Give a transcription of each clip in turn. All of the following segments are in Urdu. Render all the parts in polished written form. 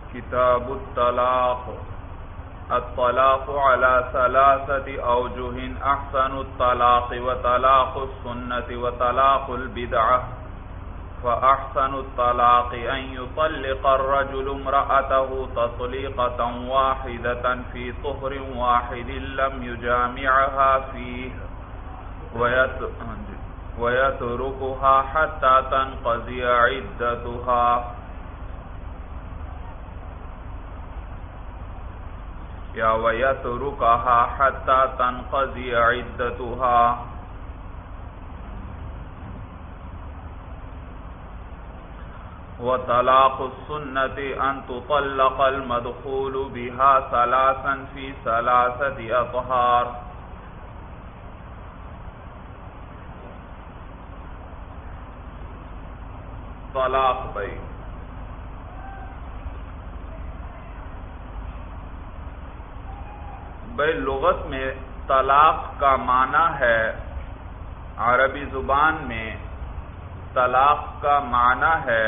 کتاب الطلاق الطلاق على ثلاثة أوجه أحسن الطلاق وطلاق السنة وطلاق البدعة فأحسن الطلاق أن يطلق الرجل امرأته تطليقة واحدة في طهر واحد لم يجامعها فيه ويتركها حتى تنقضي عدتها یا وَيَتْرُكَهَا حَتَّى تَنْقَضِيَ عِدَّتُهَا وَطَلَاقُ السُّنَّةِ أَن تُطَلَّقَ الْمَدْخُولُ بِهَا ثَلَاثًا فِي ثَلَاثَةِ أَطْهَارٍ طلاق بھائی لغت میں طلاق کا معنی ہے، عربی زبان میں طلاق کا معنی ہے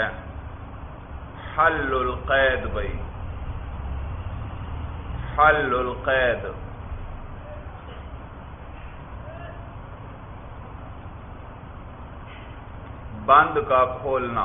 حل القید بھائی، حل القید، بند کا کھولنا۔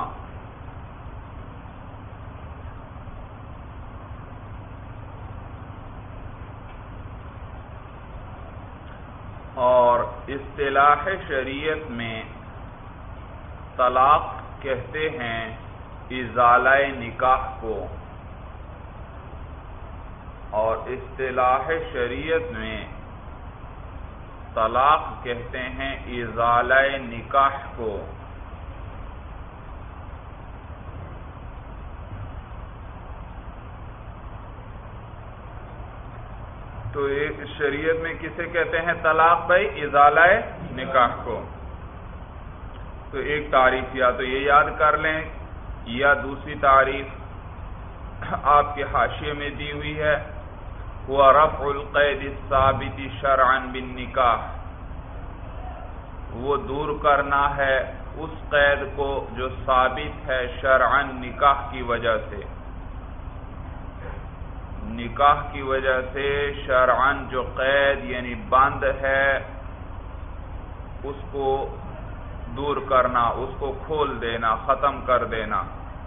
اور اصطلاح شریعت میں طلاق کہتے ہیں ازالہ نکاح کو، اور اصطلاح شریعت میں طلاق کہتے ہیں ازالہ نکاح کو۔ تو ایک شریعت میں کسے کہتے ہیں طلاق بھائی؟ ازالہ نکاح کو۔ تو ایک تعریف یا تو یہ یاد کر لیں، یا دوسری تعریف آپ کے حاشیے میں دی ہوئی ہے، وہ رفع القید الثابت شرعا بالنکاح، وہ دور کرنا ہے اس قید کو جو ثابت ہے شرعا نکاح کی وجہ سے، نکاح کی وجہ سے شرعاً جو قید یعنی بند ہے اس کو دور کرنا، اس کو کھول دینا، ختم کر دینا۔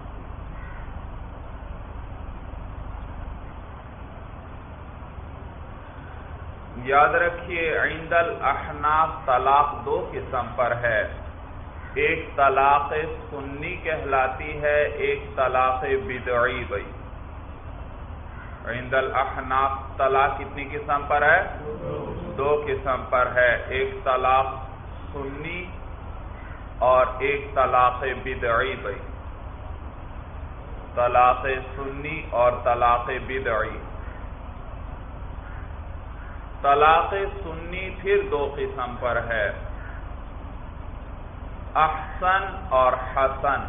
یاد رکھیے عند الاحناف طلاق دو قسم پر ہے، ایک طلاق سنی کہلاتی ہے، ایک طلاق بدعی بھائی۔ عند الاحناف طلاق کتنی قسم پر ہے؟ دو قسم پر ہے، ایک طلاق سنی اور ایک طلاق بدعی بھائی، طلاق سنی اور طلاق بدعی۔ طلاق سنی پھر دو قسم پر ہے، احسن اور حسن،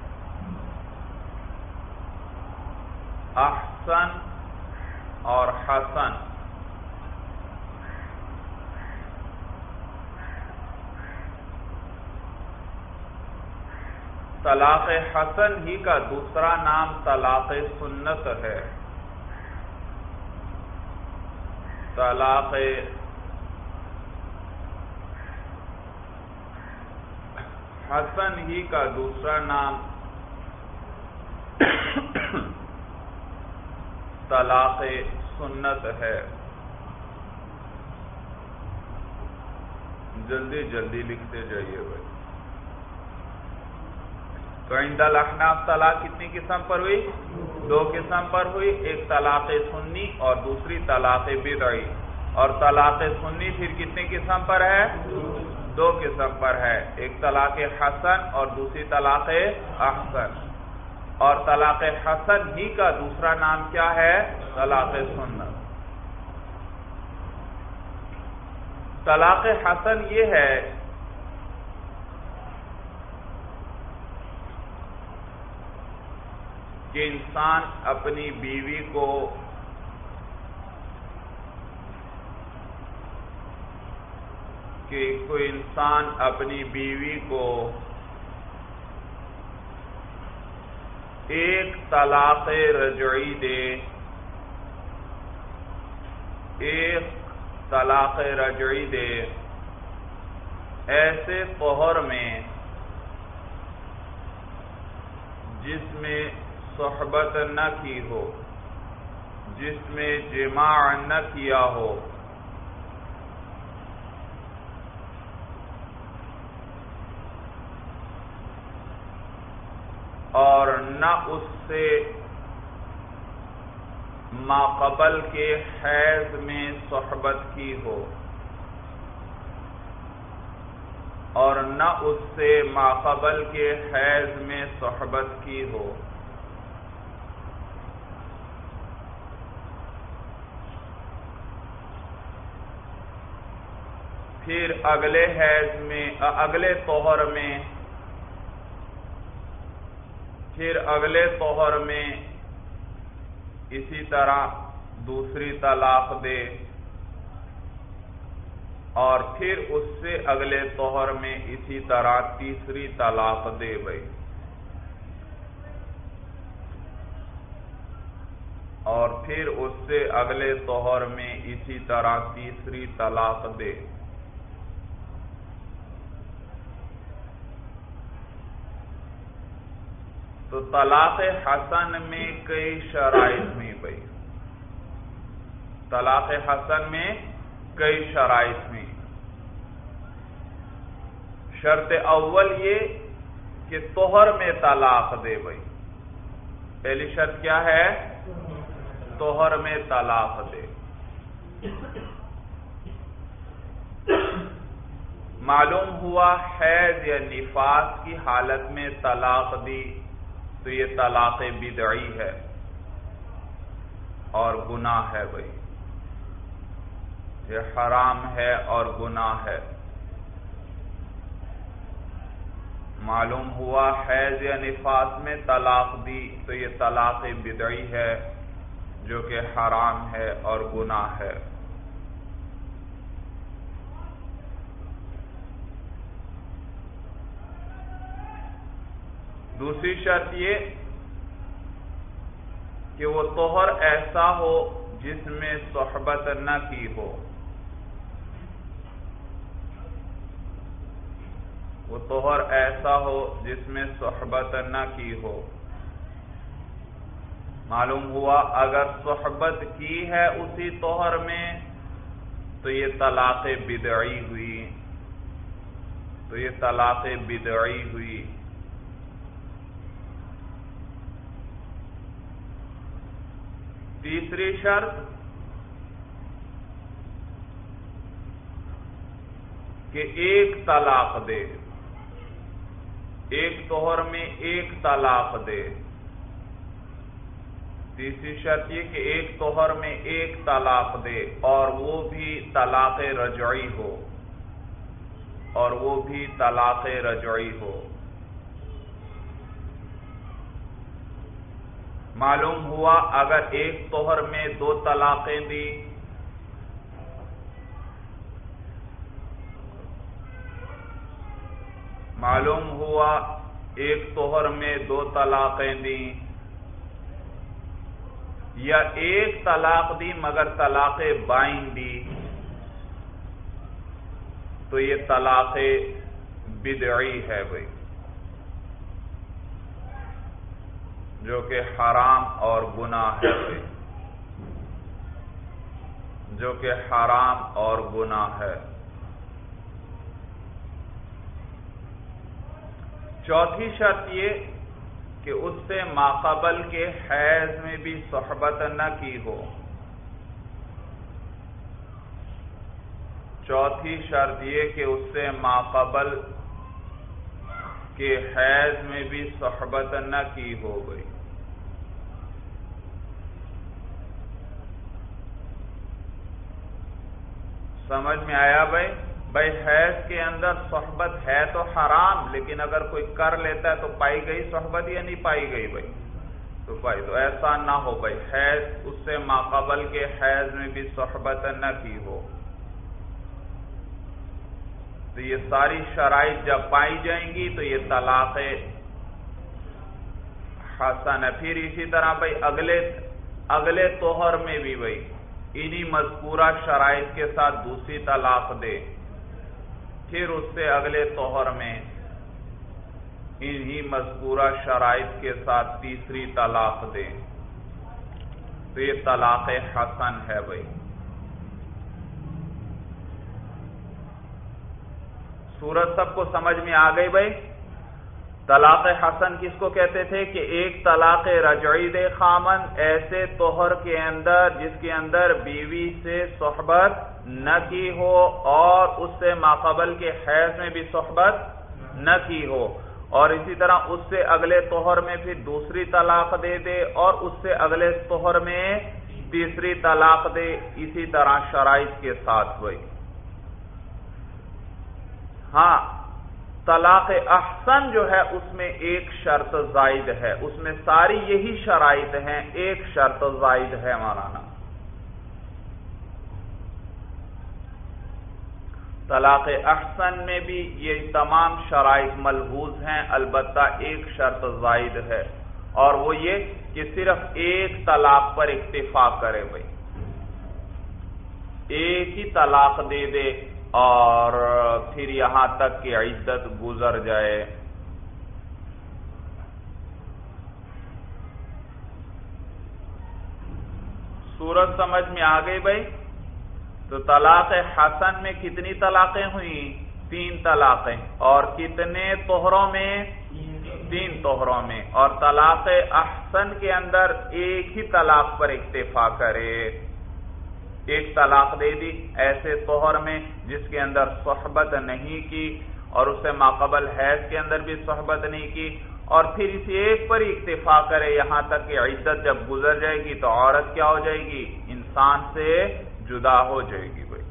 احسن اور حسن۔ طلاق حسن ہی کا دوسرا نام طلاق سنت ہے، طلاق حسن ہی کا دوسرا نام طلاق سنت ہے۔ جلدی جلدی لکھتے جائیے بھائی۔ تو عند الاحناف طلاق کتنی قسم پر ہوئی؟ دو قسم پر ہوئی، ایک طلاق سنی اور دوسری طلاق بدعی۔ اور طلاق سنی پھر کتنی قسم پر ہے؟ دو قسم پر ہے، ایک طلاق حسن اور دوسری طلاق احسن۔ اور طلاق حسن ہی کا دوسرا نام کیا ہے؟ طلاق سنت۔ طلاق حسن یہ ہے کہ انسان اپنی بیوی کو کوئی انسان اپنی بیوی کو ایک طلاق رجعی دے، ایک طلاق رجعی دے ایسے طہر میں جس میں صحبت نہ کی ہو، جس میں جماع نہ کیا ہو، اور نہ اس سے ماقبل کے حیض میں صحبت کی ہو، اور نہ اس سے ماقبل کے حیض میں صحبت کی ہو، پھر اگلے حیض میں، اگلے طہر میں، پھر اگلے طہر میں اسی طرح دوسری طلاق دے، اور پھر اس سے اگلے طہر میں اسی طرح تیسری طلاق دے بھائی، اور پھر اس سے اگلے طہر میں اسی طرح تیسری طلاق دے۔ تو طلاق حسن میں کئی شرائط ہوئی بھائی، طلاق حسن میں کئی شرائط ہوئی۔ شرط اول یہ کہ طہر میں طلاق دے بھائی، پہلی شرط کیا ہے؟ طہر میں طلاق دے۔ معلوم ہوا حیض یا نفاس کی حالت میں طلاق دی تو یہ طلاق بدعی ہے اور گناہ ہے بھائی، یہ حرام ہے اور گناہ ہے۔ معلوم ہوا حیض یا نفاس میں طلاق دی تو یہ طلاق بدعی ہے جو کہ حرام ہے اور گناہ ہے۔ دوسری شرط یہ کہ وہ طہر ایسا ہو جس میں صحبت نہ کی ہو، وہ طہر ایسا ہو جس میں صحبت نہ کی ہو۔ معلوم ہوا اگر صحبت کی ہے اسی طہر میں تو یہ طلاق بدعی ہوئی، تو یہ طلاق بدعی ہوئی۔ تیسری شرط کہ ایک طلاق دے، ایک طہر میں ایک طلاق دے۔ تیسری شرط یہ کہ ایک طہر میں ایک طلاق دے اور وہ بھی طلاق رجعی ہو، اور وہ بھی طلاق رجعی ہو۔ معلوم ہوا اگر ایک طہر میں دو طلاقیں دی، معلوم ہوا ایک طہر میں دو طلاقیں دی، یا ایک طلاق دی مگر طلاق بائن دی، تو یہ طلاق بدعی ہے بھائی، جو کہ حرام اور گناہ ہے بھائی، جو کہ حرام اور گناہ ہے۔ چوتھی شرط یہ کہ اس سے ماقبل کے حیض میں بھی صحبت نہ کی ہو۔ چوتھی شرط یہ کہ اس سے ماقبل کے حیض میں بھی صحبت نہ کی ہو گئی۔ سمجھ میں آیا بھائی؟ بھائی حیض کے اندر صحبت ہے تو حرام، لیکن اگر کوئی کر لیتا ہے تو پائی گئی صحبت یا نہیں پائی گئی بھائی؟ تو بھائی تو ایسا نہ ہو بھائی، حیض اس سے ماقبل کے حیض میں بھی صحبت نہ کی ہو۔ تو یہ ساری شرائط جب پائی جائیں گی تو یہ طلاق حسن ہے. پھر اسی طرح بھائی اگلے طہر میں بھی بھائی انہی مذکورہ شرائط کے ساتھ دوسری طلاق دے، پھر اس سے اگلے طہر میں انہی مذکورہ شرائط کے ساتھ تیسری طلاق دے، تو یہ طلاق حسن ہے بھائی. صورت سب کو سمجھ میں آ گئی بھائی؟ طلاق حسن کس کو کہتے تھے کہ ایک طلاق رجعی دے خامن ایسے طہر کے اندر جس کے اندر بیوی سے صحبت نہ کی ہو اور اس سے ماقبل کے حیض میں بھی صحبت نہ کی ہو، اور اسی طرح اس سے اگلے طہر میں پھر دوسری طلاق دے دے اور اس سے اگلے طہر میں تیسری طلاق دے، اسی طرح شرائط کے ساتھ ہوئی. ہاں طلاق احسن جو ہے اس میں ایک شرط زائد ہے، اس میں ساری یہی شرائط ہیں، ایک شرط زائد ہے مولانا. طلاق احسن میں بھی یہ تمام شرائط ملحوظ ہیں، البتہ ایک شرط زائد ہے، اور وہ یہ کہ صرف ایک طلاق پر اکتفا کرے بھائی، ایک ہی طلاق دے دے اور پھر یہاں تک کہ عدت گزر جائے. صورت سمجھ میں آ گئی بھائی؟ تو طلاق حسن میں کتنی طلاقیں ہوئیں؟ 3 طلاقیں. اور کتنے طہروں میں؟ 3 طہروں میں. اور طلاق احسن کے اندر ایک ہی طلاق پر اکتفا کرے، ایک طلاق دے دی ایسے طہر میں جس کے اندر صحبت نہیں کی اور اس سے ماقبل حیض کے اندر بھی صحبت نہیں کی، اور پھر اسی ایک پر ہی اکتفا کرے یہاں تک کہ عدت جب گزر جائے گی تو عورت کیا ہو جائے گی؟ انسان سے جدا ہو جائے گی بھائی.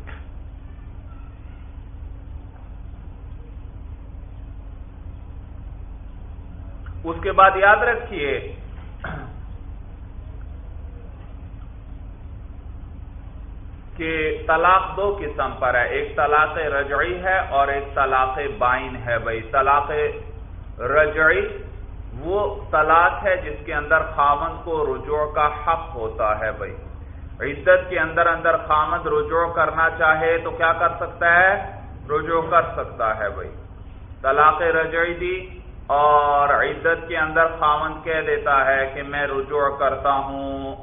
اس کے بعد یاد رکھیے کہ طلاق 2 قسم پر ہے، ایک طلاق رجعی ہے اور ایک طلاق بائن ہے بھائی. طلاق رجعی وہ طلاق ہے جس کے اندر خاوند کو رجوع کا حق ہوتا ہے بھائی. عدت کے اندر خاوند رجوع کرنا چاہے تو کیا کر سکتا ہے؟ رجوع کر سکتا ہے بھائی. طلاق رجعی دی اور عدت کے اندر خاوند کہہ دیتا ہے کہ میں رجوع کرتا ہوں،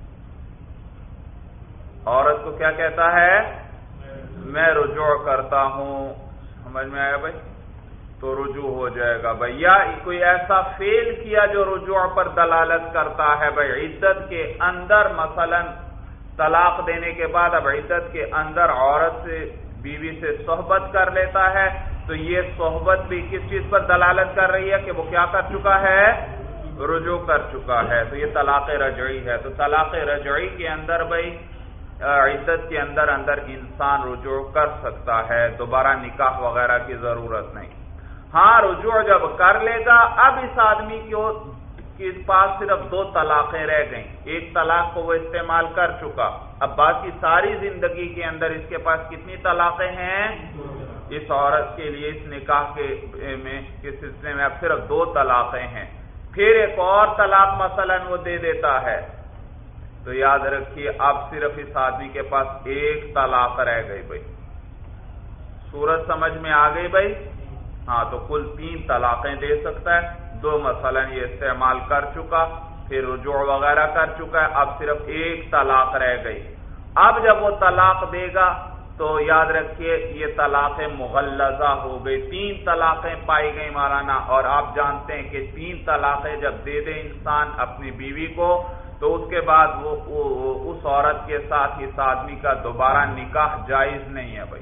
عورت کو کیا کہتا ہے؟ میں رجوع کرتا ہوں. سمجھ میں آیا بھائی؟ تو رجوع ہو جائے گا بھائی. یا کوئی ایسا فعل کیا جو رجوع پر دلالت کرتا ہے بھائی، عدت کے اندر مثلا طلاق دینے کے بعد اب عدت کے اندر عورت سے بیوی سے صحبت کر لیتا ہے، تو یہ صحبت بھی کس چیز پر دلالت کر رہی ہے کہ وہ کیا کر چکا ہے؟ رجوع کر چکا ہے. تو یہ طلاق رجعی ہے. تو طلاق رجعی کے اندر بھائی عدت کے اندر انسان رجوع کر سکتا ہے، دوبارہ نکاح وغیرہ کی ضرورت نہیں. ہاں رجوع جب کر لے گا اب اس آدمی کے پاس صرف 2 طلاقیں رہ گئیں، ایک طلاق کو وہ استعمال کر چکا، اب باقی ساری زندگی کے اندر اس کے پاس کتنی طلاقیں ہیں؟ اس عورت کے لیے اس نکاح کے سلسلے میں اب صرف 2 طلاقیں ہیں. پھر ایک اور طلاق مثلا وہ دے دیتا ہے تو یاد رکھیے اب صرف اس آدمی کے پاس 1 طلاق رہ گئی بھائی. صورت سمجھ میں آ گئی بھائی؟ ہاں تو کل 3 طلاقیں دے سکتا ہے. 2 مثلا یہ استعمال کر چکا، پھر رجوع وغیرہ کر چکا ہے، اب صرف 1 طلاق رہ گئی. اب جب وہ طلاق دے گا تو یاد رکھیے یہ طلاق مغلظہ ہو گئی. 3 طلاقیں پائی گئی مولانا، اور آپ جانتے ہیں کہ 3 طلاقیں جب دے دے انسان اپنی بیوی کو تو اس کے بعد وہ اس عورت کے ساتھ اس آدمی کا دوبارہ نکاح جائز نہیں ہے بھائی،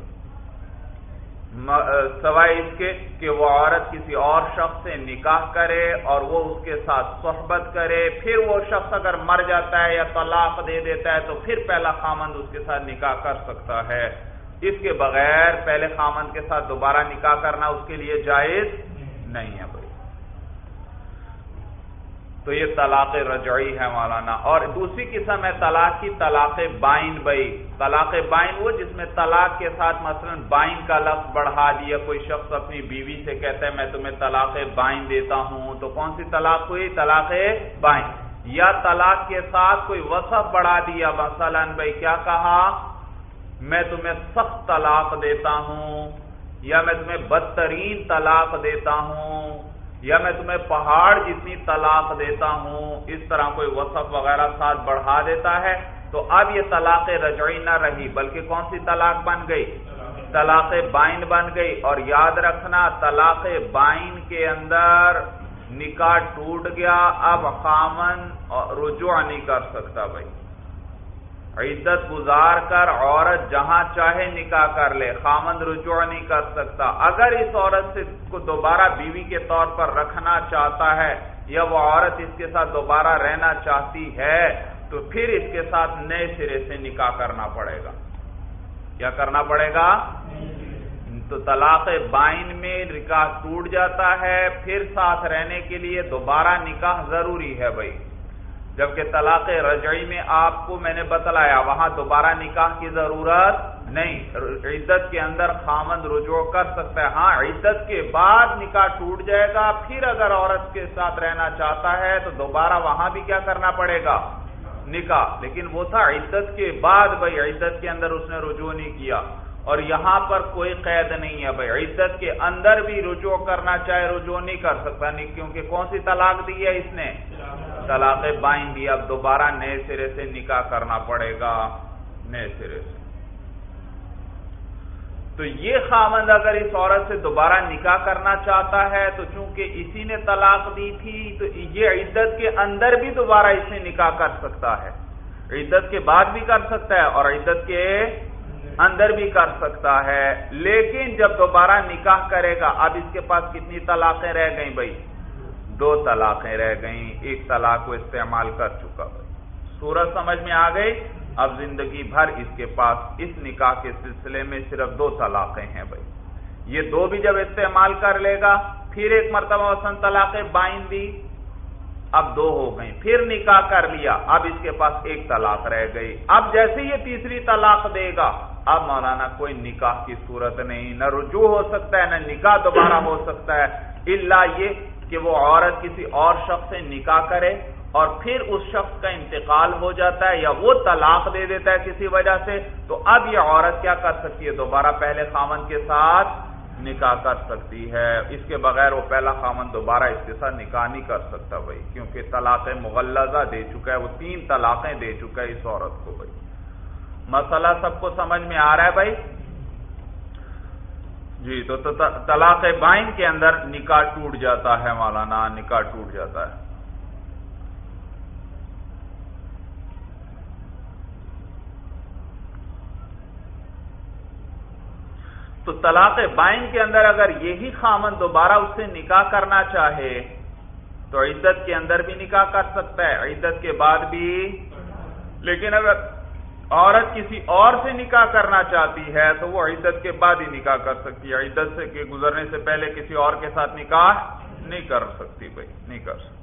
سوائے اس کے کہ وہ عورت کسی اور شخص سے نکاح کرے اور وہ اس کے ساتھ صحبت کرے، پھر وہ شخص اگر مر جاتا ہے یا طلاق دے دیتا ہے تو پھر پہلا خامند اس کے ساتھ نکاح کر سکتا ہے. اس کے بغیر پہلے خامند کے ساتھ دوبارہ نکاح کرنا اس کے لیے جائز نہیں ہے بھائی. تو یہ طلاق رجعی ہے مولانا. اور دوسری قسم ہے طلاق کی طلاق بائن بھائی. طلاق بائن وہ جس میں طلاق کے ساتھ مثلا بائن کا لفظ بڑھا دیا. کوئی شخص اپنی بیوی سے کہتا ہے میں تمہیں طلاق بائن دیتا ہوں، تو کون سی طلاق ہوئی؟ طلاق بائن. یا طلاق کے ساتھ کوئی وصف بڑھا دیا، مثلا بھائی کیا کہا، میں تمہیں سخت طلاق دیتا ہوں، یا میں تمہیں بدترین طلاق دیتا ہوں، یا میں تمہیں پہاڑ جتنی طلاق دیتا ہوں. اس طرح کوئی وصف وغیرہ ساتھ بڑھا دیتا ہے تو اب یہ طلاق رجعی نہ رہی، بلکہ کون سی طلاق بن گئی؟ طلاق بائن بن گئی. اور یاد رکھنا طلاق بائن کے اندر نکاح ٹوٹ گیا، اب خامن رجوع نہیں کر سکتا بھائی. عدت گزار کر عورت جہاں چاہے نکاح کر لے، خامند رجوع نہیں کر سکتا. اگر اس عورت سے کو دوبارہ بیوی کے طور پر رکھنا چاہتا ہے یا وہ عورت اس کے ساتھ دوبارہ رہنا چاہتی ہے تو پھر اس کے ساتھ نئے سرے سے نکاح کرنا پڑے گا. کیا کرنا پڑے گا؟ تو طلاق بائن میں نکاح ٹوٹ جاتا ہے، پھر ساتھ رہنے کے لیے دوبارہ نکاح ضروری ہے بھائی. جبکہ طلاق رجعی میں آپ کو میں نے بتلایا وہاں دوبارہ نکاح کی ضرورت نہیں. عدت کے اندر خامند رجوع کر سکتا ہے. ہاں عدت کے بعد نکاح ٹوٹ جائے گا، پھر اگر عورت کے ساتھ رہنا چاہتا ہے تو دوبارہ وہاں بھی کیا کرنا پڑے گا؟ نکاح. لیکن وہ تھا عدت کے بعد بھائی، عدت کے اندر اس نے رجوع نہیں کیا. اور یہاں پر کوئی قید نہیں ہے بھائی، عدت کے اندر بھی رجوع کرنا چاہے رجوع نہیں کر سکتا، نہیں، کیونکہ کون سی طلاق دی ہے اس نے؟ طلاق بائن دی. اب دوبارہ نئے سرے سے نکاح کرنا پڑے گا، نئے سرے سے. تو یہ خاوند اگر اس عورت سے دوبارہ نکاح کرنا چاہتا ہے تو چونکہ اسی نے طلاق دی تھی تو یہ عدت کے اندر بھی دوبارہ اس سے نکاح کر سکتا ہے، عدت کے بعد بھی کر سکتا ہے اور عدت کے اندر بھی کر سکتا ہے. لیکن جب دوبارہ نکاح کرے گا، اب اس کے پاس کتنی طلاقیں رہ گئیں بھائی؟ 2 طلاقیں رہ گئیں. ایک طلاق وہ استعمال کر چکا بھائی. صورت سمجھ میں آ گئی؟ اب زندگی بھر اس کے پاس اس نکاح کے سلسلے میں صرف 2 طلاقیں ہیں بھائی. یہ 2 بھی جب استعمال کر لے گا، پھر ایک مرتبہ مثلا طلاق بائن دی، اب 2 ہو گئیں، پھر نکاح کر لیا، اب اس کے پاس 1 طلاق رہ گئی. اب جیسے یہ تیسری طلاق دے گا، اب مولانا کوئی نکاح کی صورت نہیں، نہ رجوع ہو سکتا ہے نہ نکاح دوبارہ ہو سکتا ہے، الا یہ کہ وہ عورت کسی اور شخص سے نکاح کرے اور پھر اس شخص کا انتقال ہو جاتا ہے یا وہ طلاق دے دیتا ہے کسی وجہ سے، تو اب یہ عورت کیا کر سکتی ہے؟ دوبارہ پہلے خاوند کے ساتھ نکاح کر سکتی ہے. اس کے بغیر وہ پہلا خاوند دوبارہ اس کے ساتھ نکاح نہیں کر سکتا بھائی، کیونکہ طلاق مغلظہ دے چکا ہے، وہ 3 طلاقیں دے چکا ہے اس عورت کو بھائی. مسئلہ سب کو سمجھ میں آ رہا ہے بھائی؟ جی. تو طلاق بائن کے اندر نکاح ٹوٹ جاتا ہے مولانا، نکاح ٹوٹ جاتا ہے. تو طلاق بائن کے اندر اگر یہی خامن دوبارہ اس سے نکاح کرنا چاہے تو عدت کے اندر بھی نکاح کر سکتا ہے، عدت کے بعد بھی. لیکن اگر عورت کسی اور سے نکاح کرنا چاہتی ہے تو وہ عدت کے بعد ہی نکاح کر سکتی ہے، عدت سے کے گزرنے سے پہلے کسی اور کے ساتھ نکاح نہیں کر سکتی بھائی، نہیں کر سکتی.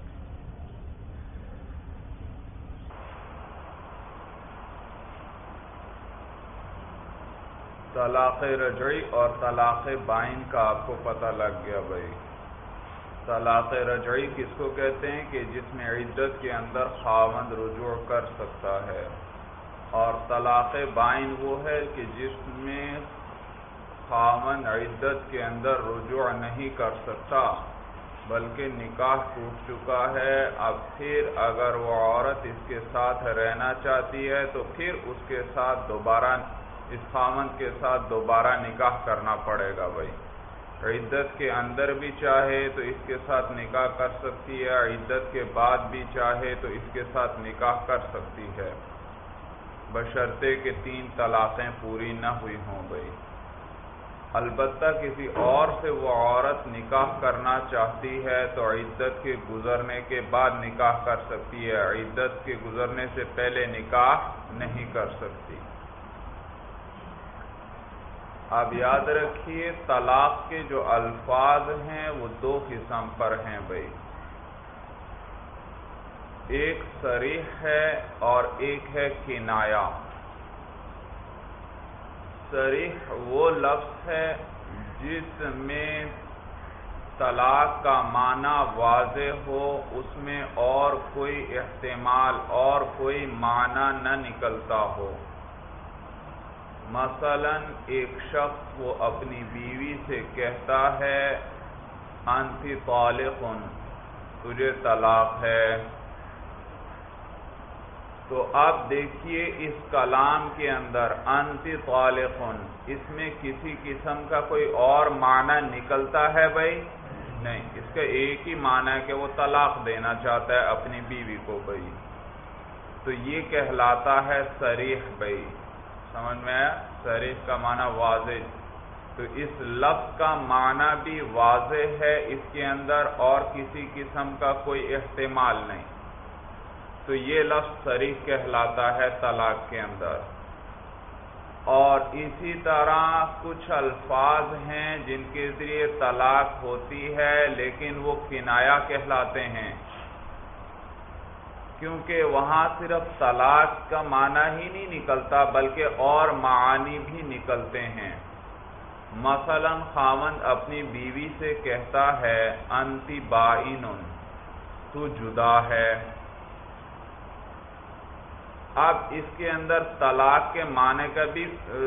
طلاق رجعی اور طلاق بائن کا آپ کو پتہ لگ گیا بھائی. طلاق رجعی کس کو کہتے ہیں؟ کہ جس میں عدت کے اندر خاوند رجوع کر سکتا ہے. اور طلاق بائن وہ ہے کہ جس میں خاوند عدت کے اندر رجوع نہیں کر سکتا بلکہ نکاح ٹوٹ چکا ہے. اب پھر اگر وہ عورت اس کے ساتھ رہنا چاہتی ہے تو پھر اس کے ساتھ دوبارہ اس خاوند کے ساتھ دوبارہ نکاح کرنا پڑے گا بھائی. عدت کے اندر بھی چاہے تو اس کے ساتھ نکاح کر سکتی ہے، عدت کے بعد بھی چاہے تو اس کے ساتھ نکاح کر سکتی ہے، بشرطے کہ 3 طلاقیں پوری نہ ہوئی ہوں بھائی. البتہ کسی اور سے وہ عورت نکاح کرنا چاہتی ہے تو عدت کے گزرنے کے بعد نکاح کر سکتی ہے، عدت کے گزرنے سے پہلے نکاح نہیں کر سکتی. اب یاد رکھیے طلاق کے جو الفاظ ہیں وہ 2 قسم پر ہیں بھائی. ایک صریح ہے اور ایک ہے کنایا۔ صریح وہ لفظ ہے جس میں طلاق کا معنی واضح ہو، اس میں اور کوئی احتمال اور کوئی معنی نہ نکلتا ہو۔ مثلا ایک شخص وہ اپنی بیوی سے کہتا ہے انتی طالق، تجھے طلاق ہے۔ تو اب دیکھیے اس کلام کے اندر انتی طالق، اس میں کسی قسم کا کوئی اور معنی نکلتا ہے بھائی؟ نہیں، اس کا ایک ہی معنی ہے کہ وہ طلاق دینا چاہتا ہے اپنی بیوی کو بھائی۔ تو یہ کہلاتا ہے صریح بھائی، سمجھ میں آیا؟ صریح کا معنی واضح، تو اس لفظ کا معنی بھی واضح ہے، اس کے اندر اور کسی قسم کا کوئی احتمال نہیں، تو یہ لفظ صریح کہلاتا ہے طلاق کے اندر۔ اور اسی طرح کچھ الفاظ ہیں جن کے ذریعے طلاق ہوتی ہے لیکن وہ کنایا کہلاتے ہیں، کیونکہ وہاں صرف طلاق کا معنی ہی نہیں نکلتا بلکہ اور معانی بھی نکلتے ہیں۔ مثلا خاوند اپنی بیوی سے کہتا ہے انتی بائن، تو جدا ہے۔ اب اس کے اندر طلاق کے معنی کا بھی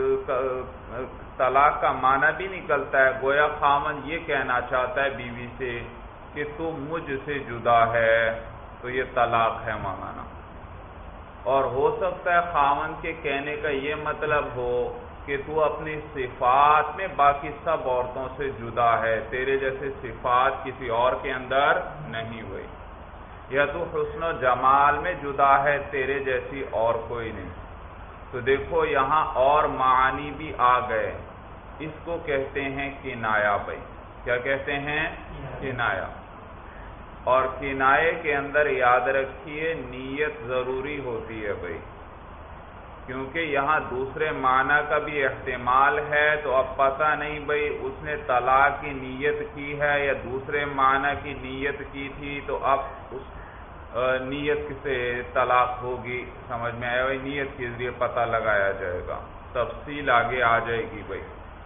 طلاق کا معنی بھی نکلتا ہے، گویا خاوند یہ کہنا چاہتا ہے بیوی سے کہ تو مجھ سے جدا ہے، تو یہ طلاق ہے معنی۔ اور ہو سکتا ہے خاوند کے کہنے کا یہ مطلب ہو کہ تو اپنی صفات میں باقی سب عورتوں سے جدا ہے، تیرے جیسے صفات کسی اور کے اندر نہیں ہوئی، یا تو حسن و جمال میں جدا ہے، تیرے جیسی اور کوئی نہیں۔ تو دیکھو یہاں اور معانی بھی آ گئے، اس کو کہتے ہیں کنایا بھائی۔ کیا کہتے ہیں؟ کنایا۔ اور کنائے کے اندر یاد رکھیے نیت ضروری ہوتی ہے بھائی، کیونکہ یہاں دوسرے معنی کا بھی احتمال ہے، تو اب پتہ نہیں بھائی اس نے طلاق کی نیت کی ہے یا دوسرے معنی کی نیت کی تھی، تو اب اس نیت سے طلاق ہوگی، سمجھ میں آیا بھائی؟ نیت کے ذریعے پتہ لگایا جائے گا، تفصیل آگے آ جائے گی بھائی۔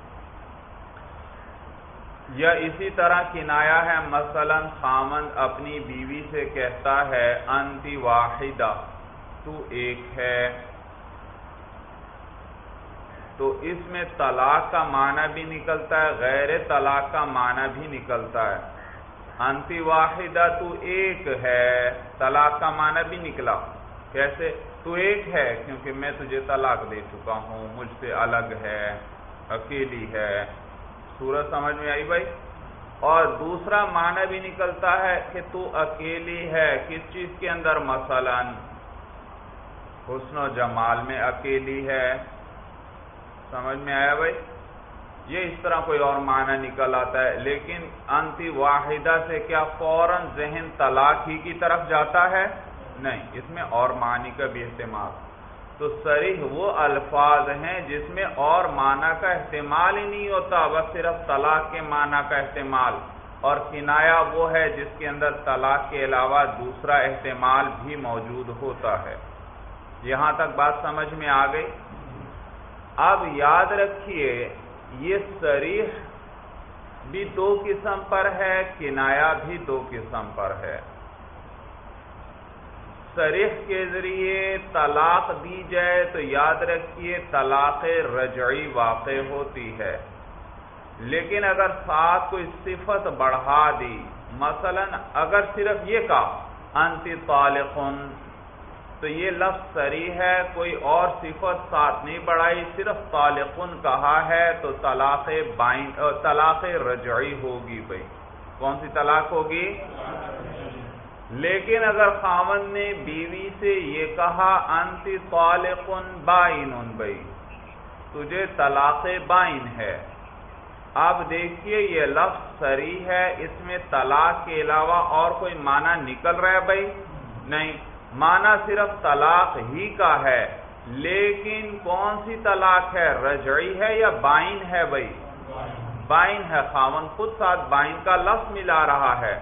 یا اسی طرح کنایا ہے، مثلا خاوند اپنی بیوی سے کہتا ہے انتی واحدہ، تو ایک ہے، تو اس میں طلاق کا معنی بھی نکلتا ہے، غیر طلاق کا معنی بھی نکلتا ہے۔ انتی واحدہ، تو ایک ہے، طلاق کا معنی بھی نکلا۔ کیسے؟ تو ایک ہے کیونکہ میں تجھے طلاق دے چکا ہوں، مجھ سے الگ ہے، اکیلی ہے۔ صورت سمجھ میں آئی بھائی؟ اور دوسرا معنی بھی نکلتا ہے کہ تو اکیلی ہے، کس چیز کے اندر؟ مثلا حسن و جمال میں اکیلی ہے، سمجھ میں آیا بھائی؟ یہ اس طرح کوئی اور معنی نکل آتا ہے، لیکن انتی واحدہ سے کیا فوراً ذہن طلاق ہی کی طرف جاتا ہے؟ نہیں، اس میں اور معنی کا بھی احتمال۔ تو صریح وہ الفاظ ہیں جس میں اور معنی کا احتمال ہی نہیں ہوتا، بس صرف طلاق کے معنی کا احتمال۔ اور کنایا وہ ہے جس کے اندر طلاق کے علاوہ دوسرا احتمال بھی موجود ہوتا ہے۔ یہاں تک بات سمجھ میں آ گئی؟ اب یاد رکھیے یہ صریح بھی دو قسم پر ہے، کنایا بھی دو قسم پر ہے۔ صریح کے ذریعے طلاق دی جائے تو یاد رکھیے طلاق رجعی واقع ہوتی ہے، لیکن اگر ساتھ کوئی صفت بڑھا دی، مثلا اگر صرف یہ کہا انتی طالقن، تو یہ لفظ صریح ہے، کوئی اور صفت ساتھ نہیں بڑھائی، صرف طالقن کہا ہے، تو طلاق رجعی ہوگی بھائی۔ کون سی طلاق ہوگی؟ لیکن اگر خاوند نے بیوی سے یہ کہا انتی طالقن بائن بھائی، تجھے طلاق بائن ہے، اب دیکھیے یہ لفظ صریح ہے، اس میں طلاق کے علاوہ اور کوئی معنی نکل رہا ہے بھائی؟ نہیں، معنی صرف طلاق ہی کا ہے، لیکن کون سی طلاق ہے؟ رجعی ہے یا بائن ہے بھائی؟ بائن ہے، خاوند خود ساتھ بائن کا لفظ ملا رہا ہے،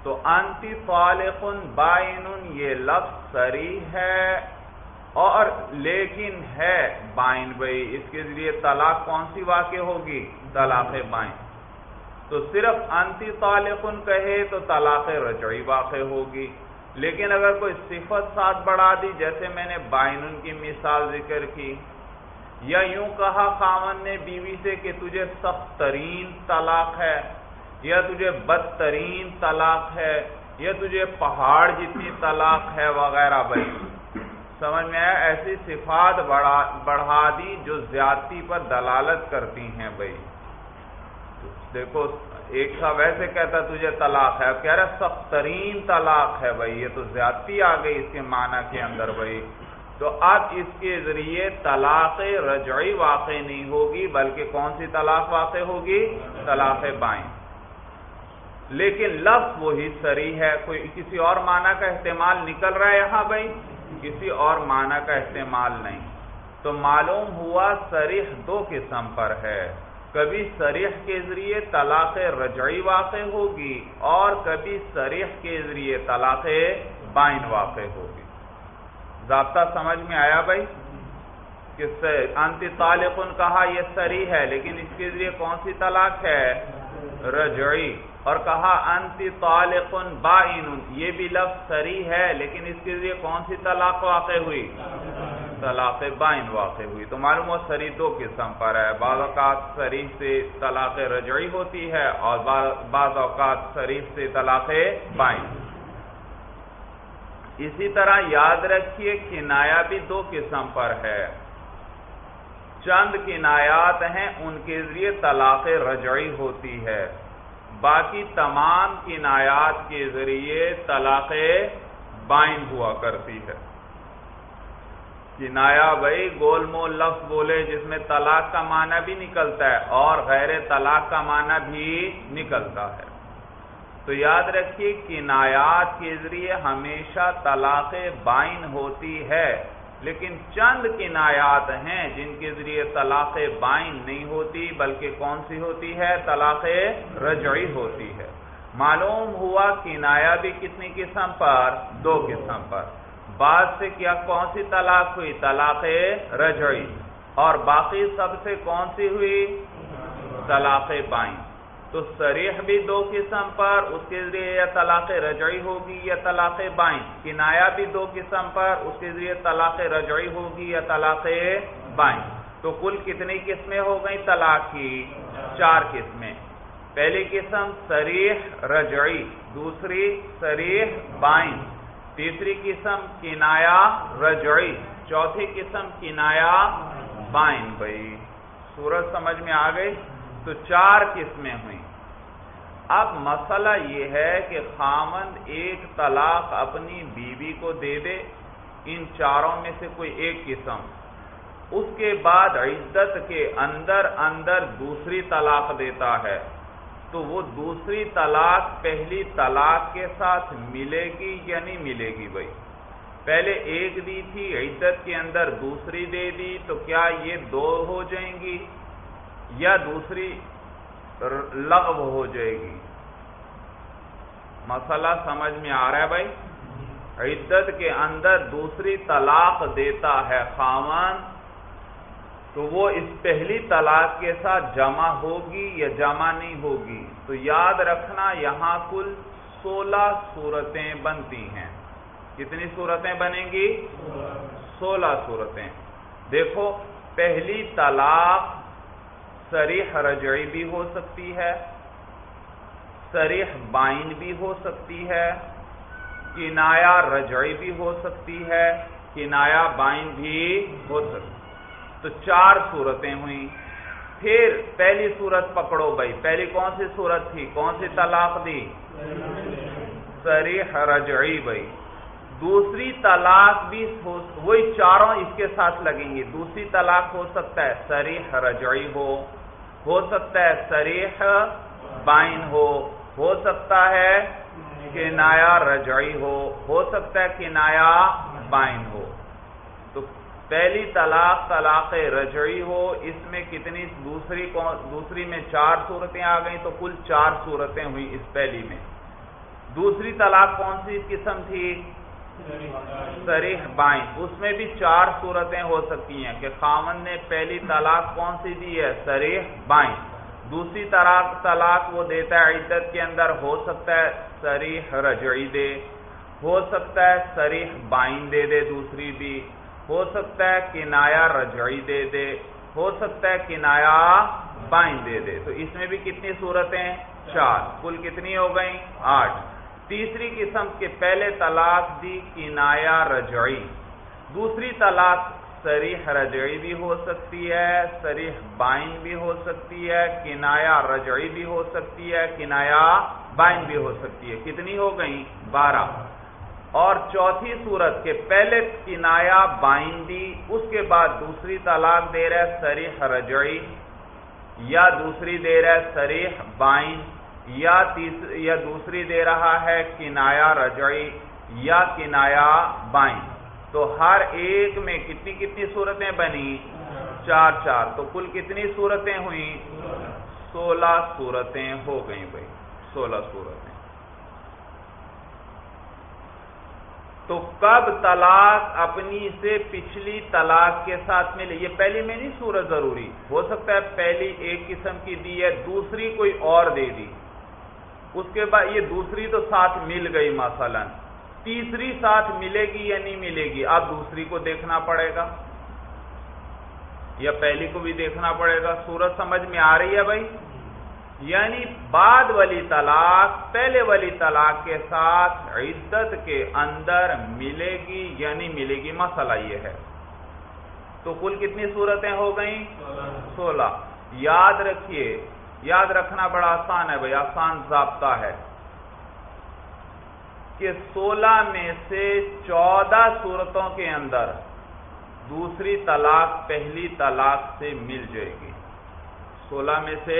تو انتی طالقن بائنن یہ لفظ صریح ہے اور لیکن ہے بائن بھائی، اس کے ذریعے طلاق کون سی واقع ہوگی؟ طلاق بائن۔ تو صرف انتی طالقن کہے تو طلاق رجعی واقع ہوگی، لیکن اگر کوئی صفت ساتھ بڑھا دی، جیسے میں نے بائنن کی مثال ذکر کی، یا یوں کہا خاوند نے بیوی سے کہ تجھے سخت ترین طلاق ہے، یا تجھے بدترین طلاق ہے، یا تجھے پہاڑ جتنی طلاق ہے وغیرہ، بھائی سمجھ میں آیا؟ ایسی صفات بڑھا دی جو زیادتی پر دلالت کرتی ہیں بھائی۔ دیکھو ایک تھا ویسے کہتا تجھے طلاق ہے، اب کہہ رہا سخت ترین طلاق ہے، بھائی یہ تو زیادتی آ گئی اس کے معنی کے اندر بھائی۔ تو اب اس کے ذریعے طلاق رجعی واقع نہیں ہوگی، بلکہ کون سی طلاق واقع ہوگی؟ طلاق بائن۔ لیکن لفظ وہی صریح ہے، کوئی کسی اور معنی کا احتمال نکل رہا ہے یہاں بھائی؟ کسی اور معنی کا احتمال نہیں۔ تو معلوم ہوا صریح دو قسم پر ہے، کبھی صریح کے ذریعے طلاق رجعی واقع ہوگی اور کبھی صریح کے ذریعے طلاق بائن واقع ہوگی۔ ضابطہ سمجھ میں آیا بھائی؟ کہ انتی طالقن کہا یہ صریح ہے، لیکن اس کے ذریعے کون سی طلاق ہے؟ رجعی۔ اور کہا انتی طالقن بائن، یہ بھی لفظ صریح ہے، لیکن اس کے ذریعے کون سی طلاق واقع ہوئی؟ طلاق بائن واقع ہوئی۔ تو معلوم ہو صریح دو قسم پر ہے، بعض اوقات صریح سے طلاق رجعی ہوتی ہے اور بعض اوقات صریح سے طلاق بائن۔ اسی طرح یاد رکھیے کنایہ بھی دو قسم پر ہے، چند کنایات ہیں ان کے ذریعے طلاق رجعی ہوتی ہے، باقی تمام کنایات کے ذریعے طلاق بائن ہوا کرتی ہے۔ کنایہ بھائی گول مول لفظ بولے جس میں طلاق کا معنی بھی نکلتا ہے اور غیر طلاق کا معنی بھی نکلتا ہے۔ تو یاد رکھیے کنایات کے ذریعے ہمیشہ طلاق بائن ہوتی ہے، لیکن چند کنایات ہیں جن کے ذریعے طلاق بائن نہیں ہوتی بلکہ کون سی ہوتی ہے؟ طلاق رجعی ہوتی ہے۔ معلوم ہوا کنایہ بھی کتنی قسم پر؟ دو قسم پر۔ بعض سے کیا کون سی طلاق ہوئی؟ طلاق رجعی، اور باقی سب سے کون سی ہوئی؟ طلاق بائن۔ تو صریح بھی دو قسم پر، اس کے ذریعے یا طلاق رجعی ہوگی یا طلاق بائن۔ کنایہ بھی دو قسم پر، اس کے ذریعے طلاق رجعی ہوگی یا طلاق بائن۔ تو کل کتنی قسمیں ہو گئیں طلاق کی؟ چار قسمیں۔ پہلی قسم صریح رجعی، دوسری صریح بائن، تیسری قسم کنایہ رجعی، چوتھی قسم کنایہ بائن۔ بھائی صورت سمجھ میں آ گئی؟ تو چار قسمیں ہوئیں۔ اب مسئلہ یہ ہے کہ خاوند ایک طلاق اپنی بیوی کو دے دے، ان چاروں میں سے کوئی ایک قسم، اس کے بعد عدت کے اندر دوسری طلاق دیتا ہے، تو وہ دوسری طلاق پہلی طلاق کے ساتھ ملے گی یا نہیں ملے گی؟ بھائی پہلے ایک دی تھی، عدت کے اندر دوسری دے دی، تو کیا یہ دو ہو جائیں گی یا دوسری لغو ہو جائے گی؟ مسئلہ سمجھ میں آ رہا ہے بھائی؟ عدت کے اندر دوسری طلاق دیتا ہے خاوند، تو وہ اس پہلی طلاق کے ساتھ جمع ہوگی یا جمع نہیں ہوگی؟ تو یاد رکھنا یہاں کل 16 صورتیں بنتی ہیں۔ کتنی صورتیں بنیں گی؟ 16 صورتیں۔ دیکھو پہلی طلاق صریح رجعی بھی ہو سکتی ہے، صریح بائن بھی ہو سکتی ہے، کنایہ رجعی بھی ہو سکتی ہے، کنایہ بائن بھی ہو سکتی ہے۔ تو چار صورتیں ہوئیں۔ پھر پہلی صورت پکڑو بھائی، پہلی کون سی صورت تھی؟ کون سی طلاق دی؟ صریح رجعی بھائی۔ دوسری طلاق بھی وہی چاروں اس کے ساتھ لگیں گی۔ دوسری طلاق ہو سکتا ہے صریح رجعی ہو سکتا ہے صریح بائن ہو سکتا ہے کنایہ رجعی ہو سکتا ہے کنایہ بائن ہو۔ تو پہلی طلاق طلاق رجعی ہو، اس میں کتنی دوسری میں 4 صورتیں آ گئیں، تو کل 4 صورتیں ہوئی اس پہلی میں۔ دوسری طلاق کون سی قسم تھی؟ صریح بائن. اس میں بھی 4 صورتیں ہو سکتی ہیں کہ خاوند نے پہلی طلاق کون سی دی ہے؟ صریح بائن. دوسری طلاق وہ دیتا ہے عدت کے اندر، ہو سکتا ہے صریح رجعی دے، ہو سکتا ہے صریح بائن دے دے، دوسری بھی ہو سکتا ہے کنایہ رجعی دے دے، ہو سکتا ہے کنایہ بائن دے دے. تو اس میں بھی کتنی صورتیں؟ 4. کل کتنی ہو گئیں؟ 8. تیسری قسم کے پہلے طلاق دی کنایہ رجعی، دوسری طلاق صریح رجعی بھی ہو سکتی ہے، صریح بائن بھی ہو سکتی ہے، کنایہ رجعی بھی ہو سکتی ہے، کنایہ بائن بھی ہو سکتی ہے. کتنی ہو گئیں؟ 12. اور چوتھی صورت کے پہلے کنایہ بائن دی، اس کے بعد دوسری طلاق دے رہا ہے صریح رجعی، یا دوسری دے رہا ہے صریح بائن، یا دوسری دے رہا ہے کنایہ رجعی یا کنایہ بائن. تو ہر ایک میں کتنی صورتیں بنی؟ 4. تو کل کتنی صورتیں ہوئیں؟ 16 صورتیں ہو گئیں بھائی، 16 صورتیں. تو کب طلاق اپنی سے پچھلی طلاق کے ساتھ ملے؟ یہ پہلی میں نہیں صورت ضروری، ہو سکتا ہے پہلی ایک قسم کی دی ہے، دوسری کوئی اور دے دی، اس کے بعد یہ دوسری تو ساتھ مل گئی، مثلا تیسری ساتھ ملے گی یا نہیں ملے گی؟ اب دوسری کو دیکھنا پڑے گا یا پہلی کو بھی دیکھنا پڑے گا. صورت سمجھ میں آ رہی ہے بھائی؟ یعنی بعد والی طلاق پہلے والی طلاق کے ساتھ عدت کے اندر ملے گی یا نہیں ملے گی، مسئلہ یہ ہے. تو کل کتنی صورتیں ہو گئیں؟ 16. یاد رکھیے، یاد رکھنا بڑا آسان ہے بھائی، آسان ضابطہ ہے کہ 16 میں سے 14 صورتوں کے اندر دوسری طلاق پہلی طلاق سے مل جائے گی. 16 میں سے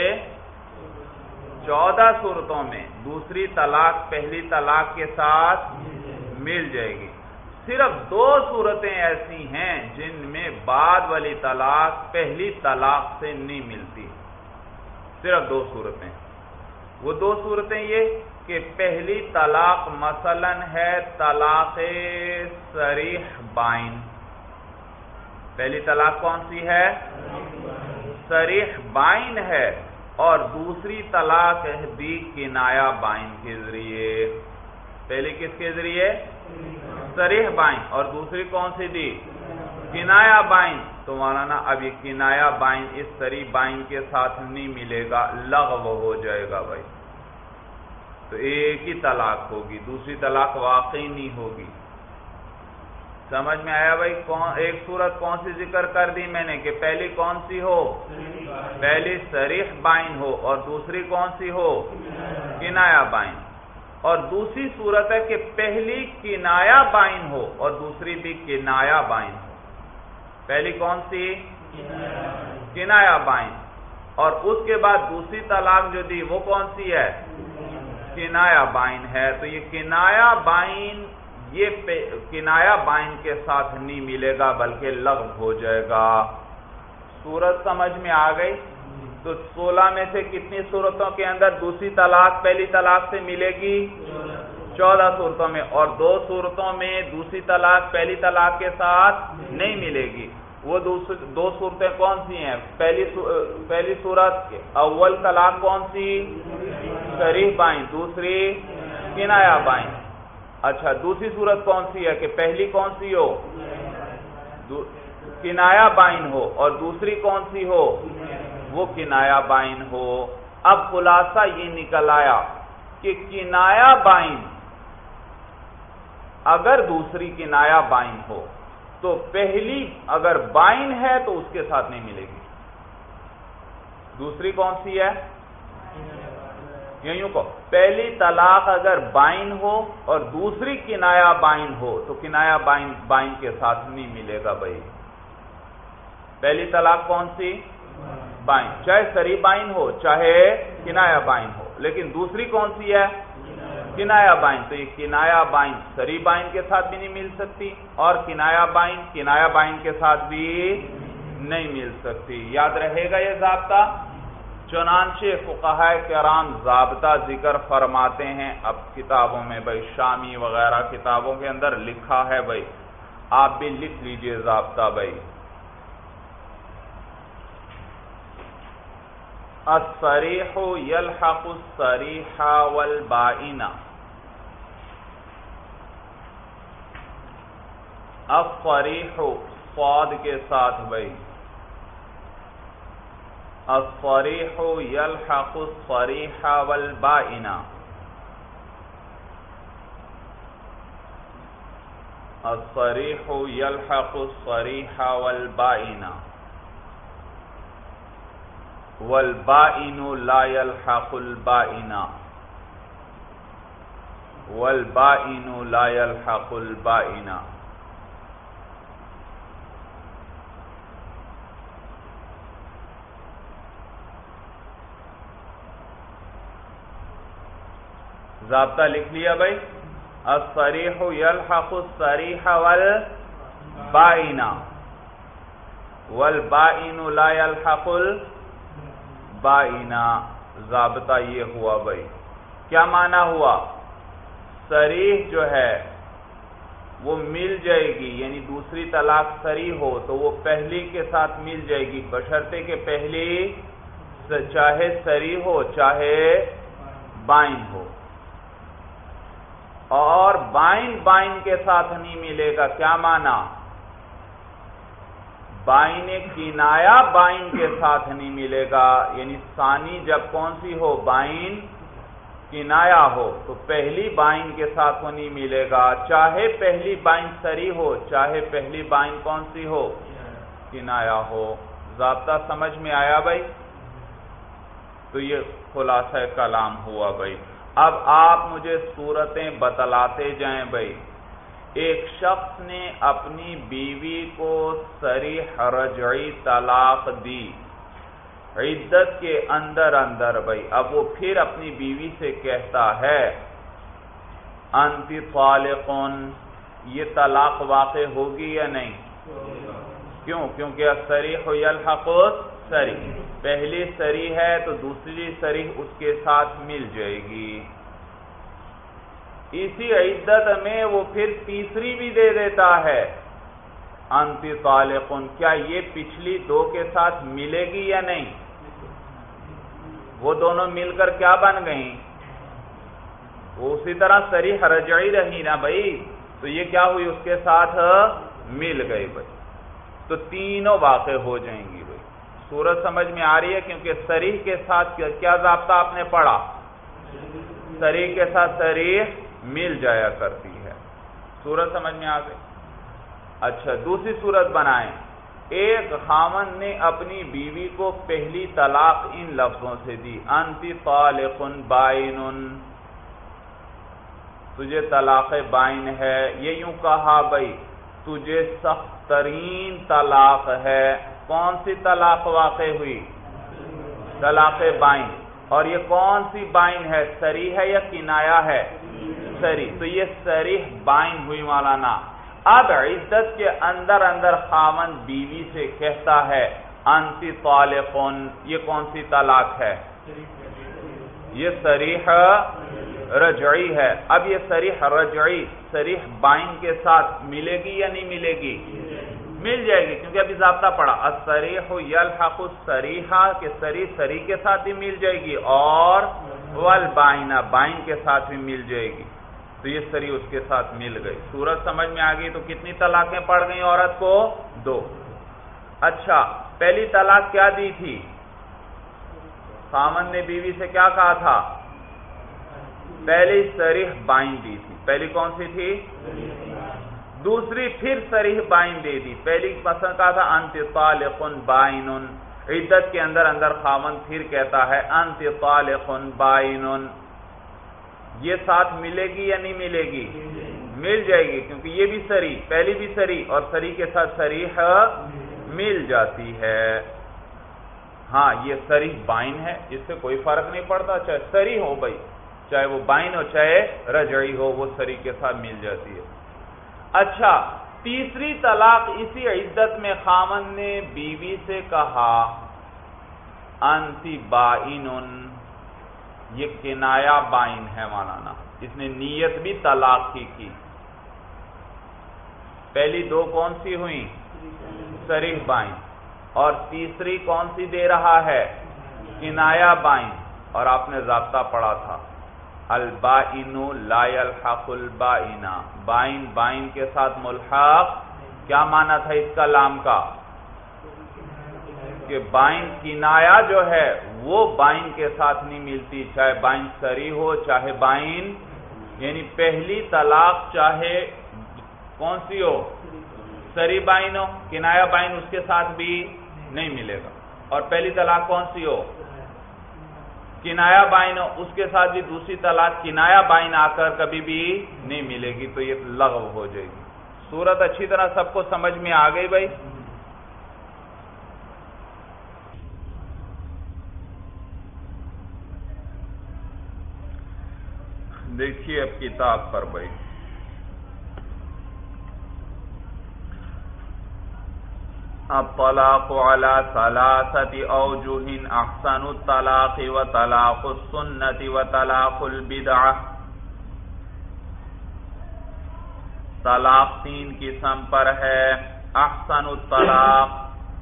14 صورتوں میں دوسری طلاق پہلی طلاق کے ساتھ مل جائے گی. صرف 2 صورتیں ایسی ہیں جن میں بعد والی طلاق پہلی طلاق سے نہیں ملتی، صرف 2 صورتیں. وہ 2 صورتیں یہ کہ پہلی طلاق مثلا ہے طلاق صریح بائن. پہلی طلاق کون سی ہے؟ صریح بائن ہے، اور دوسری طلاق دی کنایہ بائن کے ذریعے. پہلی کس کے ذریعے؟ صریح بائن. اور دوسری کون سی دی؟ کنایہ بائن. تو مولانا اب یہ کنایہ بائن اس صریح بائن کے ساتھ نہیں ملے گا، لغو ہو جائے گا بھائی. تو ایک ہی طلاق ہوگی، دوسری طلاق واقعی نہیں ہوگی. سمجھ میں آیا بھائی؟ ایک صورت کون سی ذکر کر دی میں نے کہ پہلی کون سی ہو؟ پہلی صریح بائن ہو، اور دوسری کون سی ہو؟ کنایہ بائن. اور دوسری صورت ہے کہ پہلی کنایہ بائن ہو اور دوسری بھی کنایہ بائن ہو. پہلی کون سی؟ کنایہ بائن. اور اس کے بعد دوسری طلاق جو دی وہ کون سی ہے؟ کنایہ بائن ہے. تو یہ کنایہ بائن یہ کنایہ بائن کے ساتھ نہیں ملے گا بلکہ لغو ہو جائے گا. صورت سمجھ میں آ گئی؟ تو 16 میں سے کتنی صورتوں کے اندر دوسری طلاق پہلی طلاق سے ملے گی؟ 14 صورتوں میں. اور 2 صورتوں میں دوسری طلاق پہلی طلاق کے ساتھ نہیں ملے گی. وہ 2 صورتیں کون سی ہیں؟ پہلی صورت اول طلاق کون سی؟ صریح بائن. دوسری کنایہ بائن. اچھا دوسری صورت کون سی ہے کہ پہلی کون سی ہو؟ کنایہ بائن ہو، اور دوسری کون سی ہو؟ وہ کنایہ بائن ہو. اب خلاصہ یہ نکل آیا کہ کنایہ بائن اگر دوسری کنایہ بائن ہو تو پہلی اگر بائن ہے تو اس کے ساتھ نہیں ملے گی. دوسری کون سی ہے؟ یوں کو پہلی طلاق اگر بائن ہو اور دوسری کنایہ بائن ہو تو کنایہ بائن کے ساتھ نہیں ملے گا بھائی. پہلی طلاق کون سی؟ بائن، چاہے صریح بائن ہو چاہے کنایہ بائن ہو. لیکن دوسری کون سی ہے؟ کنایہ بائن. تو یہ کنایہ بائن صریح بائن کے ساتھ بھی نہیں مل سکتی، اور کنایہ بائن کے ساتھ بھی نہیں مل سکتی. یاد رہے گا یہ ضابطہ؟ چنانچہ فقہائے کرام ضابطہ ذکر فرماتے ہیں، اب کتابوں میں بھائی شامی وغیرہ کتابوں کے اندر لکھا ہے بھائی، آپ بھی لکھ لیجئے ضابطہ بھائی. الصریح یلحق الصریح والبائن. الصریح صاد کے ساتھ بھائی، الصریح یلحق الصریح والبائن. الصریح یلحق الصریح والبائن والبائن لا یلحق البائن والبائن لا یلحق البائن. ضابطہ لکھ لیا بھائی. الصریح یلحق الصریح والبائن والبائن لا یلحق البائن. ضابطہ یہ ہوا بھائی. کیا معنی ہوا؟ صریح جو ہے وہ مل جائے گی، یعنی دوسری طلاق صریح ہو تو وہ پہلی کے ساتھ مل جائے گی، بشرطے کہ پہلی چاہے صریح ہو چاہے بائن ہو. اور بائن کے ساتھ نہیں ملے گا. کیا معنی؟ بائن کنایہ بائن کے ساتھ نہیں ملے گا، یعنی ثانی جب کون سی ہو؟ بائن کنایہ ہو تو پہلی بائن کے ساتھ وہ نہیں ملے گا، چاہے پہلی بائن صریح ہو چاہے پہلی بائن کون سی ہو؟ کنایہ ہو. ضابطہ سمجھ میں آیا بھائی؟ تو یہ خلاصہ کلام ہوا بھائی. اب آپ مجھے صورتیں بتلاتے جائیں بھائی. ایک شخص نے اپنی بیوی کو صریح رجعی طلاق دی عدت کے اندر بھائی. اب وہ پھر اپنی بیوی سے کہتا ہے انت طالقن، یہ طلاق واقع ہوگی یا نہیں؟ کیوں؟ کیونکہ الصریح یلحق صریح، پہلی صریح ہے تو دوسری صریح اس کے ساتھ مل جائے گی. اسی عدت میں وہ پھر تیسری بھی دے دیتا ہے انت طالقن. کیا یہ پچھلی دو کے ساتھ ملے گی یا نہیں؟ وہ دونوں مل کر کیا بن گئیں؟ وہ اسی طرح صریح رجعی رہی نا بھائی، تو یہ کیا ہوئی؟ اس کے ساتھ مل گئی بھائی. تو تینوں واقع ہو جائیں گی بھائی. صورت سمجھ میں آ رہی ہے؟ کیونکہ صریح کے ساتھ کیا ضابطہ آپ نے پڑھا؟ صریح کے ساتھ صریح مل جایا کرتی ہے. صورت سمجھ میں آ گئی؟ اچھا دوسری صورت بنائیں. ایک خاوند نے اپنی بیوی کو پہلی طلاق ان لفظوں سے دی انت طالق بائن، تجھے طلاق بائن ہے. یہ یوں کہا بھائی تجھے سخت ترین طلاق ہے. کون سی طلاق واقع ہوئی؟ طلاق بائن. اور یہ کون سی بائن ہے؟ صریح ہے یا کنایہ ہے؟ صریح. تو یہ صریح بائن ہوئی مولانا. اب عدت کے اندر خاوند بیوی سے کہتا ہے انت طالقن، یہ کون سی طلاق ہے؟ یہ صریح رجعی ہے. اب یہ صریح رجعی صریح بائن کے ساتھ ملے گی یا نہیں ملے گی؟ مل جائے گی، کیونکہ ابھی ضابطہ پڑا الصریح یلحق الصریح کہ صریح کے ساتھ بھی مل جائے گی اور والبائن بائن کے ساتھ بھی مل جائے گی. تو یہ صریح اس کے ساتھ مل گئی. صورت سمجھ میں آ گئی. تو کتنی طلاقیں پڑ گئیں عورت کو؟ 2. اچھا پہلی طلاق کیا دی تھی؟ خاوند نے بیوی سے کیا کہا تھا؟ پہلی صریح بائن دی تھی. پہلی کون سی تھی؟ دوسری پھر صریح بائن دے دی. پہلی مثلا کہا تھا انت طالق بائن. عدت کے اندر خاوند پھر کہتا ہے انت طالق بائن. یہ ساتھ ملے گی یا نہیں ملے گی؟ مل جائے گی، کیونکہ یہ بھی صریح، پہلی بھی صریح اور صریح کے ساتھ صریح مل جاتی ہے. ہاں یہ صریح بائن ہے، اس سے کوئی فرق نہیں پڑتا، چاہے صریح ہو بھائی، چاہے وہ بائن ہو چاہے رجعی ہو، وہ صریح کے ساتھ مل جاتی ہے. اچھا تیسری طلاق اسی عدت میں خاوند نے بیوی سے کہا انتی بائنن، یہ کنایا بائن ہے مولانا، اس نے نیت بھی طلاق کی۔ پہلی دو کون سی ہوئیں؟ صریح بائن، اور تیسری کون سی دے رہا ہے؟ کنایا بائن۔ اور آپ نے ضابطہ پڑھا تھا البائن لا یلحق البائن، بائن بائن کے ساتھ ملحق، کیا معنی تھا اس کا لام کا؟ کہ بائن کنایا جو ہے وہ بائن کے ساتھ نہیں ملتی، چاہے بائن صریح ہو چاہے بائن، یعنی پہلی طلاق چاہے کون سی ہو؟ صریح بائن ہو، کنایا بائن اس کے ساتھ بھی نہیں ملے گا۔ اور پہلی طلاق کون سی ہو؟ کنایا بائن ہو، اس کے ساتھ بھی دوسری طلاق کنایا بائن آ کر کبھی بھی نہیں ملے گی، تو یہ لغو ہو جائے گی۔ صورت اچھی طرح سب کو سمجھ میں آ گئی بھائی؟ دیکھیے اب کتاب پر بھائی، الطلاق على ثلاثة اوجه احسن الطلاق وطلاق السنة وطلاق البدعة۔ طلاق تین قسم پر ہے، احسن الطلاق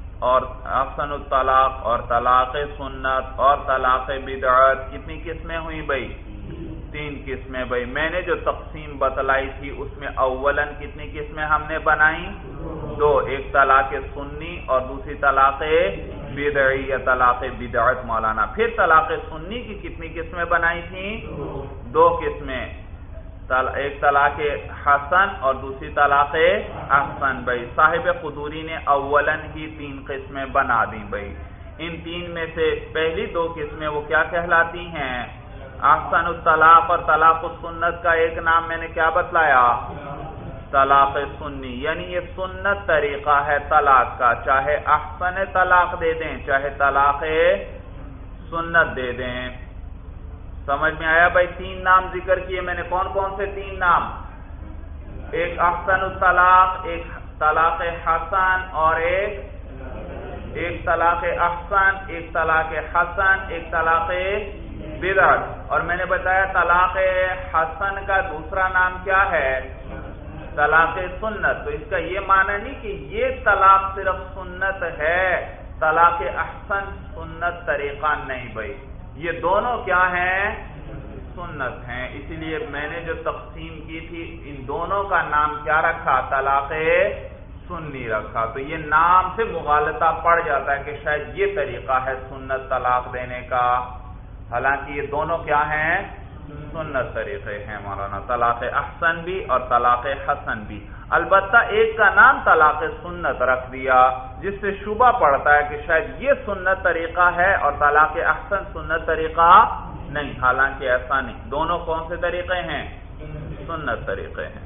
اور طلاق سنت اور طلاق بدعت۔ کتنی قسمیں ہوئی بھائی؟ تین قسمیں بھائی۔ میں نے جو تقسیم بتلائی تھی اس میں اولن کتنی قسمیں ہم نے بنائی؟ دو، ایک طلاق سنی اور دوسری طلاق بدعی یا طلاق بدعت مولانا۔ پھر طلاق سنی کی کتنی قسمیں بنائی تھیں؟ دو قسمیں، ایک طلاق حسن اور دوسری طلاق احسن بھائی۔ صاحب قدوری نے اولن ہی تین قسمیں بنا دی بھائی۔ ان تین میں سے پہلی دو قسمیں وہ کیا کہلاتی ہیں؟ احسن الطلاق اور طلاق السنت کا ایک نام میں نے کیا بتلایا؟ طلاق سنی، یعنی یہ سنت طریقہ ہے طلاق کا، چاہے احسن طلاق دے دیں چاہے طلاق سنت دے دیں۔ سمجھ میں آیا بھائی؟ تین نام ذکر کیے میں نے، کون کون سے تین نام؟ ایک احسن الطلاق، ایک طلاق حسن، اور ایک طلاق احسن، ایک طلاق حسن، ایک طلاق بدعت۔ اور میں نے بتایا طلاق حسن کا دوسرا نام کیا ہے؟ طلاق سنت۔ تو اس کا یہ معنی نہیں کہ یہ طلاق صرف سنت ہے، طلاق احسن سنت طریقہ نہیں بھائی، یہ دونوں کیا ہیں؟ سنت ہیں۔ اسی لیے میں نے جو تقسیم کی تھی ان دونوں کا نام کیا رکھا؟ طلاق سنی رکھا۔ تو یہ نام سے مغالطہ پڑ جاتا ہے کہ شاید یہ طریقہ ہے سنت طلاق دینے کا، حالانکہ یہ دونوں کیا ہیں؟ سنت طریقے ہیں مولانا، طلاق احسن بھی اور طلاق حسن بھی۔ البتہ ایک کا نام طلاق سنت رکھ دیا جس سے شبہ پڑتا ہے کہ شاید یہ سنت طریقہ ہے اور طلاق احسن سنت طریقہ نہیں، حالانکہ ایسا نہیں، دونوں کون سے طریقے ہیں؟ سنت طریقے ہیں۔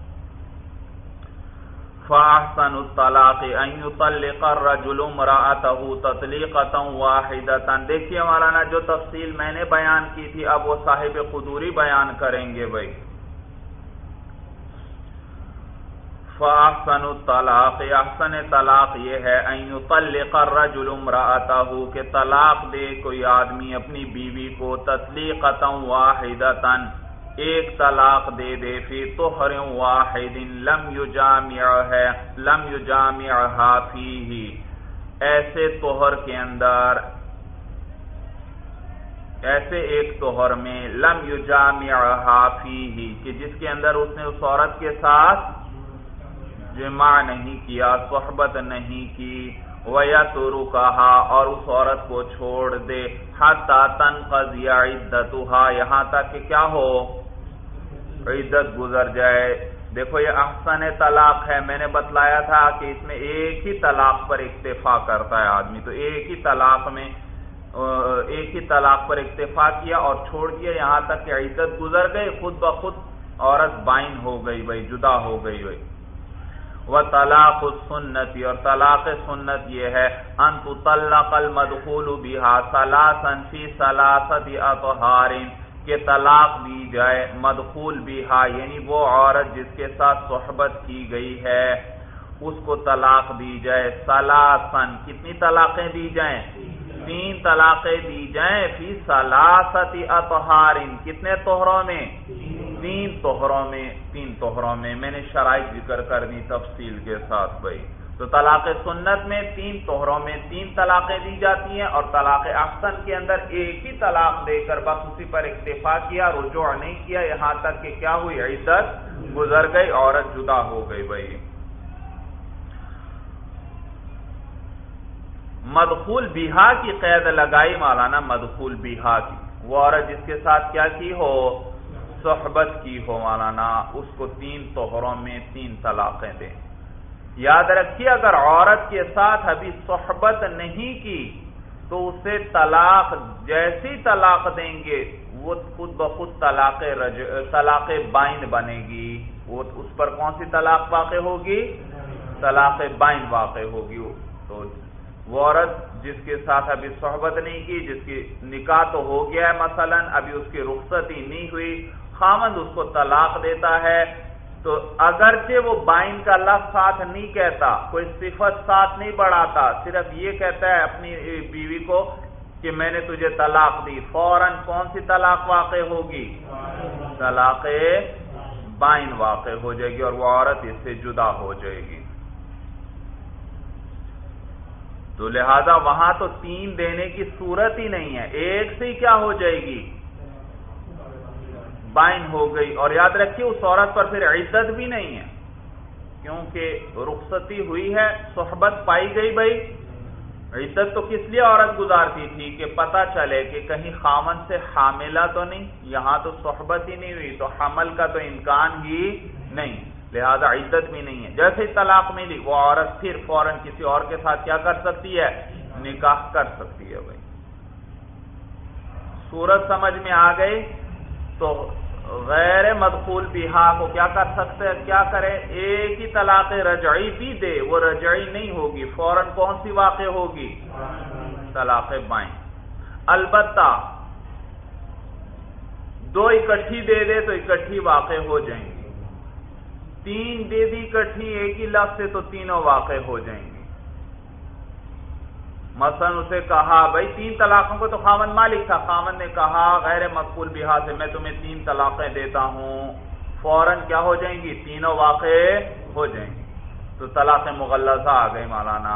فَأَحْسَنُ الطَّلَاقِ أَن يُطَلِّقَ الرَّجُلُ امْرَأَتَهُ تَطْلِيقَةً وَاحِدَةً۔ دیکھیے مولانا جو تفصیل میں نے بیان کی تھی اب وہ صاحب قدوری بیان کریں گے بھائی۔ فَأَحْسَنُ الطَّلَاقِ، احسن طلاق یہ ہے أَن يُطَلِّقَ الرَّجُلُ امْرَأَتَهُ کہ طلاق دے کوئی آدمی اپنی بیوی کو، تطلیقةً واحدةً ایک طلاق دے دے، فی طہر واحد لم یجامعها فیہ، ایسے طہر کے اندر، ایسے ایک طہر میں، لم یجامعها فیہ کہ جس کے اندر اس نے اس عورت کے ساتھ جماع نہیں کیا، صحبت نہیں کی، وَيَتْرُكَهَا اور اس عورت کو چھوڑ دے، حَتَّى تَنْقَضِيَ عِدَّتُهَا یہاں تک کہ کیا ہو؟ عدت گزر جائے۔ دیکھو یہ احسن طلاق ہے، میں نے بتلایا تھا کہ اس میں ایک ہی طلاق پر اکتفا کرتا ہے آدمی، تو ایک ہی طلاق میں ایک ہی طلاق پر اکتفا کیا اور چھوڑ دیا یہاں تک کہ عدت گزر گئی، خود بخود عورت بائن ہو گئی بھائی، جدا ہو گئی بھائی۔ وطلاق السنت اور طلاق سنت یہ ہے ان تطلق المدخول بها ثلاثا فی ثلاثه اطہار کہ طلاق دی جائے مدخول بها یعنی وہ عورت جس کے ساتھ صحبت کی گئی ہے اس کو طلاق دی جائے ثلاثا، کتنی طلاقیں دی جائیں؟ 3 طلاقیں دی جائیں فی ثلاثۃ اطہار، کتنے طہروں میں؟ 3 طہروں میں میں نے شرائط ذکر کر دی تفصیل کے ساتھ بھائی. تو طلاق سنت میں 3 طہروں میں 3 طلاقیں دی جاتی ہیں، اور طلاق احسن کے اندر ایک ہی طلاق دے کر بس اسی پر اکتفا کیا، رجوع نہیں کیا، یہاں تک کہ کیا ہوئی؟ عدت گزر گئی، عورت جدا ہو گئی بھائی. مدخول بیہا کی قید لگائی مولانا، مدخول بیہا کی، وہ عورت جس کے ساتھ کیا کی ہو؟ صحبت کی ہو مولانا، اس کو 3 طہروں میں 3 طلاقیں دیں. یاد رکھیے اگر عورت کے ساتھ ابھی صحبت نہیں کی تو اسے طلاق جیسی طلاق دیں گے وہ خود بخود طلاق بائن بنے گی. وہ اس پر کون سی طلاق واقع ہوگی؟ طلاق بائن واقع ہوگی. تو وہ عورت جس کے ساتھ ابھی صحبت نہیں کی، جس کی نکاح تو ہو گیا ہے مثلا، ابھی اس کی رخصتی نہیں ہوئی، خاوند اس کو طلاق دیتا ہے، تو اگرچہ وہ بائن کا لفظ ساتھ نہیں کہتا، کوئی صفت ساتھ نہیں بڑھاتا، صرف یہ کہتا ہے اپنی بیوی کو کہ میں نے تجھے طلاق دی، فوراً کون سی طلاق واقع ہوگی؟ طلاق بائن واقع ہو جائے گی اور وہ عورت اس سے جدا ہو جائے گی. تو لہذا وہاں تو 3 دینے کی صورت ہی نہیں ہے، ایک سے ہی کیا ہو جائے گی؟ بائن ہو گئی. اور یاد رکھیے اس عورت پر پھر عدت بھی نہیں ہے، کیونکہ رخصتی ہوئی ہے، صحبت پائی گئی بھائی. عدت تو کس لیے عورت گزارتی تھی؟ کہ پتہ چلے کہ کہیں خامن سے حاملہ تو نہیں، یہاں تو صحبت ہی نہیں ہوئی تو حمل کا تو امکان ہی نہیں، لہذا عدت بھی نہیں ہے. جیسے ہی طلاق ملی وہ عورت پھر فوراً کسی اور کے ساتھ کیا کر سکتی ہے؟ نکاح کر سکتی ہے بھائی. صورت سمجھ میں آ گئی؟ تو غیر مدخول بیہا کو کیا کر سکتے ہیں؟ کیا کرے؟ ایک ہی طلاق رجعی بھی دے، وہ رجعی نہیں ہوگی، فوراً کون سی واقع ہوگی؟ طلاق بائن. البتہ 2 اکٹھی دے دے تو اکٹھی واقع ہو جائیں گی، 3 دے دی اکٹھی ایک ہی لفظ سے تو تینوں واقع ہو جائیں گی. مثلا اسے کہا بھائی 3 طلاقوں کو تو خاوند مالک تھا، خاوند نے کہا غیر مدخول بیہا سے میں تمہیں 3 طلاقیں دیتا ہوں، فوراً کیا ہو جائیں گی؟ تینوں واقع ہو جائیں گی. تو طلاق مغلظہ آ گئی مولانا.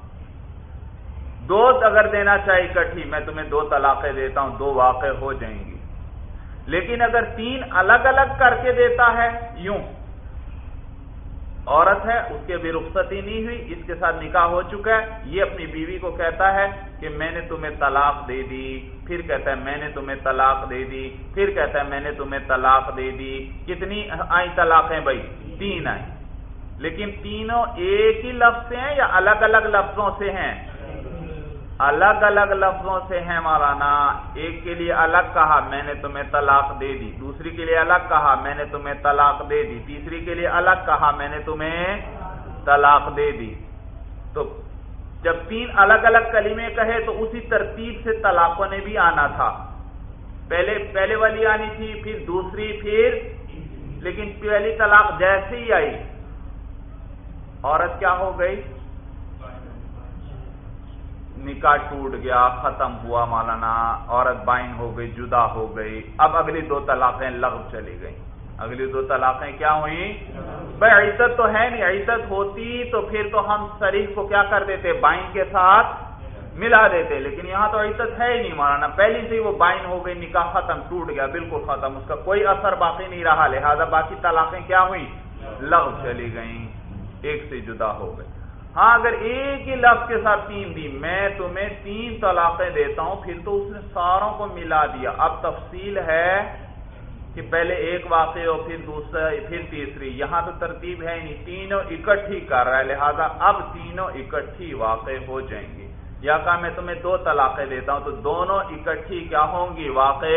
2 اگر دینا چاہے اکٹھی، میں تمہیں 2 طلاقیں دیتا ہوں، 2 واقع ہو جائیں گی. لیکن اگر 3 الگ الگ کر کے دیتا ہے، یوں عورت ہے اس کے بھی رخصتی نہیں ہوئی، اس کے ساتھ نکاح ہو چکا ہے، یہ اپنی بیوی کو کہتا ہے کہ میں نے تمہیں طلاق دے دی، پھر کہتا ہے میں نے تمہیں طلاق دے دی، پھر کہتا ہے میں نے تمہیں طلاق دے دی. کتنی آئی طلاقیں بھائی؟ 3 آئیں. لیکن تینوں ایک ہی لفظ سے ہیں یا الگ الگ لفظوں سے ہیں؟ الگ الگ لفظوں سے ہیں مولانا. ایک کے لیے الگ کہا میں نے تمہیں طلاق دے دی، دوسری کے لیے الگ کہا میں نے تمہیں طلاق دے دی، تیسری کے لیے الگ کہا میں نے تمہیں طلاق دے دی. تو جب 3 الگ الگ کلمے کہے تو اسی ترتیب سے طلاقوں نے بھی آنا تھا، پہلے والی آنی تھی، پھر دوسری، پھر، لیکن پہلی طلاق جیسے ہی آئی عورت کیا ہو گئی؟ نکاح ٹوٹ گیا، ختم ہوا مولانا، عورت بائن ہو گئی، جدا ہو گئی. اب اگلی 2 طلاقیں لغو چلی گئیں. اگلی 2 طلاقیں کیا ہوئیں؟ بھائی عدت تو ہے نہیں، عدت ہوتی تو پھر تو ہم صریح کو کیا کر دیتے؟ بائن کے ساتھ ملا دیتے، لیکن یہاں تو عدت ہے ہی نہیں مولانا. پہلی سے وہ بائن ہو گئی، نکاح ختم، ٹوٹ گیا، بالکل ختم، اس کا کوئی اثر باقی نہیں رہا، لہذا باقی طلاقیں کیا ہوئیں؟ لغو چلی گئیں، ایک سے جدا ہو گئی. ہاں اگر ایک ہی لفظ کے ساتھ 3 دی، میں تمہیں 3 طلاقیں دیتا ہوں، پھر تو اس نے ساروں کو ملا دیا. اب تفصیل ہے کہ پہلے ایک واقع ہو، پھر دوسرا، پھر تیسری. یہاں تو ترتیب ہے نہیں، تینوں اکٹھی کر رہا ہے، لہذا اب تینوں اکٹھی واقع ہو جائیں گی. یا کہا میں تمہیں 2 طلاقیں دیتا ہوں تو دونوں اکٹھی کیا ہوں گی؟ واقع.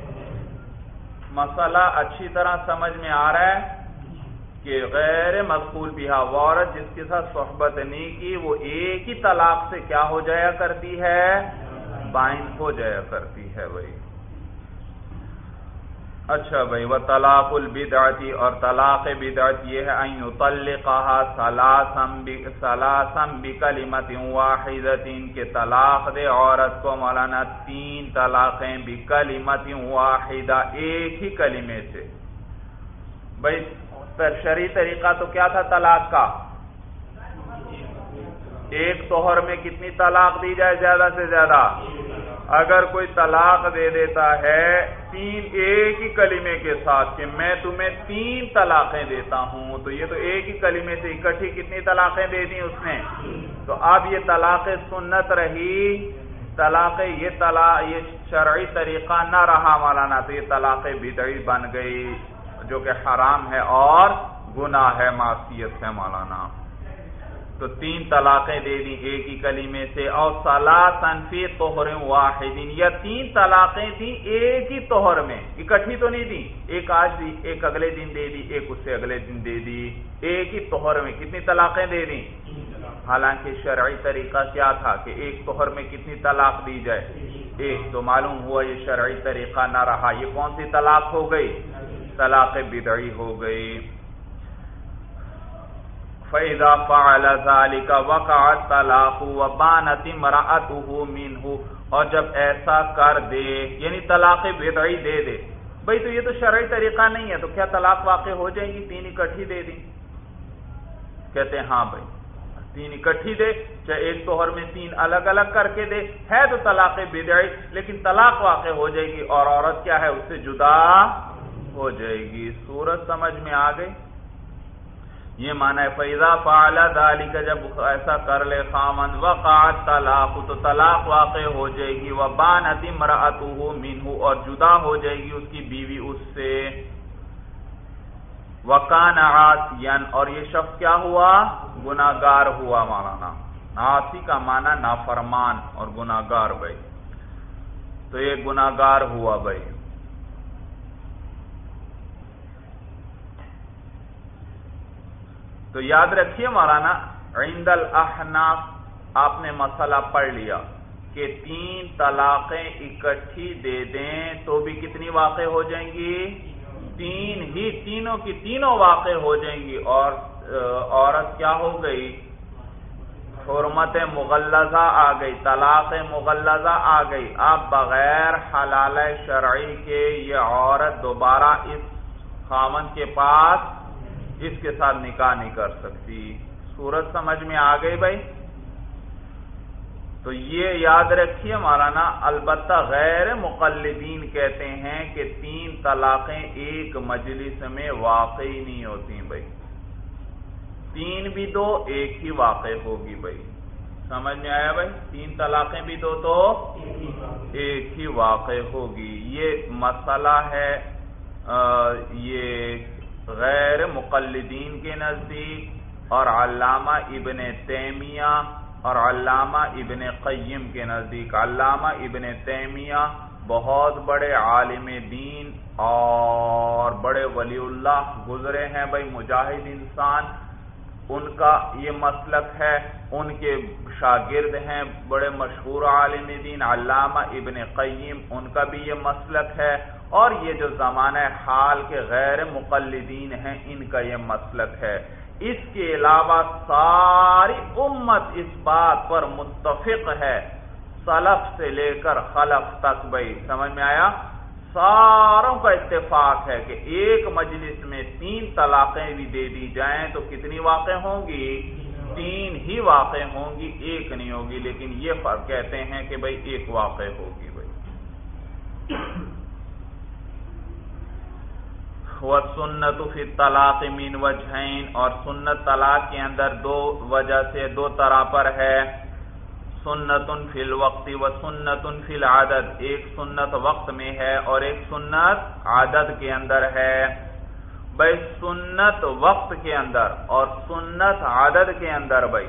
مسئلہ اچھی طرح سمجھ میں آ رہا ہے کہ غیر مدخول بیہا عورت جس کے ساتھ صحبت نہیں کی وہ ایک ہی طلاق سے کیا ہو جایا کرتی ہے؟ بائن ہو جایا کرتی ہے. وہی اچھا بھائی، وطلاق البدعتی، اور طلاق بدعت یہ ہے ان یطلقها ثلاثا بکلمۃ واحدۃ، کہ طلاق دے عورت کو مولانا 3 طلاقیں بکلمۃ واحدہ، ایک ہی کلمے سے۔ بھائی شرعی طریقہ تو کیا تھا طلاق کا؟ ایک طہر میں کتنی طلاق دی جائے زیادہ سے زیادہ؟ اگر کوئی طلاق دے دیتا ہے 3 ایک ہی کلمے کے ساتھ کہ میں تمہیں 3 طلاقیں دیتا ہوں، تو یہ تو ایک ہی کلمے سے اکٹھی کتنی طلاقیں دے دی اس نے؟ تو اب یہ طلاق سنت رہی، یہ شرعی طریقہ نہ رہا مولانا، تو یہ طلاق بدعی بن گئی جو کہ حرام ہے اور گناہ ہے، معصیت ہے مولانا۔ تو 3 طلاقیں دے دی ایک ہی کلمے سے، اور ثلاثاً فی طہر واحد، یا 3 طلاقیں تھیں ایک ہی طہر میں، اکٹھی تو نہیں دی، ایک آج دی، ایک اگلے دن دے دی، ایک اس سے اگلے دن دے دی، ایک ہی طہر میں کتنی طلاقیں دے دی؟ حالانکہ شرعی طریقہ کیا تھا کہ ایک طہر میں کتنی طلاق دی جائے؟ ایک۔ تو معلوم ہوا یہ شرعی طریقہ نہ رہا، یہ کون سی طلاق ہو گئی؟ طلاق بدعی ہو گئی۔ فَإِذَا فَعَلَ ذَلِكَ وَقَعَ الطَّلَاقُ وَبَانَتِ امْرَأَتُهُ مِنْهُ، اور جب ایسا کر دے یعنی طلاق بدعی دے دے، بھئی تو یہ تو شرعی طریقہ نہیں ہے، تو کیا طلاق واقع ہو جائے گی 3 اکٹھی دے دی؟ کہتے ہیں ہاں بھائی 3 اکٹھی دے، چاہے ایک طہر میں 3 الگ الگ کر کے دے، ہے تو طلاق بدعی، لیکن طلاق واقع ہو جائے گی اور عورت کیا ہے اس سے جدا ہو جائے گی۔ صورت سمجھ میں آ گئی؟ یہ معنی ہے فَإِذَا فَعَلَ ذَلِكَ، جب ایسا کر لے خامند، وَقَعَ الطَّلَاقُ، تو طلاق واقع ہو جائے گی، وَبَانَتِ امْرَأَتُهُ مِنْهُ، اور جدا ہو جائے گی اس کی بیوی اس سے، وَكَانَ عَاصِيًا، اور یہ شخص کیا ہوا؟ گناہگار ہوا مولانا۔ عاصی کا معنی نافرمان اور گناہگار بھائی، تو یہ گناہگار ہوا بھائی۔ تو یاد رکھیے مولانا، عند الاحناف آپ نے مسئلہ پڑھ لیا کہ 3 طلاقیں اکٹھی دے دیں تو بھی کتنی واقع ہو جائیں گی؟ 3 ہی، تینوں کی تینوں واقع ہو جائیں گی، اور عورت کیا ہو گئی؟ حرمت مغلظہ آ گئی، طلاق مغلظہ آ گئی۔ اب بغیر حلالہ شرعی کے یہ عورت دوبارہ اس خاوند کے پاس اس کے ساتھ نکاح نہیں کر سکتی۔ صورت سمجھ میں آ گئی بھائی؟ تو یہ یاد رکھیے مولانا، البتہ غیر مقلدین کہتے ہیں کہ 3 طلاقیں ایک مجلس میں واقعی نہیں ہوتی بھائی، 3 بھی 2 ایک ہی واقع ہوگی بھائی، سمجھ میں آیا بھائی؟ 3 طلاقیں بھی 2 تو ایک ہی واقع ہوگی۔ یہ مسئلہ ہے یہ غیر مقلدین کے نزدیک اور علامہ ابن تیمیہ اور علامہ ابن قیم کے نزدیک۔ علامہ ابن تیمیہ بہت بڑے عالم دین اور بڑے ولی اللہ گزرے ہیں بھائی، مجاہد انسان، ان کا یہ مسلک ہے۔ ان کے شاگرد ہیں بڑے مشہور عالم دین علامہ ابن قیم، ان کا بھی یہ مسلک ہے، اور یہ جو زمانہ حال کے غیر مقلدین ہیں ان کا یہ مسلک ہے۔ اس کے علاوہ ساری امت اس بات پر متفق ہے، سلف سے لے کر خلف تک بھائی، سمجھ میں آیا؟ ساروں کا اتفاق ہے کہ ایک مجلس میں 3 طلاقیں بھی دے دی جائیں تو کتنی واقع ہوں گی؟ 3 ہی واقع ہوں گی، ایک نہیں ہوگی، لیکن یہ فرق کہتے ہیں کہ بھائی ایک واقع ہوگی بھائی۔ وَالسُنَّةُ فِي الطَّلَاقِ مِنْ وَجْهَيْنِ، اور سنت طلاق کے اندر 2 وجہ سے 2 طرح پر ہے، سنتٌ فی الوقت و سنتٌ فی العدد، ایک سنت وقت میں ہے اور ایک سنت عدد کے اندر ہے بھائی۔ سنت وقت کے اندر اور سنت عدد کے اندر بھائی،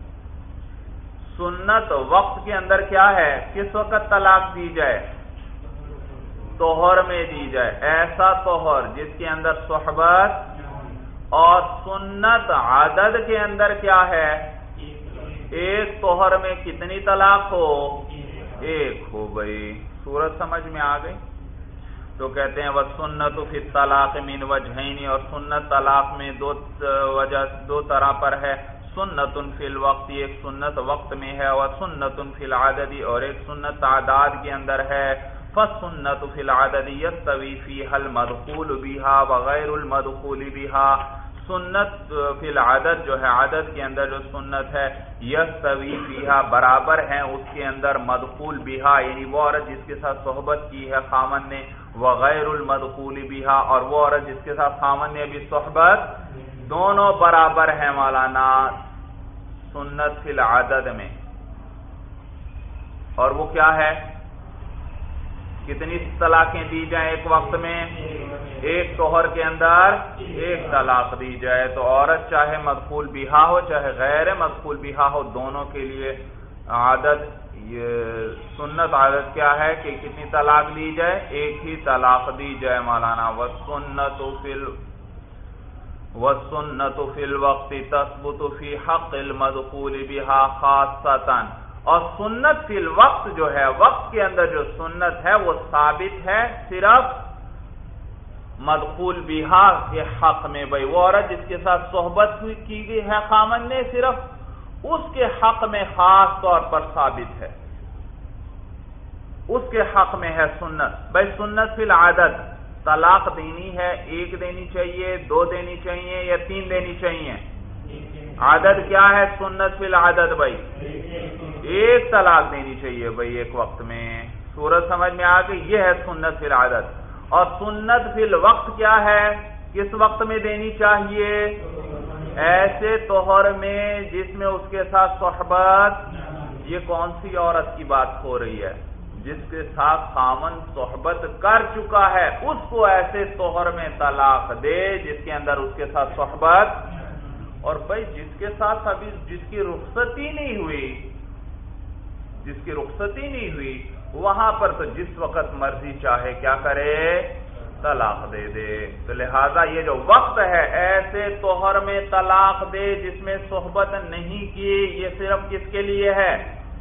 سنت وقت کے اندر کیا ہے؟ کس وقت طلاق دی جائے؟ طہر میں دی جائے، ایسا طہر جس کے اندر صحبت، اور سنت عدد کے اندر کیا ہے؟ ایک طہر میں کتنی طلاق ہو؟ ایک ہو بھائی۔ صورت سمجھ میں آ گئی؟ تو کہتے ہیں وَالسُنَّةُ فِي الطَّلَاقِ مِنْ وَجْهَيْنِ، اور سنت طلاق میں دو طرح پر ہے، سنتٌ فی الوقت، ایک سنت وقت میں ہے، اور سنتٌ فی العدد، اور ایک سنت تعداد کے اندر ہے۔ فالسنت فی العدد یستوی فیہا المدخول بہا وغیر المدخول بہا، سنت فی العدد جو ہے عدد کے اندر جو سنت ہے، یستوی فیہا برابر ہیں اس کے اندر، مدخول بہا یعنی وہ عورت جس کے ساتھ صحبت کی ہے خامن نے، وغیر المدخول بہا اور وہ عورت جس کے ساتھ خامن نے ابھی صحبت، دونوں برابر ہیں مولانا سنت فی العدد میں۔ اور وہ کیا ہے؟ کتنی طلاقیں دی جائیں ایک وقت میں؟ ایک طہر کے اندر ایک طلاق دی جائے، تو عورت چاہے مدخول بہا ہو چاہے غیر مدخول بہا ہو، دونوں کے لیے عادت سنت عادت کیا ہے کہ کتنی طلاق دی جائے؟ ایک ہی طلاق دی جائے مولانا۔ والسنت فی الوقت تثبت فی حق المدخول بہا خاصۃ، اور سنت فی الوقت جو ہے وقت کے اندر جو سنت ہے وہ ثابت ہے صرف مدخول بہا کے حق میں، بھائی وہ عورت جس کے ساتھ صحبت کی گئی ہے خامن نے صرف اس کے حق میں خاص طور پر ثابت ہے، اس کے حق میں ہے سنت۔ بھائی سنت فی العدد طلاق دینی ہے، ایک دینی چاہیے، دو دینی چاہیے یا تین دینی چاہیے؟ عدد کیا ہے سنت فی العدد؟ بھائی ایک طلاق دینی چاہیے بھائی ایک وقت میں، صورت سمجھ میں آ گئی؟ یہ ہے سنت فی العدد۔ اور سنت فی الوقت کیا ہے؟ کس وقت میں دینی چاہیے؟ ایسے طہر میں جس میں اس کے ساتھ صحبت، یہ کون سی عورت کی بات ہو رہی ہے؟ جس کے ساتھ خامن صحبت کر چکا ہے، اس کو ایسے طہر میں طلاق دے جس کے اندر اس کے ساتھ صحبت، اور بھائی جس کے ساتھ ابھی جس کی رخصتی نہیں ہوئی، جس کی رخصتی نہیں ہوئی، وہاں پر تو جس وقت مرضی چاہے کیا کرے؟ طلاق دے دے۔ تو لہذا یہ جو وقت ہے ایسے طہر میں طلاق دے جس میں صحبت نہیں کی، یہ صرف کس کے لیے ہے؟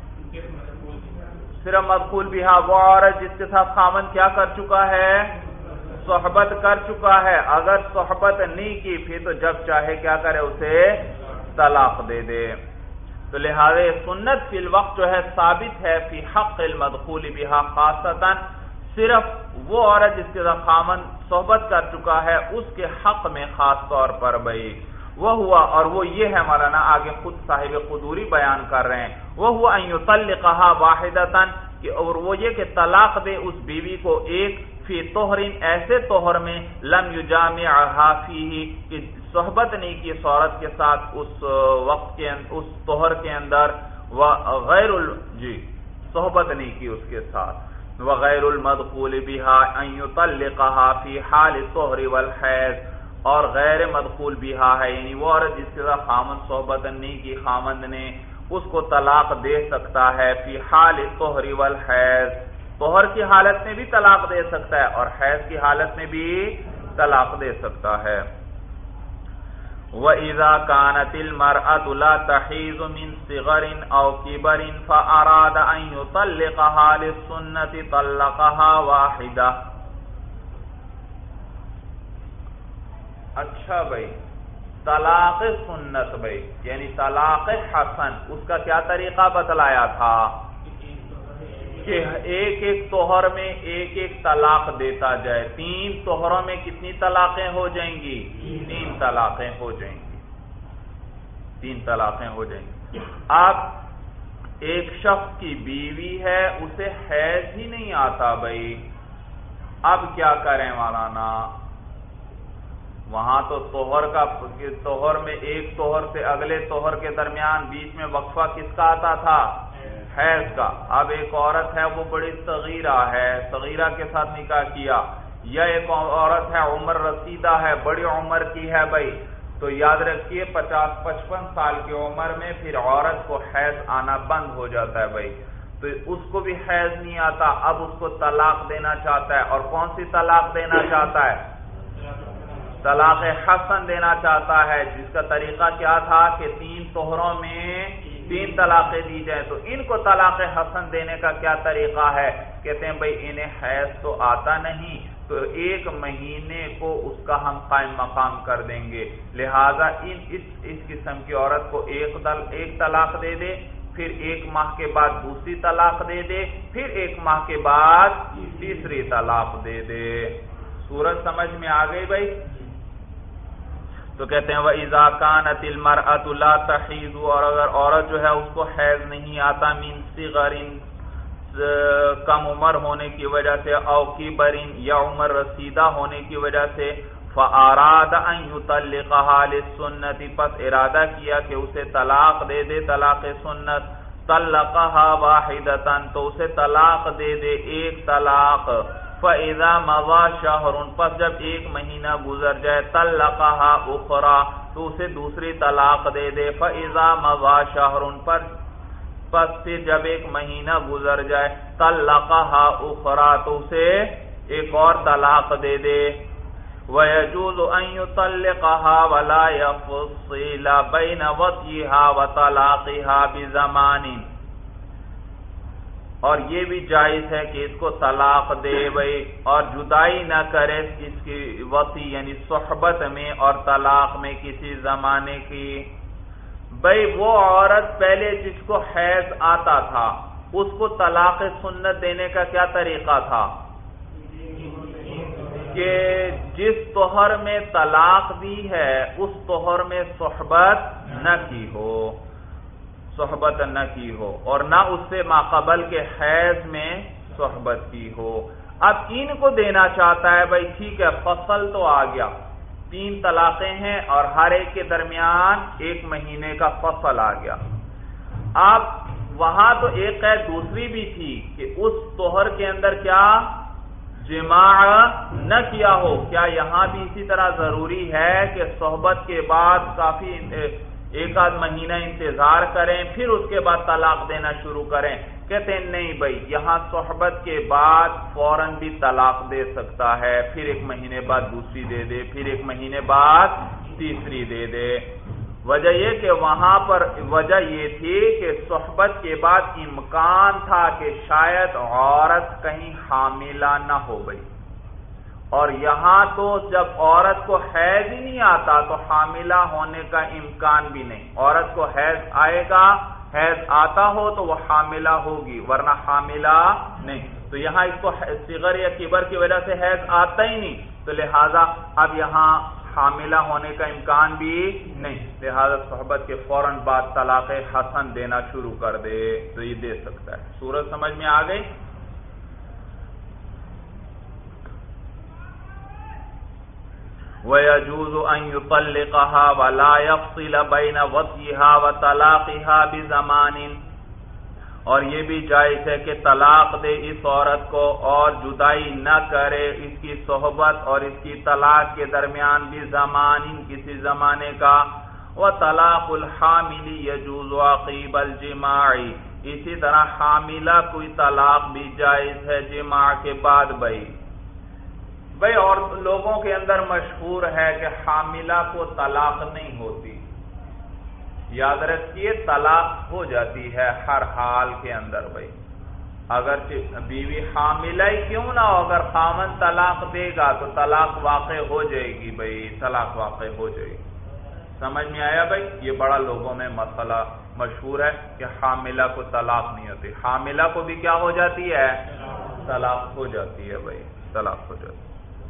صرف مدخول بہا، وہ عورت جس کے ساتھ خامن کیا کر چکا ہے؟ صحبت کر چکا ہے۔ اگر صحبت نہیں کی پھر تو جب چاہے کیا کرے؟ اسے طلاق دے دے۔ تو لہذا سنت فی الوقت جو ہے ثابت ہے فی حق المدخول بہا خاصتاً، صرف وہ عورت جس کے ساتھ خامن صحبت کر چکا ہے اس کے حق میں خاص طور پر بھائی وہ ہوا، اور وہ یہ ہے مولانا آگے خود صاحب قدوری بیان کر رہے ہیں، وہ ہوا ان یطلقها واحدۃ، کہ اور وہ یہ کہ طلاق دے اس بیوی کو ایک، فی طہر ایسے طہر میں، لم یجامعها فیہ کہ صحبت نہیں کی اس عورت کے ساتھ اس وقت کے اس طہر کے اندر، وغیر صحبت نہیں کی اس کے ساتھ، وغیر المدخول بہا ان یطلقها فی حال الطہر والحیض، اور غیر مدخول بہا ہے یعنی وہ عورت جس کے ساتھ خامن صحبت نہیں کی خامند نے، اس کو طلاق دے سکتا ہے فی حال الطہر والحیض، طہر کی حالت میں بھی طلاق دے سکتا ہے اور حیض کی حالت میں بھی طلاق دے سکتا ہے۔ وَإِذَا كَانَتِ الْمَرْأَةُ لَا تَحِيضُ مِنْ صِغَرٍ أَوْ كِبَرٍ فَأَرَادَ أَنْ يُطَلِّقَهَا لِلسُّنَّةِ طَلَّقَهَا وَاحِدَةً۔ اچھا بھائی، طلاق سنت بھائی یعنی طلاق حسن، اس کا کیا طریقہ بتلایا تھا کہ ایک ایک طہر میں ایک ایک طلاق دیتا جائے۔ تین طہروں میں کتنی طلاقیں ہو جائیں گی؟ تین طلاقیں ہو جائیں گی، تین طلاقیں ہو جائیں گی۔ اب ایک شخص کی بیوی ہے، اسے حیض ہی نہیں آتا بھائی، اب کیا کریں مولانا؟ وہاں تو طہر میں ایک طہر سے اگلے طہر کے درمیان بیچ میں وقفہ کس کا آتا تھا؟ حیض کا۔ اب ایک عورت ہے وہ بڑی صغیرہ ہے، صغیرہ کے ساتھ نکاح کیا، یا ایک عورت ہے عمر رسیدہ ہے، بڑی عمر کی ہے بھائی، تو یاد رکھیے 50-55 سال کی عمر میں پھر عورت کو حیض آنا بند ہو جاتا ہے بھائی، تو اس کو بھی حیض نہیں آتا، اب اس کو طلاق دینا چاہتا ہے، اور کون سی طلاق دینا چاہتا ہے؟ طلاق حسن دینا چاہتا ہے، جس کا طریقہ کیا تھا کہ تین طہروں میں تین طلاقیں دی جائیں۔ تو ان کو طلاق حسن دینے کا کیا طریقہ ہے؟ کہتے ہیں بھائی انہیں حیض تو آتا نہیں، تو 1 مہینے کو اس کا ہم قائم مقام کر دیں گے. لہذا اس قسم کی عورت کو ایک طلاق دے دے، پھر 1 ماہ کے بعد دوسری طلاق دے دے، پھر 1 ماہ کے بعد تیسری طلاق دے دے. صورت سمجھ میں آ گئی بھائی؟ تو کہتے ہیں وَإِذَا كَانَتِ الْمَرْأَةُ لَا تَحِيضُ، اور اگر عورت جو ہے اس کو حیض نہیں آتا، مِنْ صِغَرٍ کم عمر ہونے کی وجہ سے، او کبر یا عمر رسیدہ ہونے کی وجہ سے، فَأَرَادَ أَن يُطَلِّقَهَا لِلسُّنَّةِ، پس ارادہ کیا کہ اسے طلاق دے دے طلاق سنت، طَلَّقَهَا وَاحِدَةً، تو اسے طلاق دے دے 1 طلاق. فَإِذَا مَضَى شَهْرٌ، پس جب 1 مہینہ گزر جائے، طَلَّقَهَا أُخْرَى، تو اسے دوسری طلاق دے دے. فَإِذَا مَضَى شَهْرٌ، پس پھر جب 1 مہینہ گزر جائے، طَلَّقَهَا أُخْرَى، تو اسے ایک اور طلاق دے دے. وَيَجُوزُ أَن يُطَلِّقَهَا وَلَا يَفْصِلَ بَيْنَ وَطْئِهَا وَطَلَاقِهَا بِزَمَانٍ، اور یہ بھی جائز ہے کہ اس کو طلاق دے بھائی، اور جدائی نہ کرے اس کی وطی یعنی صحبت میں اور طلاق میں کسی زمانے کی. بھائی وہ عورت پہلے جس کو حیض آتا تھا، اس کو طلاق سنت دینے کا کیا طریقہ تھا؟ کہ جس طہر میں طلاق دی ہے اس طہر میں صحبت نہ کی ہو، اور نہ اس سے ماقبل کے حیض میں صحبت کی ہو. اب ان کو دینا چاہتا ہے بھائی ٹھیک ہے، فصل تو آ گیا، 3 طلاقیں ہیں اور ہر ایک کے درمیان 1 مہینے کا فصل آ گیا. اب وہاں تو ایک قید دوسری بھی تھی کہ اس طہر کے اندر کیا جماع نہ کیا ہو. کیا یہاں بھی اسی طرح ضروری ہے کہ صحبت کے بعد کافی 1 مہینہ انتظار کریں پھر اس کے بعد طلاق دینا شروع کریں؟ کہتے ہیں نہیں بھائی، یہاں صحبت کے بعد فوراً بھی طلاق دے سکتا ہے، پھر 1 مہینے بعد دوسری دے دے، پھر 1 مہینے بعد تیسری دے دے. وجہ یہ کہ وہاں پر وجہ یہ تھی کہ صحبت کے بعد امکان تھا کہ شاید عورت کہیں حاملہ نہ ہو گئی، اور یہاں تو جب عورت کو حیض ہی نہیں آتا تو حاملہ ہونے کا امکان بھی نہیں. عورت کو حیض آئے گا، حیض آتا ہو تو وہ حاملہ ہوگی، ورنہ حاملہ نہیں. تو یہاں اس کو صغر یا کبر کی وجہ سے حیض آتا ہی نہیں، تو لہذا اب یہاں حاملہ ہونے کا امکان بھی نہیں، لہذا صحبت کے فوراً بعد طلاق حسن دینا شروع کر دے تو یہ دے سکتا ہے. صورت سمجھ میں آ گئی؟ وَيَجُوزُ أَن يُطَلِّقَهَا وَلَا يَفْصِلَ بَيْنَ وَطْئِهَا وَطَلَاقِهَا بِزَمَانٍ، اور یہ بھی جائز ہے کہ طلاق دے اس عورت کو اور جدائی نہ کرے اس کی صحبت اور اس کی طلاق کے درمیان بھی زمان کسی زمانے کا. وَطَلَاقُ الْحَامِلِ يَجُوزُ عَقِيبَ الْجِمَاعِ، اسی طرح حاملہ کوئی طلاق بھی جائز ہے جماع کے بعد. بھائی اور لوگوں کے اندر مشہور ہے کہ حاملہ کو طلاق نہیں ہوتی. یاد رکھیے طلاق ہو جاتی ہے ہر حال کے اندر. بھائی اگر بیوی حاملہ ہی کیوں نہ ہو، اگر خاوند طلاق دے گا تو طلاق واقع ہو جائے گی. بھائی طلاق واقع ہو جائے گی. سمجھ میں آیا بھائی؟ یہ بڑا لوگوں میں مسئلہ مشہور ہے کہ حاملہ کو طلاق نہیں ہوتی. حاملہ کو بھی کیا ہو جاتی ہے؟ طلاق ہو جاتی ہے. بھائی طلاق ہو جاتی ہے.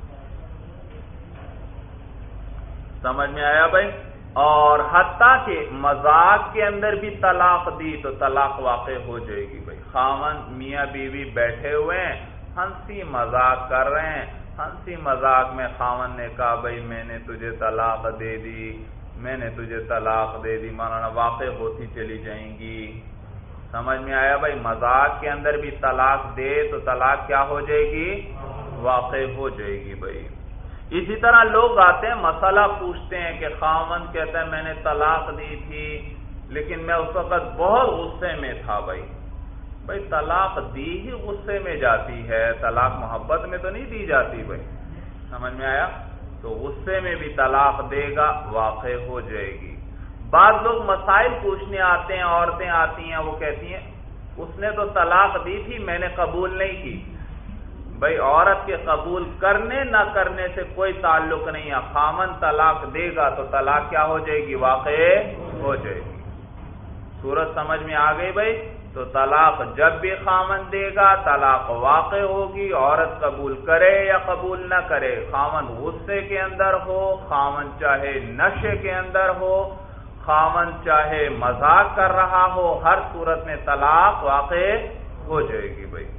سمجھ میں آیا بھائی؟ اور حتیٰ کہ مذاق کے اندر بھی طلاق دی تو طلاق واقع ہو جائے گی. بھائی خاوند میاں بیوی بیٹھے ہوئے ہیں، ہنسی مذاق کر رہے ہیں، ہنسی مذاق میں خاوند نے کہا بھائی میں نے تجھے طلاق دے دی، میں نے تجھے طلاق دے دی، مولانا واقع ہوتی چلی جائیں گی. سمجھ میں آیا بھائی؟ مذاق کے اندر بھی طلاق دے تو طلاق کیا ہو جائے گی؟ واقع ہو جائے گی. بھائی اسی طرح لوگ آتے ہیں مسئلہ پوچھتے ہیں کہ خاوند کہتا ہے میں نے طلاق دی تھی لیکن میں اس وقت بہت غصے میں تھا. بھائی طلاق دی ہی غصے میں جاتی ہے، طلاق محبت میں تو نہیں دی جاتی. بھائی سمجھ میں آیا؟ تو غصے میں بھی طلاق دے گا، واقع ہو جائے گی. بعض لوگ مسائل پوچھنے آتے ہیں، عورتیں آتی ہیں وہ کہتی ہیں اس نے تو طلاق دی تھی میں نے قبول نہیں کی. بھئی عورت کے قبول کرنے نہ کرنے سے کوئی تعلق نہیں ہے. خامن طلاق دے گا تو طلاق کیا ہو جائے گی؟ واقع ہو جائے گی. صورت سمجھ میں آ گئی بھئی؟ تو طلاق جب بھی خامن دے گا طلاق واقع ہوگی، عورت قبول کرے یا قبول نہ کرے. خامن غصے کے اندر ہو، خامن چاہے نشے کے اندر ہو، خامن چاہے مذاق کر رہا ہو، ہر صورت میں طلاق واقع ہو جائے گی بھئی.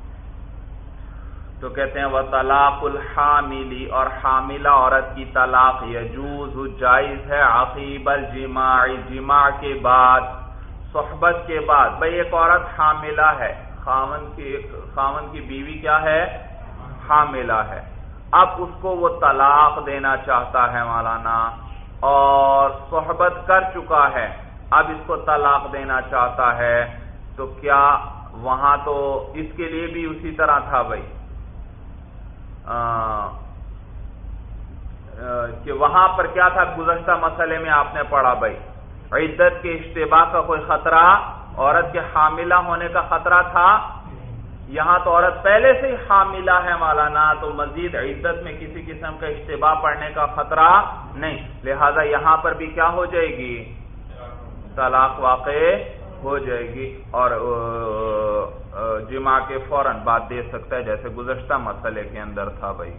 تو کہتے ہیں وَطَلَاقُ الْحَامِلِ، اور حاملہ عورت کی طلاق یجوز جائز ہے عقیب الجماع، جماع کے بعد، صحبت کے بعد. بھئی ایک عورت حاملہ ہے، خامن کی بیوی کیا ہے؟ حاملہ ہے. اب اس کو وہ طلاق دینا چاہتا ہے مولانا، اور صحبت کر چکا ہے، اب اس کو طلاق دینا چاہتا ہے، تو کیا وہاں تو اس کے لیے بھی اسی طرح تھا بھئی کہ وہاں پر کیا تھا؟ گزشتہ مسئلے میں آپ نے پڑھا بھئی عدت کے اشتباہ کا کوئی خطرہ، عورت کے حاملہ ہونے کا خطرہ تھا. یہاں تو عورت پہلے سے ہی حاملہ ہے مولانا، تو مزید عدت میں کسی قسم کا اشتباہ پڑنے کا خطرہ نہیں، لہذا یہاں پر بھی کیا ہو جائے گی؟ طلاق واقع ہو جائے گی، اور جماع کے فوراً بعد دے سکتا ہے، جیسے گزشتہ مسئلے کے اندر تھا بھائی.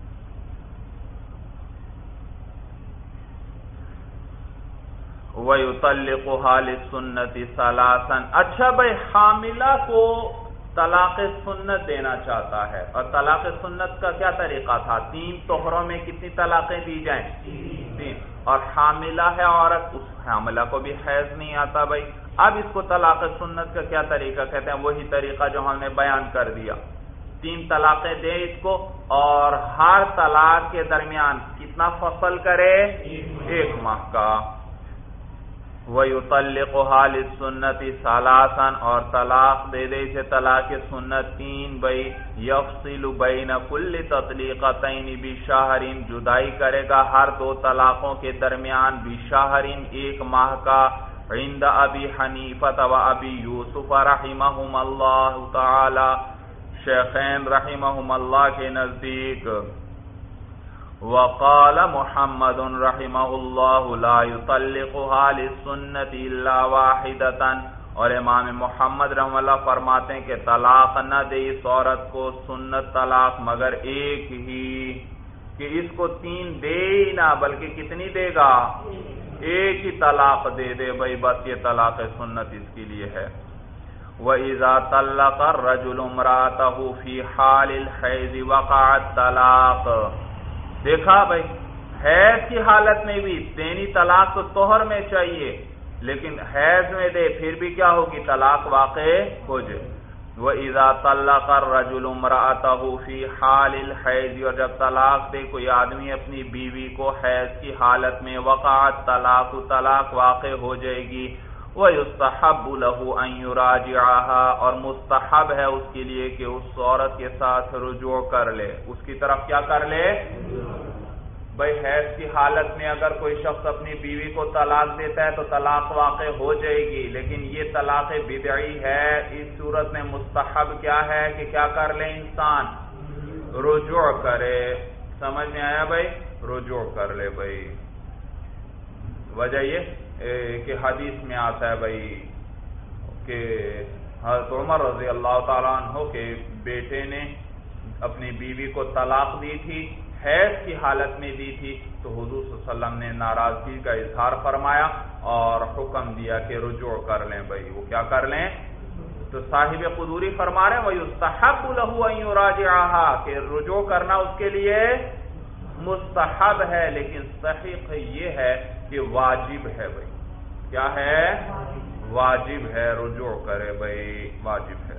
وَيُطَلِّقُهَا لِلسُّنَّةِ ثَلَاثًا. اچھا بھائی، حاملہ کو طلاق سنت دینا چاہتا ہے، اور طلاق سنت کا کیا طریقہ تھا؟ 3 طہروں میں کتنی طلاقیں دی جائیں؟ 3. اور حاملہ ہے عورت، اس حاملہ کو بھی حیض نہیں آتا بھائی. اب اس کو طلاق سنت کا کیا طریقہ کہتے ہیں؟ وہی طریقہ جو ہم نے بیان کر دیا. 3 طلاقیں دے اس کو، اور ہر طلاق کے درمیان کتنا فصل کرے؟ 1 ماہ کا. وَيُطَلِّقُهَا لِلسُّنَّةِ ثَلَاثًا، اور طلاق دے دے اسے طلاق سنت 3 بھئی. يَفْصِلُ بَيْنَ كُلِّ تَطْلِيقَتَيْنِ بِشَهْرٍ، جدائی کرے گا ہر 2 طلاقوں کے درمیان بِشَهْرٍ 1 ماہ کا. عند ابی حنیفہ و ابی یوسف رحمہم اللہ تعالی، شیخین رحمہم اللہ کے نزدیک. وقال محمد رحمہ اللہ لا يطلقها للسنة الا واحدة، اور امام محمد رحمہ اللہ فرماتے ہیں کہ طلاق نہ دے اس عورت کو سنت طلاق مگر ایک ہی، کہ اس کو 3 دے ہی نہ، بلکہ کتنی دے گا؟ ایک ہی طلاق دے دے بھائی، بس یہ طلاق سنت اس کے لیے ہے. وَإِذَا طَلَّقَ الرَّجُلُ امْرَأَتَهُ فِي حَالِ الْحَيْضِ وَقَعَ الطَّلَاقُ. دیکھا بھائی، حیض کی حالت میں بھی دینی طلاق تو طہر میں چاہیے، لیکن حیض میں دے پھر بھی کیا ہوگی؟ طلاق واقع ہو جائے. وَإِذَا طَلَّقَ الرَّجُلُ امْرَأَتَهُ فِي حَالِ الْحَيْضِ، اور جب طلاق دے کوئی آدمی اپنی بیوی کو حیض کی حالت میں، وقعت طلاق، طلاق واقع ہو جائے گی. وَيُسْتَحَبُّ لَهُ أَن يُرَاجِعَهَا، اور مستحب ہے اس کے لیے کہ اس عورت کے ساتھ رجوع کر لے، اس کی طرف کیا کر لے؟ بھائی حیض کی حالت میں اگر کوئی شخص اپنی بیوی کو طلاق دیتا ہے تو طلاق واقع ہو جائے گی، لیکن یہ طلاق بدعی ہے. اس صورت میں مستحب کیا ہے کہ کیا کر لے انسان؟ رجوع کرے. سمجھ میں آیا بھائی؟ رجوع کر لے بھائی. وجہ یہ کہ حدیث میں آتا ہے بھائی کہ حضرت عمر رضی اللہ تعالیٰ عنہ کے بیٹے نے اپنی بیوی کو طلاق دی تھی، حیض کی حالت میں دی تھی، تو حضور صلی اللہ علیہ وسلم نے ناراضگی کا اظہار فرمایا اور حکم دیا کہ رجوع کر لیں بھائی. وہ کیا کر لیں؟ تو صاحب قدوری فرما رہے ہیں وَيُسْتَحَبُّ لَهُ أَن يُرَاجِعَهَا، کہ رجوع کرنا اس کے لیے مستحب ہے، لیکن صحیح یہ ہے کہ واجب ہے بھائی. کیا ہے؟ واجب ہے، رجوع کرے بھائی، واجب ہے.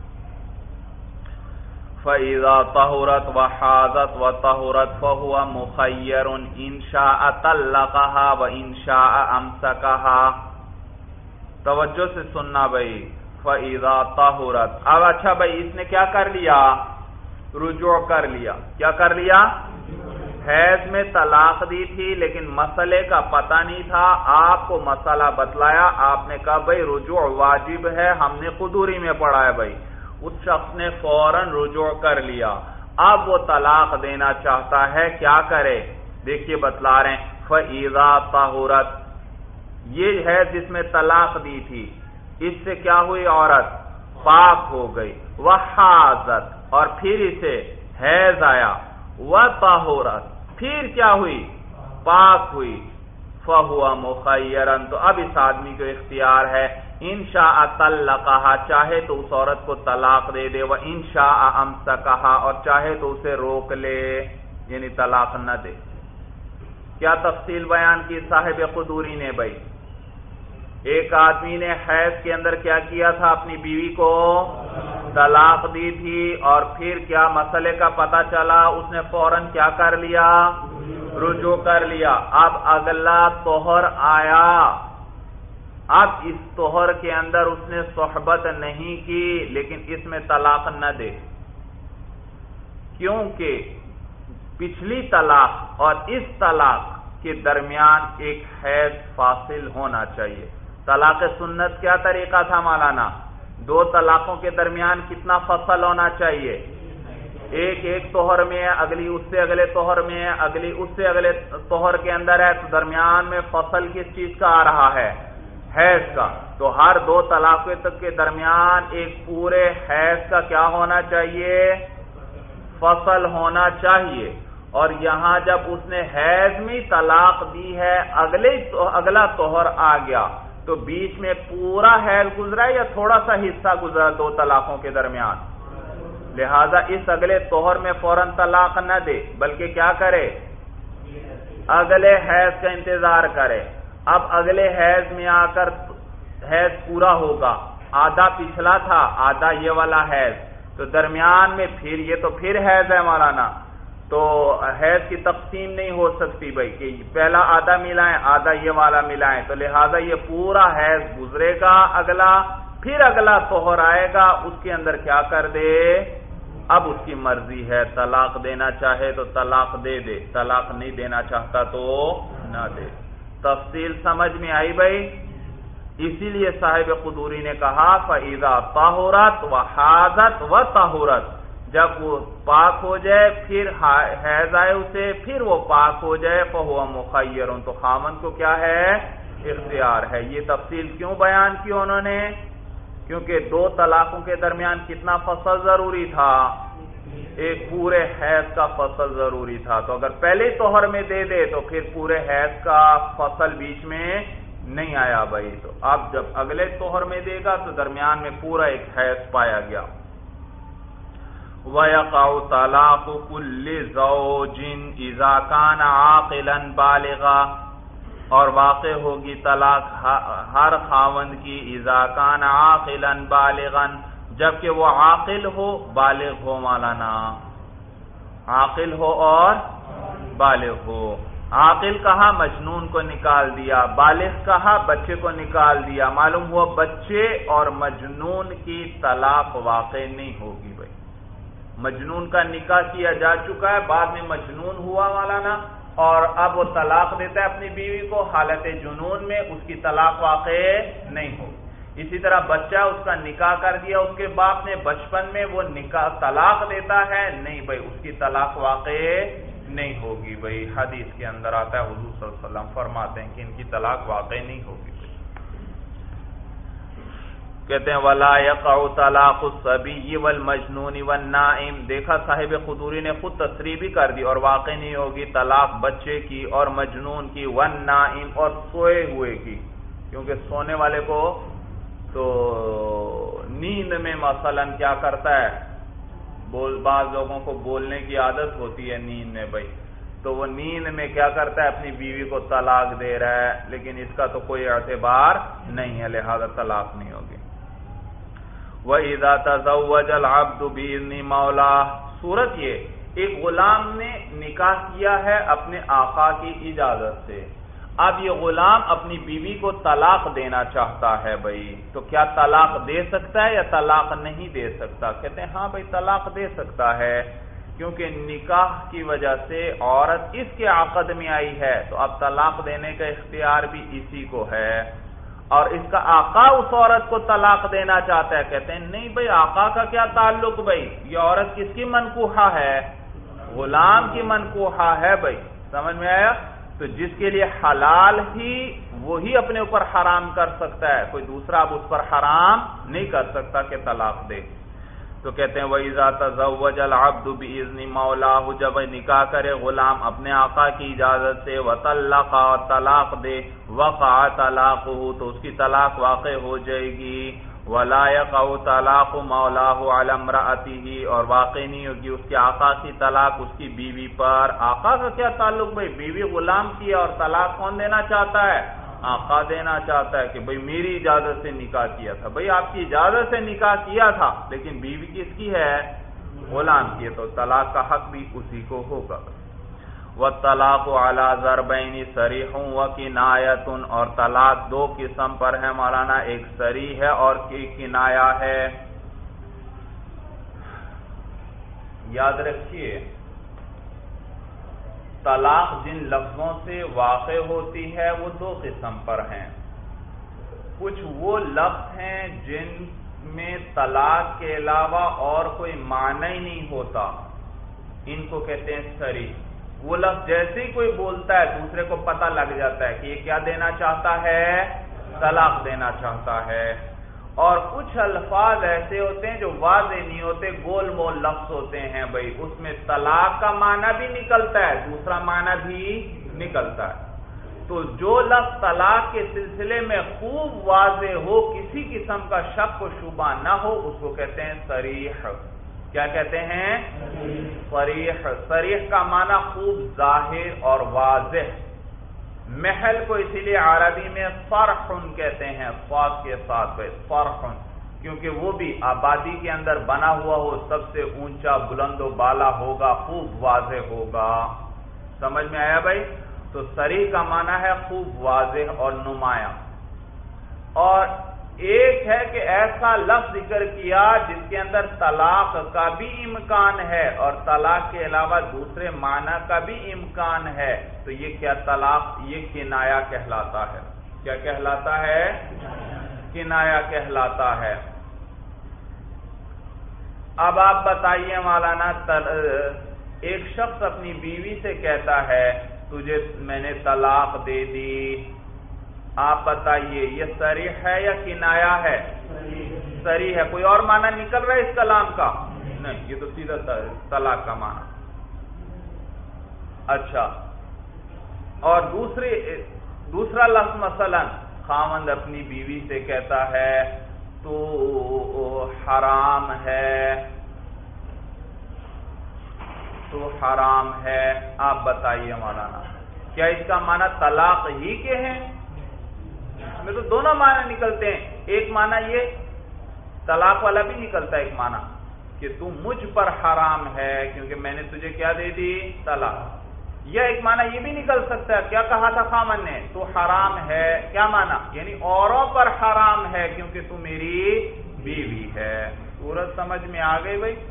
فَإِذَا طَهُرَتْ وَحَاضَتْ وَطَهُرَتْ فَهُوَ مُخَيَّرٌ إِنْ شَاءَ طَلَّقَهَا وَإِنْ شَاءَ أَمْسَكَهَا. توجہ سے سننا بھائی. فَإِذَا طَهُرَتْ، اب اچھا بھائی اس نے کیا کر لیا؟ رجوع کر لیا. کیا کر لیا؟ حیض میں طلاق دی تھی لیکن مسئلے کا پتہ نہیں تھا، آپ کو مسئلہ بتلایا، آپ نے کہا بھائی رجوع واجب ہے، ہم نے قدوری میں پڑھا ہے بھائی. اس شخص نے فوراً رجوع کر لیا، اب وہ طلاق دینا چاہتا ہے، کیا کرے؟ دیکھیے بتلا رہے ہیں، فَإِذَا طَهُرَتْ، یہ ہے جس میں طلاق دی تھی، اس سے کیا ہوئی؟ عورت پاک ہو گئی، وَحَاضَتْ، اور پھر اسے حیض آیا، وَطَهُرَتْ، پھر کیا ہوئی؟ پاک ہوئی، فَهُوَ مُخَيَّرًا، تو اب اس آدمی کو اختیار ہے، ان شاء طلقها، چاہے تو اس عورت کو طلاق دے دے، وَإِن شاء أَمْسَكَهَا، اور چاہے تو اسے روک لے، یعنی طلاق نہ دے۔ کیا تفصیل بیان کی صاحب قدوری نے بھائی؟ ایک آدمی نے حیض کے اندر کیا کیا تھا؟ اپنی بیوی کو طلاق دی تھی، اور پھر کیا مسئلے کا پتہ چلا؟ اس نے فوراً کیا کر لیا؟ رجوع کر لیا۔ اب اگلا طہر آیا، اب اس طہر کے اندر اس نے صحبت نہیں کی، لیکن اس میں طلاق نہ دے، کیونکہ پچھلی طلاق اور اس طلاق کے درمیان ایک حیض فاصل ہونا چاہیے۔ طلاق سنت کیا طریقہ تھا مولانا؟ دو طلاقوں کے درمیان کتنا فصل ہونا چاہیے؟ ایک طہر میں ہے، اگلی اس سے اگلے طہر میں ہے، اگلی اس سے اگلے طہر کے اندر ہے، تو درمیان میں فصل کس چیز کا آ رہا ہے؟ حیض کا۔ تو ہر دو طلاقوں تک کے درمیان ایک پورے حیض کا کیا ہونا چاہیے؟ فصل ہونا چاہیے۔ اور یہاں جب اس نے حیض میں طلاق دی ہے، اگلا طہر آ گیا، تو بیچ میں پورا حیض گزرا یا تھوڑا سا حصہ گزرا دو طلاقوں کے درمیان؟ لہذا اس اگلے طہر میں فوراً طلاق نہ دے، بلکہ کیا کرے؟ اگلے حیض کا انتظار کرے۔ اب اگلے حیض میں آ کر حیض پورا ہوگا، آدھا پچھلا تھا، آدھا یہ والا حیض، تو درمیان میں پھر یہ تو پھر حیض ہے مولانا، تو حیض کی تقسیم نہیں ہو سکتی بھائی کہ پہلا آدھا ملائیں آدھا یہ والا ملائیں، تو لہذا یہ پورا حیض گزرے گا اگلا، پھر اگلا طہر آئے گا، اس کے اندر کیا کر دے؟ اب اس کی مرضی ہے، طلاق دینا چاہے تو طلاق دے دے، طلاق نہیں دینا چاہتا تو نہ دے۔ تفصیل سمجھ میں آئی بھائی؟ اسی لیے صاحب قدوری نے کہا فَإِذَا طَهُرَتْ وَحَاضَتْ وَطَهُرَتْ، جب وہ پاک ہو جائے، پھر حیض آئے اسے، پھر وہ پاک ہو جائے، فَهُوَ مُخَيَّرٌ، تو خاوند کو کیا ہے؟ اختیار ہے۔ یہ تفصیل کیوں بیان کی انہوں نے؟ کیونکہ دو طلاقوں کے درمیان کتنا فصل ضروری تھا؟ ایک پورے حیض کا فصل ضروری تھا، تو اگر پہلے طہر میں دے دے تو پھر پورے حیض کا فصل بیچ میں نہیں آیا بھائی، تو اب جب اگلے طہر میں دے گا تو درمیان میں پورا ایک حیض پایا گیا۔ وَيَقَعُ طَلَاقُ كُلِّ زَوْجٍ إِذَا كَانَ عَاقِلًا بَالِغًا، اور واقع ہوگی طلاق ہر خاوند کی اذا کان عاقلا بالغا، جبکہ وہ عاقل ہو بالغ ہو مولانا، عاقل ہو اور بالغ ہو۔ عاقل کہا مجنون کو نکال دیا، بالغ کہا بچے کو نکال دیا، معلوم ہوا بچے اور مجنون کی طلاق واقع نہیں ہوگی بھائی۔ مجنون کا نکاح کیا جا چکا ہے، بعد میں مجنون ہوا مولانا، اور اب وہ طلاق دیتا ہے اپنی بیوی کو حالت جنون میں، اس کی طلاق واقع نہیں ہوگی۔ اسی طرح بچہ اس کا نکاح کر دیا اس کے باپ نے بچپن میں، وہ نکاح طلاق دیتا ہے نہیں بھائی، اس کی طلاق واقع نہیں ہوگی بھائی۔ حدیث کے اندر آتا ہے حضور صلی اللہ علیہ وسلم فرماتے ہیں کہ ان کی طلاق واقع نہیں ہوگی بھائی۔ کہتے ہیں وَلَا يَقَعُ طَلَاقُ الصَّبِيِّ وَالْمَجْنُونِ وَالنَّائِمِ، دیکھا صاحب قدوری نے خود تصریح بھی کر دی، اور واقع نہیں ہوگی طلاق بچے کی اور مجنون کی، وَالنَّائِمِ، اور سوئے ہوئے کی، کیونکہ سونے والے کو تو نیند میں مثلا کیا کرتا ہے، بعض لوگوں کو بولنے کی عادت ہوتی ہے نیند میں بھائی، تو وہ نیند میں کیا کرتا ہے، اپنی بیوی کو طلاق دے رہا ہے، لیکن اس کا تو کوئی اعتبار نہیں ہے، لہذا طلاق نہیں ہوگی۔ وَإِذَا تَزَوَّجَ الْعَبْدُ بِإِذْنِ مَوْلَاهُ، صورت یہ ایک غلام نے نکاح کیا ہے اپنے آقا کی اجازت سے، اب یہ غلام اپنی بیوی کو طلاق دینا چاہتا ہے بھائی، تو کیا طلاق دے سکتا ہے یا طلاق نہیں دے سکتا؟ کہتے ہیں ہاں بھائی طلاق دے سکتا ہے، کیونکہ نکاح کی وجہ سے عورت اس کے عقد میں آئی ہے، تو اب طلاق دینے کا اختیار بھی اسی کو ہے۔ اور اس کا آقا اس عورت کو طلاق دینا چاہتا ہے. کہتے ہیں نہیں بھائی آقا کا کیا تعلق بھائی, یہ عورت کس کی منکوحہ ہے؟ غلام کی منکوحہ ہے بھائی. سمجھ میں آیا؟ تو جس کے لیے حلال ہی وہی اپنے اوپر حرام کر سکتا ہے, کوئی دوسرا اب اس پر حرام نہیں کر سکتا کہ طلاق دے. تو کہتے ہیں وَإِذَا تَزَوَّجَ الْعَبْدُ بِإِذْنِ مَوْلَاهُ, جب نکاح کرے غلام اپنے آقا کی اجازت سے, وَطَلَّقَ, طلاق دے, وَقَعَ طَلَاقُهُ, تو اس کی طلاق واقع ہو جائے گی. وَلَا يَقَعُ طَلَاقُ مَوْلَاهُ عَلَى امْرَأَتِهِ, اور واقع نہیں ہوگی اس کے آقا کی طلاق اس کی بیوی پر. آقا کا کیا تعلق بھائی, بیوی غلام کی ہے اور طلاق کون دینا چاہتا ہے؟ آقا دینا چاہتا ہے کہ بھئی میری اجازت سے نکاح کیا تھا. بھئی آپ کی اجازت سے نکاح کیا تھا لیکن بیوی کس کی ہے؟ غلام کی ہے, تو طلاق کا حق بھی اسی کو ہوگا. وَالطَّلَاقُ عَلَى ضَرْبَيْنِ صَرِيحٌ وَكِنَایَةٌ, اور طلاق دو قسم پر ہے مولانا, ایک صریح ہے اور ایک کنایا ہے. یاد رکھیے طلاق جن لفظوں سے واقع ہوتی ہے وہ دو قسم پر ہیں. کچھ وہ لفظ ہیں جن میں طلاق کے علاوہ اور کوئی معنی ہی نہیں ہوتا, ان کو کہتے ہیں صریح. وہ لفظ جیسے ہی کوئی بولتا ہے دوسرے کو پتہ لگ جاتا ہے کہ یہ کیا دینا چاہتا ہے؟ طلاق دینا چاہتا ہے. اور کچھ الفاظ ایسے ہوتے ہیں جو واضح نہیں ہوتے, گول مول لفظ ہوتے ہیں بھائی, اس میں طلاق کا معنی بھی نکلتا ہے دوسرا معنی بھی نکلتا ہے. تو جو لفظ طلاق کے سلسلے میں خوب واضح ہو, کسی قسم کا شک و شبہ نہ ہو, اس کو کہتے ہیں صریح. کیا کہتے ہیں؟ صریح. صریح کا معنی خوب ظاہر اور واضح. محل کو اسی لیے عربی میں صرح کہتے ہیں, صاد کے ساتھ صرح, کیونکہ وہ بھی آبادی کے اندر بنا ہوا ہو, سب سے اونچا بلند و بالا ہوگا, خوب واضح ہوگا. سمجھ میں آیا بھائی؟ تو صریح کا معنی ہے خوب واضح اور نمایاں. اور ایک ہے کہ ایسا لفظ ذکر کیا جس کے اندر طلاق کا بھی امکان ہے اور طلاق کے علاوہ دوسرے معنی کا بھی امکان ہے, تو یہ کیا طلاق, یہ کنایا کہلاتا ہے. کیا کہلاتا ہے؟ کنایا کہلاتا ہے. اب آپ بتائیے مولانا, ایک شخص اپنی بیوی سے کہتا ہے تجھے میں نے طلاق دے دی, آپ بتائیے یہ صریح ہے یا کنایا ہے؟ صریح ہے. کوئی اور معنی نکل رہا ہے اس کلام کا؟ نہیں, یہ تو سیدھا طلاق کا معنی. اچھا, اور دوسرا لفظ مثلا خاوند اپنی بیوی سے کہتا ہے تو حرام ہے, تو حرام ہے. آپ بتائیے مولانا کیا اس کا معنی طلاق ہی کے ہیں؟ اس میں تو دونوں معنی نکلتے ہیں. ایک معنی یہ طلاق والا بھی نکلتا ہے, ایک معنی کہ تو مجھ پر حرام ہے کیونکہ میں نے تجھے کیا دے دی؟ طلاق. یا ایک معنی یہ بھی نکل سکتا ہے, کیا کہا تھا خامن نے؟ تو حرام ہے. کیا معنی؟ یعنی اوروں پر حرام ہے کیونکہ تو میری بیوی ہے. صورت سمجھ میں آ گئی بھائی؟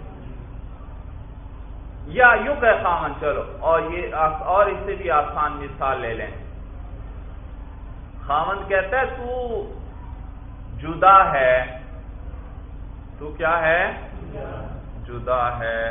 یا یوں کہ خامن, چلو اور اس سے بھی آسان مثال لے لیں. خامن کہتا ہے تو جدا ہے. تو کیا ہے؟ جدا ہے.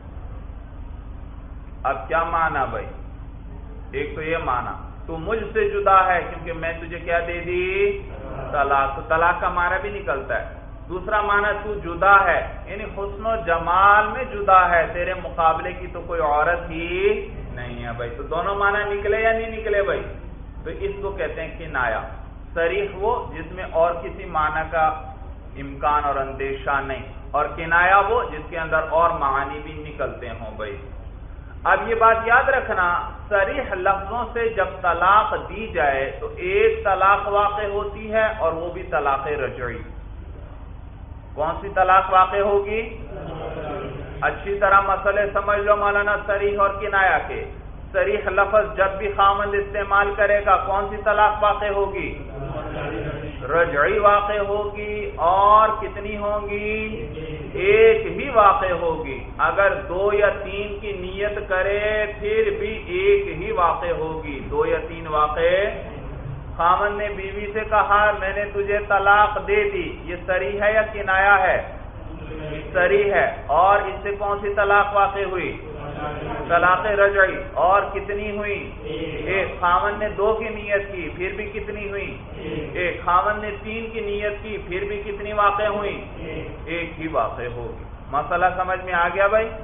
اب کیا معنی بھائی؟ ایک تو یہ معنی تو مجھ سے جدا ہے کیونکہ میں تجھے کیا دے دی؟ طلاق. تو طلاق کا معنی بھی نکلتا ہے. دوسرا معنی تو جدا ہے یعنی حسن و جمال میں جدا ہے, تیرے مقابلے کی تو کوئی عورت ہی نہیں ہے بھائی. تو دونوں معنی نکلے یا نہیں نکلے بھائی؟ تو اس کو کہتے ہیں کنایا. صریح وہ جس میں اور کسی معنی کا امکان اور اندیشہ نہیں, اور کنایا وہ جس کے اندر اور معانی بھی نکلتے ہوں بھائی. اب یہ بات یاد رکھنا, صریح لفظوں سے جب طلاق دی جائے تو ایک طلاق واقع ہوتی ہے اور وہ بھی طلاق رجعی. کون سی طلاق واقع ہوگی؟ اچھی طرح مسئلے سمجھ لو مولانا صریح اور کنایا کے. صریح لفظ جب بھی خاوند استعمال کرے گا کون سی طلاق واقع ہوگی؟ رجعی واقع ہوگی. اور کتنی ہوں گی؟ ایک ہی واقع ہوگی. اگر 2 یا 3 کی نیت کرے پھر بھی ایک ہی واقع ہوگی, 2 یا 3 واقع خاوند نے بیوی سے کہا میں نے تجھے طلاق دے دی، یہ صریح ہے یا کنایا ہے؟ صریح ہے۔ اور اس سے کون سی طلاق واقع ہوئی؟ طلاق رجعی۔ اور کتنی ہوئی؟ ایک۔ خاوند نے 2 کی نیت کی پھر بھی کتنی ہوئی؟ ایک۔ خاوند نے 3 کی نیت کی پھر بھی کتنی واقع ہوئی؟ ایک ہی واقع ہوگی۔ مسئلہ سمجھ میں آ گیا بھائی؟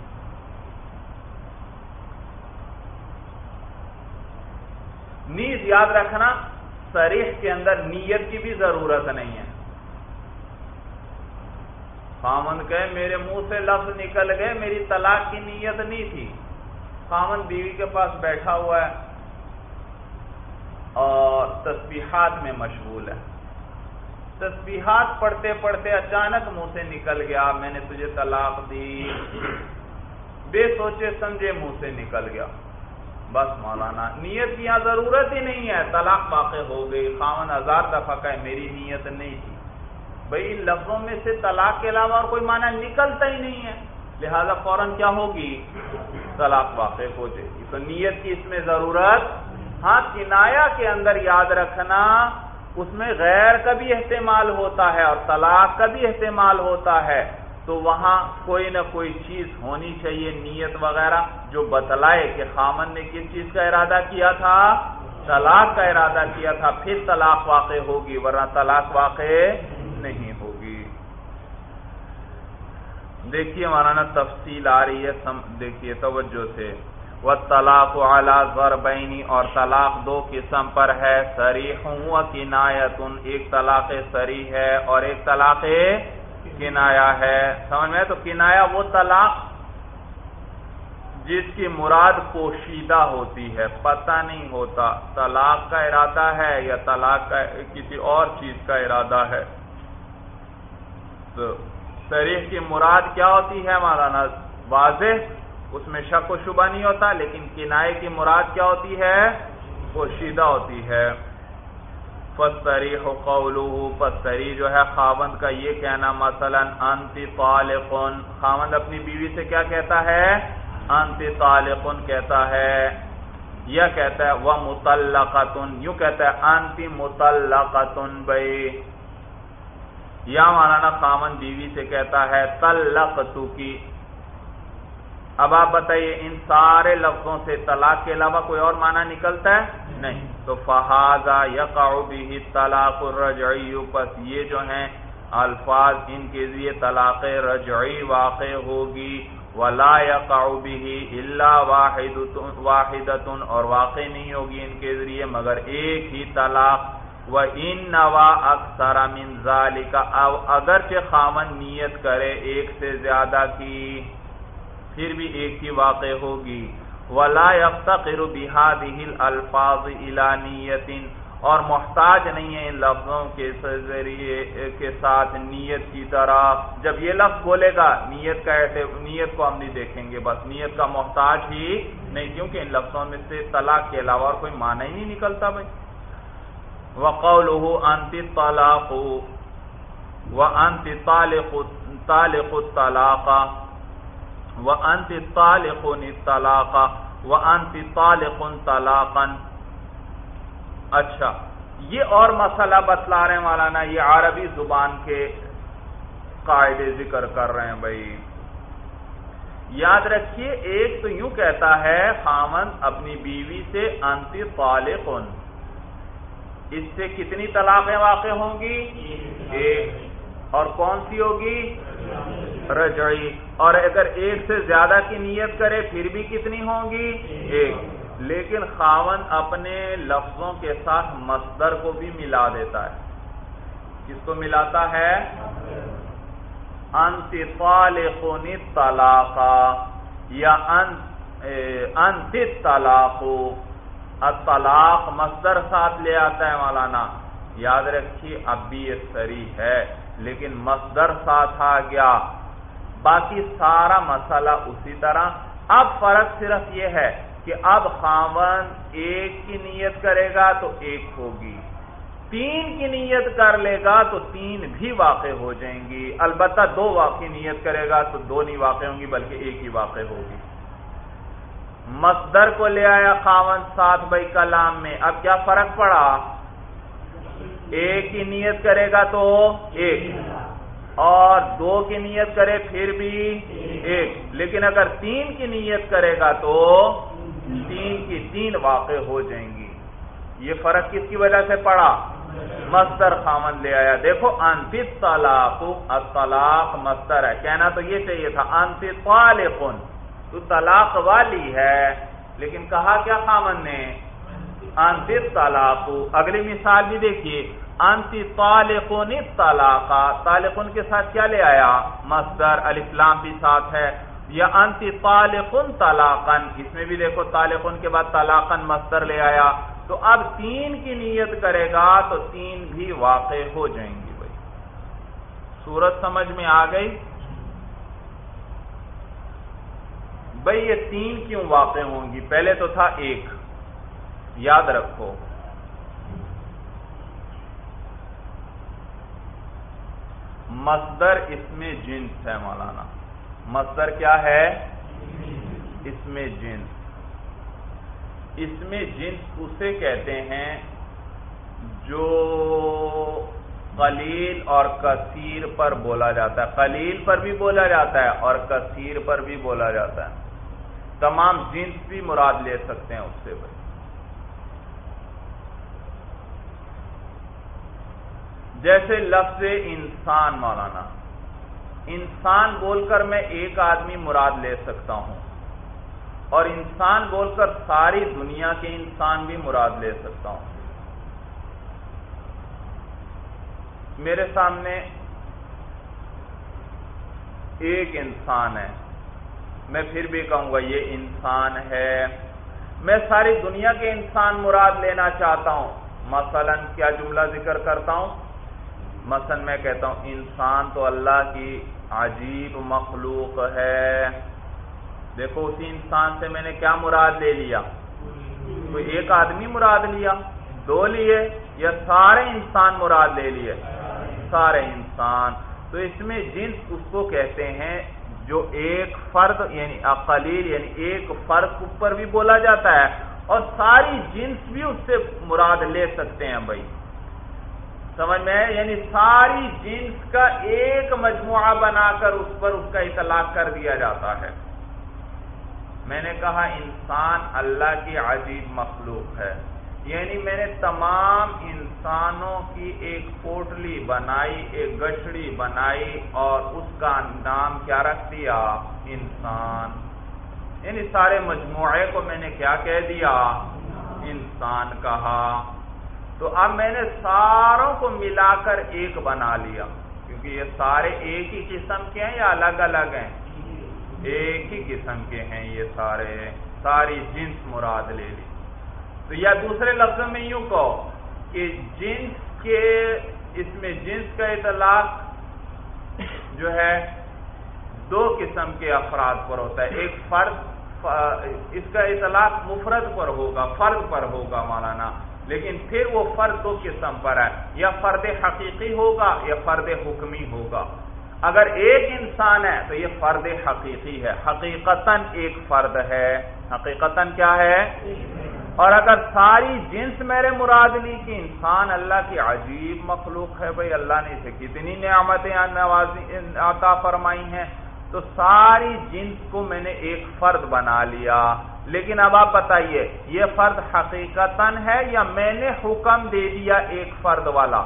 نیز یاد رکھنا صریح کے اندر نیت کی بھی ضرورت نہیں ہے۔ خاوند کہے میرے منہ سے لفظ نکل گئے، میری طلاق کی نیت نہیں تھی۔ خاوند بیوی کے پاس بیٹھا ہوا ہے اور تسبیحات میں مشغول ہے، تسبیحات پڑھتے پڑھتے اچانک منہ سے نکل گیا میں نے تجھے طلاق دی، بے سوچے سمجھے منہ سے نکل گیا، بس مولانا نیت کی یہاں ضرورت ہی نہیں ہے، طلاق واقع ہو گئی۔ خاوند 1000 دفعہ کہے میری نیت نہیں تھی، بھئی ان لفظوں میں سے طلاق کے علاوہ اور کوئی معنی نکلتا ہی نہیں ہے، لہذا فوراً کیا ہوگی؟ طلاق واقع ہو جائے گی۔ تو نیت کی اس میں ضرورت، ہاں کنایا کے اندر یاد رکھنا اس میں غیر کا بھی احتمال ہوتا ہے اور طلاق کا بھی احتمال ہوتا ہے، تو وہاں کوئی نہ کوئی چیز ہونی چاہیے نیت وغیرہ جو بتلائے کہ خاوند نے کس چیز کا ارادہ کیا تھا؟ طلاق کا ارادہ کیا تھا، پھر طلاق واقع ہوگی، ورنہ طلاق واقع نہیں ہوگی۔ دیکھیے مولانا تفصیل آ رہی ہے، دیکھیے توجہ سے۔ والطلاق علی ضربین، اور طلاق 2 قسم پر ہے، صریح و کنایۃ، ایک طلاق صریح ہے اور ایک طلاق کنایا ہے۔ سمجھ میں؟ تو کنایا وہ طلاق جس کی مراد پوشیدہ ہوتی ہے، پتہ نہیں ہوتا طلاق کا ارادہ ہے یا طلاق کا کسی اور چیز کا ارادہ ہے۔ تو صریح کی مراد کیا ہوتی ہے مولانا؟ واضح، اس میں شک و شبہ نہیں ہوتا، لیکن کنائے کی مراد کیا ہوتی ہے؟ پوشیدہ ہوتی ہے۔ فالصریح قولہ، فالصریح جو ہے خاوند کا یہ کہنا، مثلا انت طالق، خاوند اپنی بیوی سے کیا کہتا ہے؟ انت طالق کہتا ہے، یا کہتا ہے ومطلقۃ، یوں کہتا ہے انت مطلقۃ بھائی، یا مولانا خاوند بیوی سے کہتا ہے طلقتک۔ اب آپ بتائیے ان سارے لفظوں سے طلاق کے علاوہ کوئی اور معنی نکلتا ہے؟ نہیں۔ تو فہذا یقع بہ الطلاق الرجعی، پس یہ جو ہیں الفاظ ان کے ذریعے طلاق رجعی واقع ہوگی، ولا یقع بہ الا واحدۃ، اور واقع نہیں ہوگی ان کے ذریعے مگر ایک ہی طلاق، وَإِن نَوَا أَكْثَرَ مِنْ ذَلِكَ، اگرچہ خاوند نیت کرے ایک سے زیادہ کی پھر بھی ایک ہی واقع ہوگی، وَلَا يَفْتَقِرُ بِهَذِهِ الْأَلْفَاظِ إِلَى نِيَّةٍ، اور محتاج نہیں ہے ان لفظوں کے ذریعے کے ساتھ نیت کی طرح، جب یہ لفظ بولے گا نیت کو ہم نہیں دیکھیں گے، بس نیت کا محتاج ہی نہیں، کیونکہ ان لفظوں میں سے طلاق کے علاوہ اور کوئی معنی ہی نہیں نکلتا بھائی۔ وَقَوْلُهُ أَنْتِ الطَّلَاقُ وَأَنْتِ طَالِقُ الطَّلَاقَ وَأَنْتِ طَالِقٌ الطَّلَاقَ وَأَنْتِ طَالِقٌ طَلَاقًا۔ اچھا، یہ اور مسئلہ بتلا رہے ہیں مولانا، یہ عربی زبان کے قاعدے ذکر کر رہے ہیں بھائی۔ یاد رکھیے، ایک تو یوں کہتا ہے خاوند اپنی بیوی سے انت طالق، اس سے کتنی طلاقیں واقع ہوں گی؟ ایک، اور کون سی ہوگی؟ رجعی، اور اگر ایک سے زیادہ کی نیت کرے پھر بھی کتنی ہوں گی؟ ایک، لیکن خاوند اپنے لفظوں کے ساتھ مصدر کو بھی ملا دیتا ہے۔ کس کو ملاتا ہے؟ انت طالق الطلاق، یا انت الطلاق، الطلاق مصدر ساتھ لے آتا ہے مولانا۔ یاد رکھیے اب بھی یہ صریح ہے لیکن مصدر ساتھ آ گیا، باقی سارا مسئلہ اسی طرح۔ اب فرق صرف یہ ہے کہ اب خاوند ایک کی نیت کرے گا تو ایک ہوگی، 3 کی نیت کر لے گا تو 3 بھی واقع ہو جائیں گی، البتہ 2 واقعی نیت کرے گا تو 2 نہیں واقع ہوں گی بلکہ ایک ہی واقع ہوگی۔ مصدر کو لے آیا خاوند ساتھ بھائی کلام میں، اب کیا فرق پڑا؟ ایک کی نیت کرے گا تو ایک، اور دو کی نیت کرے پھر بھی ایک، لیکن اگر تین کی نیت کرے گا تو تین کی تین واقع ہو جائیں گی۔ یہ فرق کس کی وجہ سے پڑا؟ مصدر خامن لے آیا۔ دیکھو انت الطلاق، الطلاق مصدر ہے، کہنا تو یہ چاہیے تھا انت طالق، تو طلاق والی ہے، لیکن کہا کیا خامن نے؟ انت الطلاق۔ اگلی مثال بھی دیکھیے، انت طالقن الطلاق، طالقن کے ساتھ کیا لے آیا؟ مصدر، الف لام بھی ساتھ ہے، یا انت طالقن طلاقن، اس میں بھی دیکھو طالقن کے بعد طلاقن مصدر لے آیا، تو اب تین کی نیت کرے گا تو تین بھی واقع ہو جائیں گی۔ بھائی صورت سمجھ میں آ گئی؟ بھائی یہ تین کیوں واقع ہوں گی؟ پہلے تو تھا ایک، یاد رکھو مصدر اس میں جنس ہے مولانا، مصدر کیا ہے؟ اس میں جنس، اس میں جنس اسے کہتے ہیں جو قلیل اور کثیر پر بولا جاتا ہے، قلیل پر بھی بولا جاتا ہے اور کثیر پر بھی بولا جاتا ہے، تمام جنس بھی مراد لے سکتے ہیں اس سے۔ بھائی جیسے لفظ انسان مولانا، انسان بول کر میں ایک آدمی مراد لے سکتا ہوں، اور انسان بول کر ساری دنیا کے انسان بھی مراد لے سکتا ہوں۔ میرے سامنے ایک انسان ہے، میں پھر بھی کہوں گا یہ انسان ہے، میں ساری دنیا کے انسان مراد لینا چاہتا ہوں، مثلا کیا جملہ ذکر کرتا ہوں؟ مثلا میں کہتا ہوں انسان تو اللہ کی عجیب مخلوق ہے، دیکھو اسی انسان سے میں نے کیا مراد لے لیا؟ کوئی ایک آدمی مراد لیا، دو لیے، یا سارے انسان مراد لے لیے؟ سارے انسان۔ تو اس میں جنس اس کو کہتے ہیں جو ایک فرد یعنی قلیل یعنی ایک فرد پر بھی بولا جاتا ہے، اور ساری جنس بھی اس سے مراد لے سکتے ہیں۔ بھائی سمجھ میں ہے؟ یعنی ساری جنس کا ایک مجموعہ بنا کر اس پر اس کا اطلاق کر دیا جاتا ہے۔ میں نے کہا انسان اللہ کی عجیب مخلوق ہے، یعنی میں نے تمام انسانوں کی ایک پوٹلی بنائی، ایک گٹھڑی بنائی، اور اس کا نام کیا رکھ دیا؟ انسان۔ یعنی سارے مجموعے کو میں نے کیا کہہ دیا؟ انسان کہا۔ تو اب میں نے ساروں کو ملا کر ایک بنا لیا، کیونکہ یہ سارے ایک ہی قسم کے ہیں یا الگ الگ ہیں؟ ایک ہی قسم کے ہیں یہ سارے، ساری جنس مراد لے لی۔ تو یا دوسرے لفظوں میں یوں کہو کہ جنس کے اس میں جنس کا اطلاق جو ہے دو قسم کے افراد پر ہوتا ہے، ایک فرد، اس کا اطلاق مفرد پر ہوگا، فرد پر ہوگا مولانا، لیکن پھر وہ فرد دو قسم پر ہے، یا فرد حقیقی ہوگا یا فرد حکمی ہوگا۔ اگر ایک انسان ہے تو یہ فرد حقیقی ہے، حقیقتاً ایک فرد ہے، حقیقتاً کیا ہے؟ اور اگر ساری جنس میرے مراد لی کہ انسان اللہ کی عجیب مخلوق ہے، بھئی اللہ نے اسے کتنی نعمتیں عطا فرمائی ہیں، تو ساری جنس کو میں نے ایک فرد بنا لیا۔ لیکن اب آپ بتائیے یہ فرد حقیقتاً ہے یا میں نے حکم دے دیا ایک فرد والا؟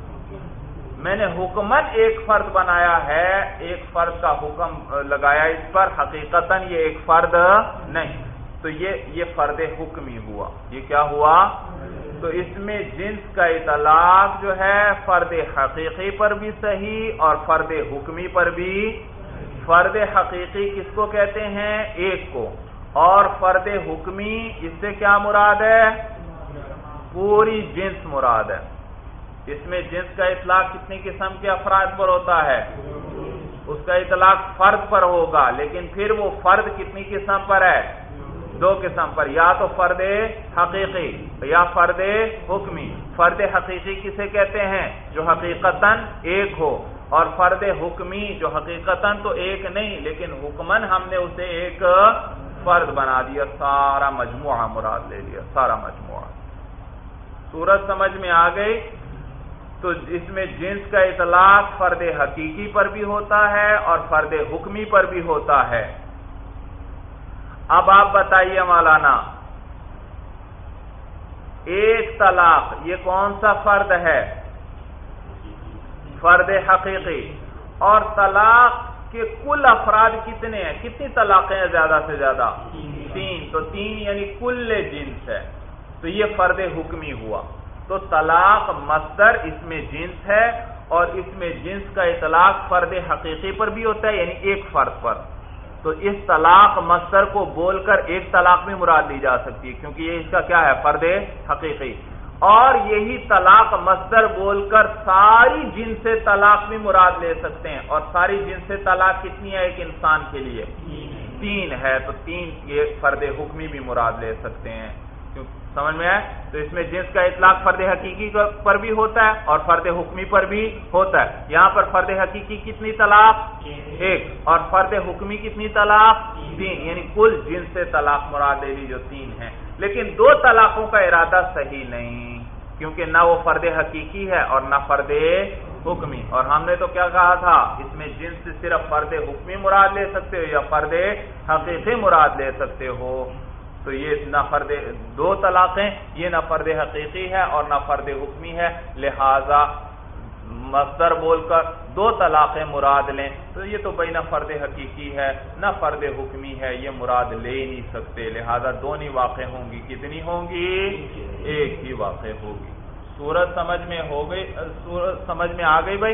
میں نے حکمن ایک فرد بنایا ہے، ایک فرد کا حکم لگایا اس پر، حقیقتاً یہ ایک فرد نہیں، تو یہ فرد حکمی ہوا۔ یہ کیا ہوا؟ تو اس میں جنس کا اطلاق جو ہے فرد حقیقی پر بھی صحیح اور فرد حکمی پر بھی۔ فرد حقیقی کس کو کہتے ہیں؟ ایک کو، اور فرد حکمی اس سے کیا مراد ہے؟ پوری جنس مراد ہے۔ اس میں جنس کا اطلاق کتنی قسم کے افراد پر ہوتا ہے؟ اس کا اطلاق فرد پر ہوگا، لیکن پھر وہ فرد کتنی قسم پر ہے؟ دو قسم پر، یا تو فرد حقیقی یا فرد حکمی۔ فرد حقیقی کسے کہتے ہیں؟ جو حقیقتاً ایک ہو، اور فرد حکمی جو حقیقتاً تو ایک نہیں لیکن حکماً ہم نے اسے ایک فرد بنا دیا، سارا مجموعہ مراد لے لیا، سارا مجموعہ۔ صورت سمجھ میں آ گئی؟ تو اس میں جنس کا اطلاق فرد حقیقی پر بھی ہوتا ہے اور فرد حکمی پر بھی ہوتا ہے۔ اب آپ بتائیے مولانا، ایک طلاق یہ کون سا فرد ہے؟ فرد حقیقی۔ اور طلاق کے کل افراد کتنے ہیں؟ کتنی طلاقیں ہیں زیادہ سے زیادہ؟ 3۔ تو 3 یعنی کل جنس ہے، تو یہ فرد حکمی ہوا۔ تو طلاق مصدر اس میں جنس ہے، اور اس میں جنس کا اطلاق فرد حقیقی پر بھی ہوتا ہے، یعنی ایک فرد پر۔ تو اس طلاق مصدر کو بول کر ایک طلاق بھی مراد لی جا سکتی ہے، کیونکہ یہ اس کا کیا ہے؟ فرد حقیقی۔ اور یہی طلاق مصدر بول کر ساری جنس سے طلاق بھی مراد لے سکتے ہیں، اور ساری جنس سے طلاق کتنی ہے ایک انسان کے لیے؟ 3 ہے، تو 3 یہ فرد حکمی بھی مراد لے سکتے ہیں۔ سمجھ میں آئے؟ تو اس میں جنس کا اطلاق فرد حقیقی پر بھی ہوتا ہے اور فرد حکمی پر بھی ہوتا ہے۔ یہاں پر فرد حقیقی کتنی طلاق؟ 1، اور فرد حکمی کتنی طلاق؟ 3، یعنی کل جنس سے طلاق مراد لے لی جو 3 ہیں۔ لیکن 2 طلاقوں کا ارادہ صحیح نہیں، کیونکہ نہ وہ فرد حقیقی ہے اور نہ فرد حکمی۔ اور ہم نے تو کیا کہا تھا؟ اس میں جنس سے صرف فرد حکمی مراد لے سکتے ہو یا فرد حقیقی مراد لے سکتے ہو۔ تو یہ نہ فرد 2 طلاقیں، یہ نہ فرد حقیقی ہے اور نہ فرد حکمی ہے، لہذا مصدر بول کر 2 طلاقیں مراد لیں تو یہ تو بھائی نہ فرد حقیقی ہے نہ فرد حکمی ہے، یہ مراد لے ہی نہیں سکتے، لہذا 2 نہیں واقع ہوں گی۔ کتنی ہوں گی؟ 1 ہی واقع ہوگی۔ صورت سمجھ میں ہو گئی؟ صورت سمجھ میں آ گئی بھائی؟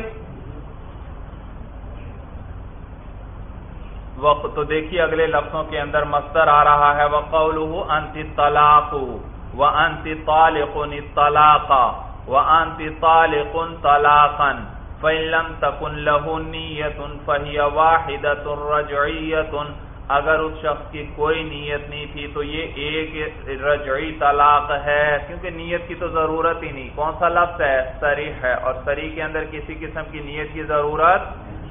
وقت تو دیکھیے اگلے لفظوں کے اندر مصدر آ رہا ہے وَقَوْلُهُ أَنْتِ الطَّلَاقُ وَأَنْتِ طَالِقٌ الطَّلَاقَ وَأَنْتِ طَالِقٌ طَلَاقًا فَإِن لَمْ تَكُنْ لَهُ نِيَّةٌ فَهِيَ وَاحِدَةٌ رَجْعِيَّةٌ۔ اگر اس شخص کی کوئی نیت نہیں تھی تو یہ ایک رجعی طلاق ہے، کیونکہ نیت کی تو ضرورت ہی نہیں۔ کون سا لفظ ہے؟ صریح ہے، اور صریح کے اندر کسی قسم کی نیت کی ضرورت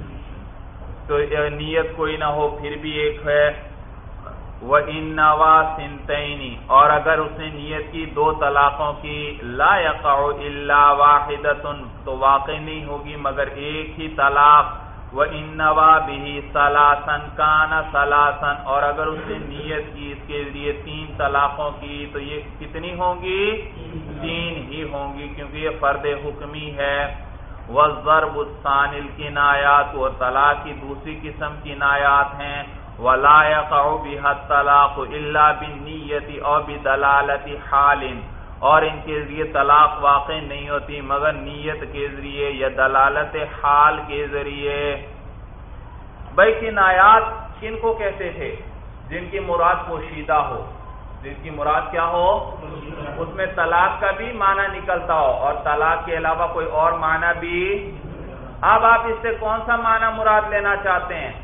تو نیت کوئی نہ ہو پھر بھی ایک ہے۔ وَإِن نَوَى ثِنْتَيْنِ، اور اگر اس نے نیت کی 2 طلاقوں کی، لَا يَقَعُ إِلَّا وَاحِدَةٌ، تو واقع نہیں ہوگی مگر ایک ہی طلاق۔ وَإِن نَوَى بِهِ ثَلَاثًا كَانَ ثَلَاثًا، اور اگر اس نے نیت کی اس کے لیے 3 طلاقوں کی تو یہ کتنی ہوں گی؟ 3 ہی ہوں گی، کیونکہ یہ فرد حکمی ہے۔ وَالضَّرْبُ الثَّانِي الْكِنَایَاتُ، اور طلاق کی دوسری قسم کنایات ہیں۔ وَلَا يَقَعُ بِهَا الطَّلَاقُ إِلَّا بِالنِّيَّةِ أَوْ بِدَلَالَةِ حَالٍ، اور ان کے ذریعے طلاق واقع نہیں ہوتی مگر نیت کے ذریعے یا دلالت حال کے ذریعے۔ بھائی کنایات کن کو کہتے تھے؟ جن کی مراد پوشیدہ ہو، جن کی مراد کیا ہو؟ اس میں طلاق کا بھی معنی نکلتا ہو اور طلاق کے علاوہ کوئی اور معنی بھی۔ اب آپ اس سے کون سا معنی مراد لینا چاہتے ہیں؟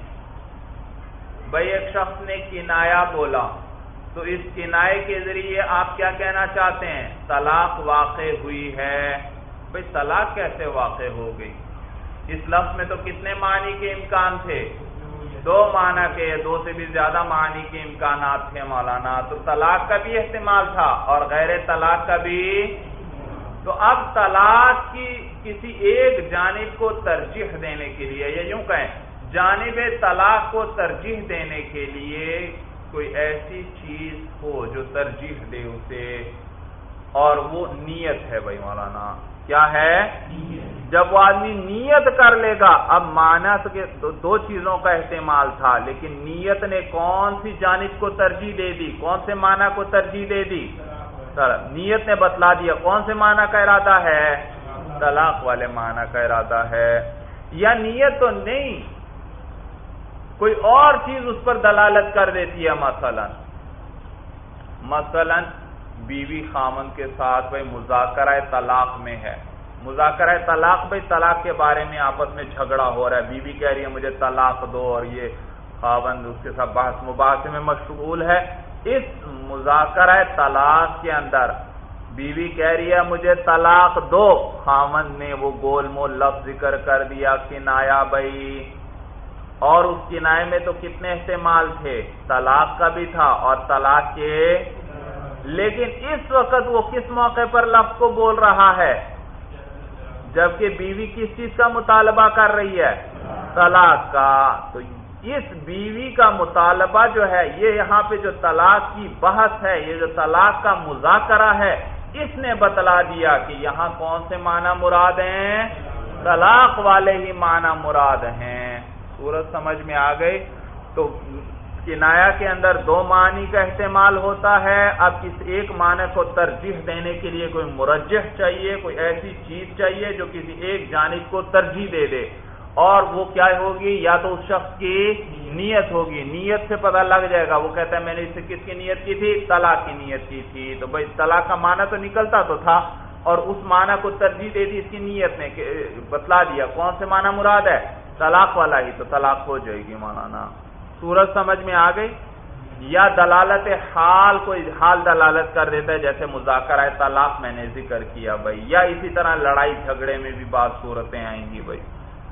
بھائی ایک شخص نے کنایا بولا تو اس کنائے کے ذریعے آپ کیا کہنا چاہتے ہیں؟ طلاق واقع ہوئی ہے۔ بھائی طلاق کیسے واقع ہو گئی؟ اس لفظ میں تو کتنے معنی کے امکان تھے؟ 2 معنی کے، 2 سے بھی زیادہ معنی کے امکانات تھے مولانا۔ تو طلاق کا بھی احتمال تھا اور غیر طلاق کا بھی۔ تو اب طلاق کی کسی ایک جانب کو ترجیح دینے کے لیے، یا یوں کہیں جانب طلاق کو ترجیح دینے کے لیے کوئی ایسی چیز ہو جو ترجیح دے اسے، اور وہ نیت ہے بھائی مولانا۔ کیا ہے؟ جب وہ آدمی نیت کر لے گا، اب معنی تو 2 چیزوں کا احتمال تھا، لیکن نیت نے کون سی جانب کو ترجیح دے دی؟ کون سے معنی کو ترجیح دے دی؟ نیت نے بتلا دیا کون سے معنی کا ارادہ ہے؟ طلاق والے معنی کا ارادہ ہے۔ یا نیت تو نہیں، کوئی اور چیز اس پر دلالت کر دیتی ہے، مثلا بیوی خامن کے ساتھ بھائی مذاکرہ طلاق میں ہے۔ مذاکرہ طلاق بھائی طلاق کے بارے میں آپس میں جھگڑا ہو رہا ہے، بیوی کہہ رہی ہے مجھے طلاق دو اور یہ خاوند اس کے ساتھ بحث مباحثے میں مشغول ہے۔ اس مذاکرہ طلاق کے اندر بیوی کہہ رہی ہے مجھے طلاق دو، خاوند نے وہ گول مول لفظ ذکر کر دیا کنایا بھائی، اور اس کنائے میں تو کتنے احتمال تھے؟ طلاق کا بھی تھا اور طلاق کے، لیکن اس وقت وہ کس موقع پر لفظ کو بول رہا ہے؟ جبکہ بیوی کس چیز کا مطالبہ کر رہی ہے؟ طلاق کا. تو اس بیوی کا مطالبہ جو ہے، یہ یہاں پہ جو طلاق کی بحث ہے، یہ جو طلاق کا مذاکرہ ہے، اس نے بتلا دیا کہ یہاں کون سے معنی مراد ہیں؟ طلاق والے ہی معنی مراد ہیں. صورت سمجھ میں آ گئی؟ تو کنایہ کے اندر دو معنی کا احتمال ہوتا ہے. اب اس ایک معنی کو ترجیح دینے کے لیے کوئی مرجح چاہیے، کوئی ایسی چیز چاہیے جو کسی ایک جانب کو ترجیح دے دے، اور وہ کیا ہوگی؟ یا تو اس شخص کی نیت ہوگی. نیت سے پتہ لگ جائے گا. وہ کہتا ہے میں نے اس سے کس کی نیت کی تھی؟ طلاق کی نیت کی تھی. تو بھائی طلاق کا معنی تو نکلتا تو تھا، اور اس معنی کو ترجیح دے دی اس کی نیت نے، بتلا دیا کون سے معنی مراد ہے؟ طلاق والا ہی. تو طلاق ہو جائے گی مولانا. صورت سمجھ میں آ گئی؟ یا دلالت حال، کوئی حال دلالت کر دیتا ہے، جیسے مذاکرہ طلاق میں نے ذکر کیا بھائی. یا اسی طرح لڑائی جھگڑے میں بھی بعض صورتیں آئیں گی بھائی.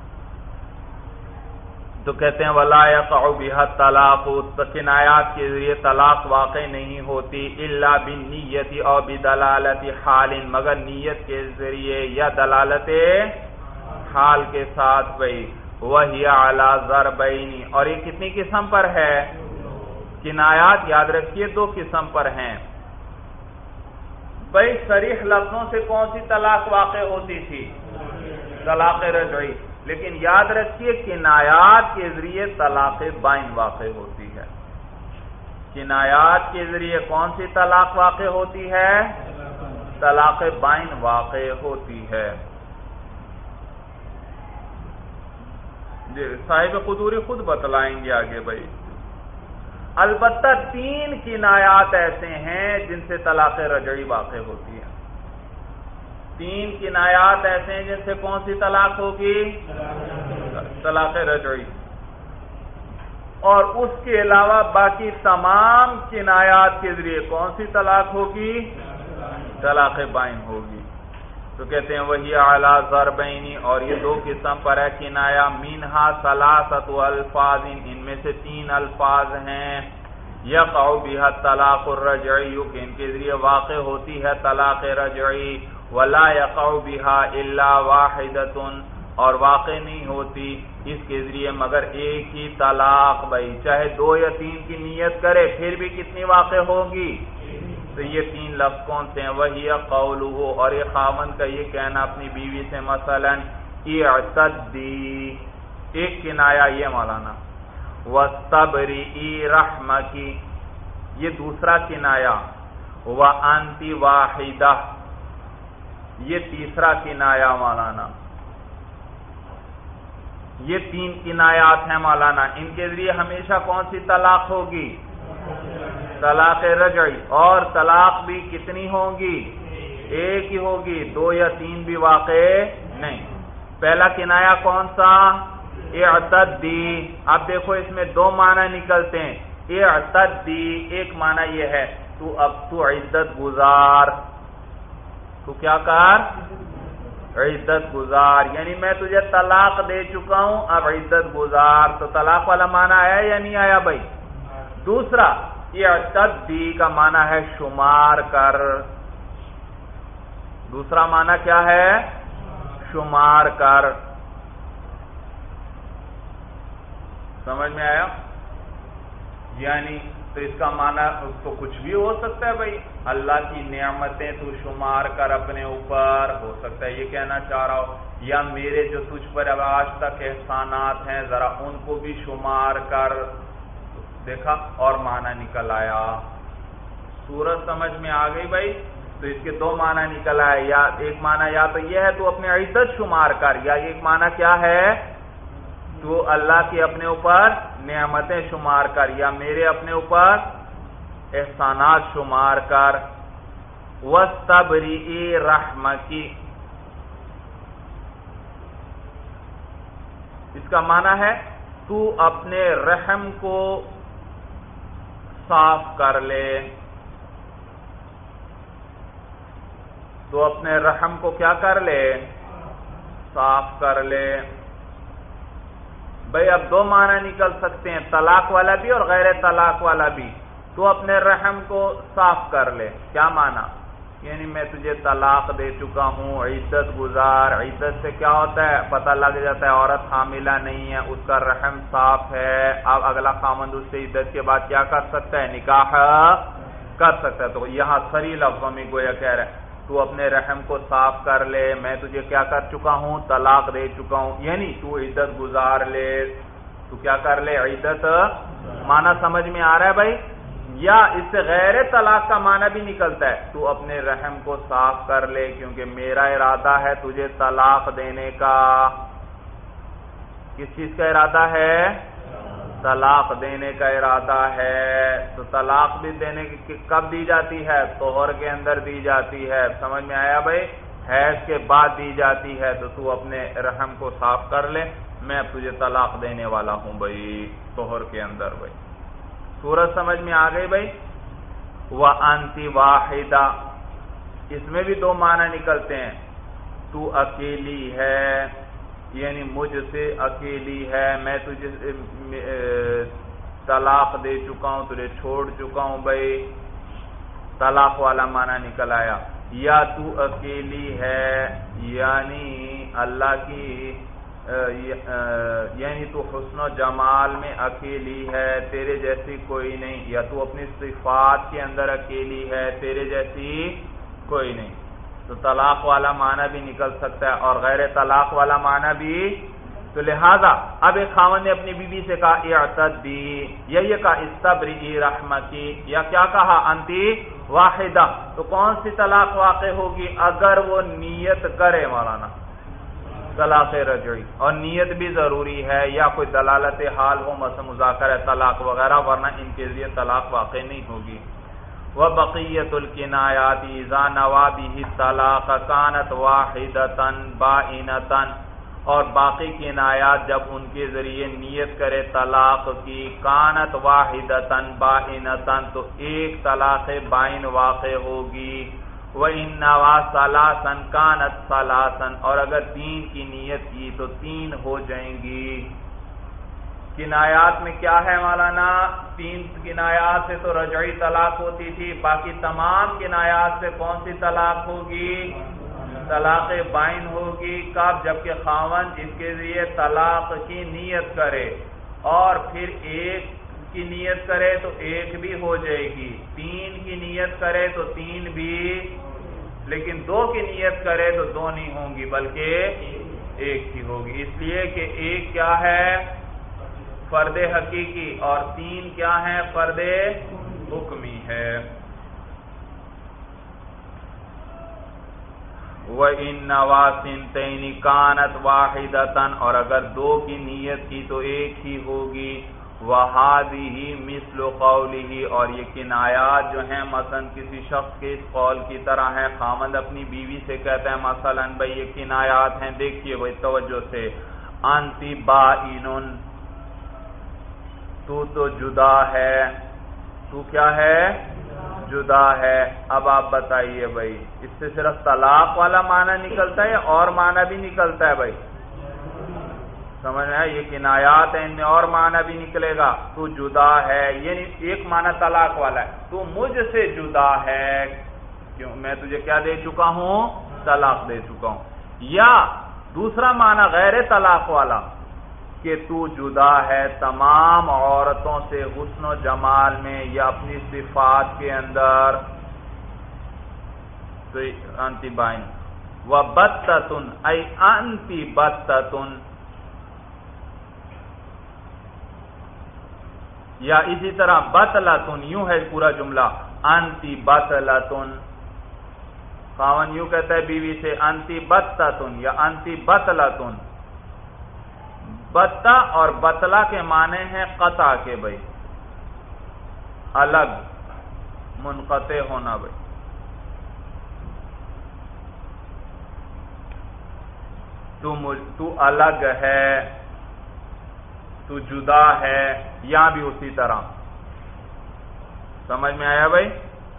تو کہتے ہیں وَلَا يَقَعُ بِهَا الطَّلَاقُ، کنایات کے ذریعے طلاق واقع نہیں ہوتی إِلَّا بِالنِّيَّةِ أَوْ بِدَلَالَةِ حَالٍ، مگر نیت کے ذریعے یا دلالت حال کے ساتھ بھائی. وَهِيَ عَلَى ضَرْبَيْنِ، اور یہ کتنی قسم پر ہے؟ کنایات یاد رکھیے دو قسم پر ہیں بھائی. صریح لفظوں سے کون سی طلاق واقع ہوتی تھی؟ طلاق رجعی. لیکن یاد رکھیے کنایات کے ذریعے طلاق بائن واقع ہوتی ہے. کنایات کے ذریعے کون سی طلاق واقع ہوتی ہے؟ طلاق بائن واقع ہوتی ہے. صاحب قدوری خود بتلائیں گے آگے بھائی. البتہ تین کنایات ایسے ہیں جن سے طلاق رجعی واقع ہوتی ہے. تین کنایات ایسے ہیں جن سے کون سی طلاق ہوگی؟ طلاق رجعی. اور اس کے علاوہ باقی تمام کنایات کے ذریعے کون سی طلاق ہوگی؟ طلاق بائن ہوگی. تو کہتے ہیں وہی اعلیٰ ضربین، اور یہ دو قسم پر ہے کنایہ. منہا ثلاثۃ الفاظ، ان میں سے تین الفاظ ہیں. یقع بها الطلاق الرجعی، کہ ان کے ذریعے واقع ہوتی ہے طلاق رجعی. ولا يقع بها الا واحدۃ، اور واقع نہیں ہوتی اس کے ذریعے مگر ایک ہی طلاق بھائی. چاہے دو یا تین کی نیت کرے پھر بھی کتنی واقع ہوگی؟ تو یہ تین لفظ کون سے ہیں؟ وہی قولہ، اور یہ خاوند کا یہ کہنا اپنی بیوی سے مثلا اعتدی. ایک کنایہ یہ مولانا. واستبرئی رحمکی، یہ دوسرا کنایہ. وانت واحدہ، یہ تیسرا کنایہ مولانا. یہ تین کنایات ہیں مولانا. ان کے ذریعے ہمیشہ کون سی طلاق ہوگی؟ طلاق رجعی. اور طلاق بھی کتنی ہوگی؟ ایک ہی ہوگی، دو یا تین بھی واقع نہیں. پہلا کنایہ کون سا؟ اعتدی. اب دیکھو اس میں دو معنی نکلتے ہیں. اعتدی ایک معنی یہ ہے تو عدت گزار. تو کیا کر؟ عدت گزار، یعنی میں تجھے طلاق دے چکا ہوں، اب عدت گزار. تو طلاق والا معنی آیا یا نہیں آیا بھائی؟ دوسرا اعتدی کا معنی ہے شمار کر. دوسرا معنی کیا ہے؟ شمار کر. سمجھ میں آیا؟ یعنی تو اس کا معنی تو کچھ بھی ہو سکتا ہے بھائی. اللہ کی نعمتیں تو شمار کر اپنے اوپر، ہو سکتا ہے یہ کہنا چاہ رہا ہو. یا میرے جو تجھ پر اب آج تک احسانات ہیں ذرا ان کو بھی شمار کر. دیکھا اور معنی نکل آیا. صورت سمجھ میں آ گئی بھائی. تو اس کے دو معنی نکل آئے. یا ایک معنی یا تو یہ ہے تو اپنے عدت شمار کر، یا ایک معنی کیا ہے؟ تو اللہ کی اپنے اوپر نعمتیں شمار کر، یا میرے اپنے اوپر احسانات شمار کر. وَاسْتَبْرِئِ رَحْمَكِ، اس کا معنی ہے تو اپنے رحم کو صاف کر لے. تو اپنے رحم کو کیا کر لے؟ صاف کر لے. بھئی اب دو معنی نکل سکتے ہیں، طلاق والا بھی اور غیر طلاق والا بھی. تو اپنے رحم کو صاف کر لے، کیا معنی؟ یعنی میں تجھے طلاق دے چکا ہوں، عدت گزار۔ عدت سے کیا ہوتا ہے؟ پتہ لگ جاتا ہے عورت حاملہ نہیں ہے، اس کا رحم صاف ہے، اب اگلا خاوند اس سے عدت کے بعد کیا کر سکتا ہے؟ نکاح کر سکتا ہے۔ تو یہاں صریح لفظوں میں گویا کہہ رہا ہے تو اپنے رحم کو صاف کر لے، میں تجھے کیا کر چکا ہوں؟ طلاق دے چکا ہوں، یعنی تو عدت گزار لے، تو کیا کر لے؟ عدت۔ معنی سمجھ میں آ رہا ہے بھائی؟ یا اس سے غیر طلاق کا معنی بھی نکلتا ہے، تو اپنے رحم کو صاف کر لے کیونکہ میرا ارادہ ہے تجھے طلاق دینے کا۔ کس چیز کا ارادہ ہے؟ طلاق دینے کا ارادہ ہے۔ تو طلاق بھی دینے کی کب دی جاتی ہے؟ طہر کے اندر دی جاتی ہے، سمجھ میں آیا بھائی؟ حیض کے بعد دی جاتی ہے، تو اپنے رحم کو صاف کر لے، میں اب تجھے طلاق دینے والا ہوں بھائی، طہر کے اندر بھائی۔ سورج سمجھ میں آ گئی بھائی؟ وَأَنْتِ وَاحِدَةٌ، اس میں بھی دو معنی نکلتے ہیں، تو اکیلی ہے، یعنی مجھ سے اکیلی ہے، میں تجھے طلاق دے چکا ہوں، تجھے چھوڑ چکا ہوں بھائی، طلاق والا معنی نکل آیا۔ یا تو اکیلی ہے، یعنی اللہ کی یعنی تو حسن و جمال میں اکیلی ہے، تیرے جیسی کوئی نہیں، یا تو اپنی صفات کے اندر اکیلی ہے، تیرے جیسی کوئی نہیں۔ تو طلاق والا معنی بھی نکل سکتا ہے اور غیر طلاق والا معنی بھی۔ تو لہذا اب ایک خاوند نے اپنی بیوی سے کہا اعتدی، یا یہ کہا استبرئی رحمکی، یا کیا کہا؟ انتی واحدہ، تو کون سی طلاق واقع ہوگی؟ اگر وہ نیت کرے مولانا طلاق رجعی، اور نیت بھی ضروری ہے، یا کوئی دلالت حال ہو، مثلا مذاکرہ طلاق وغیرہ، ورنہ ان کے لیے طلاق واقع نہیں ہوگی۔ وَبَقِيَّةُ الْكِنَایَاتِ إِذَا نَوَى بِهِ الطَّلَاقَ كَانَتْ وَاحِدَةً بَائِنَةً، اور باقی کنایات جب ان کے ذریعے نیت کرے طلاق کی، کانت واحدتاً بائنتاً، تو ایک طلاق بائن واقع ہوگی۔ وَإِن نَوَى ثَلَاثًا كَانَتْ ثَلَاثًا، اور اگر تین کی نیت کی تو تین ہو جائیں گی۔ کنایات میں کیا ہے مولانا؟ تین کنایات سے تو رجعی طلاق ہوتی تھی، باقی تمام کنایات سے کون سی طلاق ہوگی؟ طلاق بائن ہوگی۔ کب؟ جبکہ خاوند اس کے لیے طلاق کی نیت کرے، اور پھر ایک کی نیت کرے تو ایک بھی ہو جائے گی، تین کی نیت کرے تو تین بھی، لیکن دو کی نیت کرے تو دو نہیں ہوں گی بلکہ ایک ہی ہوگی، اس لیے کہ ایک کیا ہے؟ فرد حقیقی، اور تین کیا ہے؟ فرد حکمی ہے۔ وَإِن نَوَى ثِنْتَيْنِ كَانَتْ وَاحِدَةً، اور اگر دو کی نیت کی تو ایک ہی ہوگی۔ وَهَذِهِ مِثْلُ قَوْلِهِ، اور یہ کنایات جو ہیں مثلا کسی شخص کے اس قول کی طرح ہے، خاوند اپنی بیوی سے کہتا ہے مثلا بھائی یہ کنایات ہیں، دیکھیے بھائی توجہ سے، انتی بائنن، تو جدا ہے، تو کیا ہے؟ جدا ہے۔ اب آپ بتائیے بھائی اس سے صرف طلاق والا معنی نکلتا ہے اور معنی بھی نکلتا ہے بھائی؟ سمجھ میں آیا؟ یہ کنایات ہیں، ان میں اور معنی بھی نکلے گا۔ تو جدا ہے، یعنی ایک معنی طلاق والا ہے، تو مجھ سے جدا ہے، کیوں؟ میں تجھے کیا دے چکا ہوں؟ طلاق دے چکا ہوں۔ یا دوسرا معنی غیر طلاق والا کہ تو جدا ہے تمام عورتوں سے حسن و جمال میں یا اپنی صفات کے اندر، تو انتی بائن۔ وَبَتَّةٌ أي أنت بَتَّةٌ، یا اسی طرح بَتْلَةٌ، یوں ہے پورا جملہ، انتی بَتْلَةٌ، خاوند یوں کہتا ہے بیوی سے انتی بَتَّةٌ یا انتی بَتْلَةٌ۔ بتہ اور بتلا کے معنی ہیں قطع کے بھائی، الگ، منقطع ہونا بھائی۔ تو الگ ہے، تو جدا ہے، یہاں بھی اسی طرح، سمجھ میں آیا بھائی؟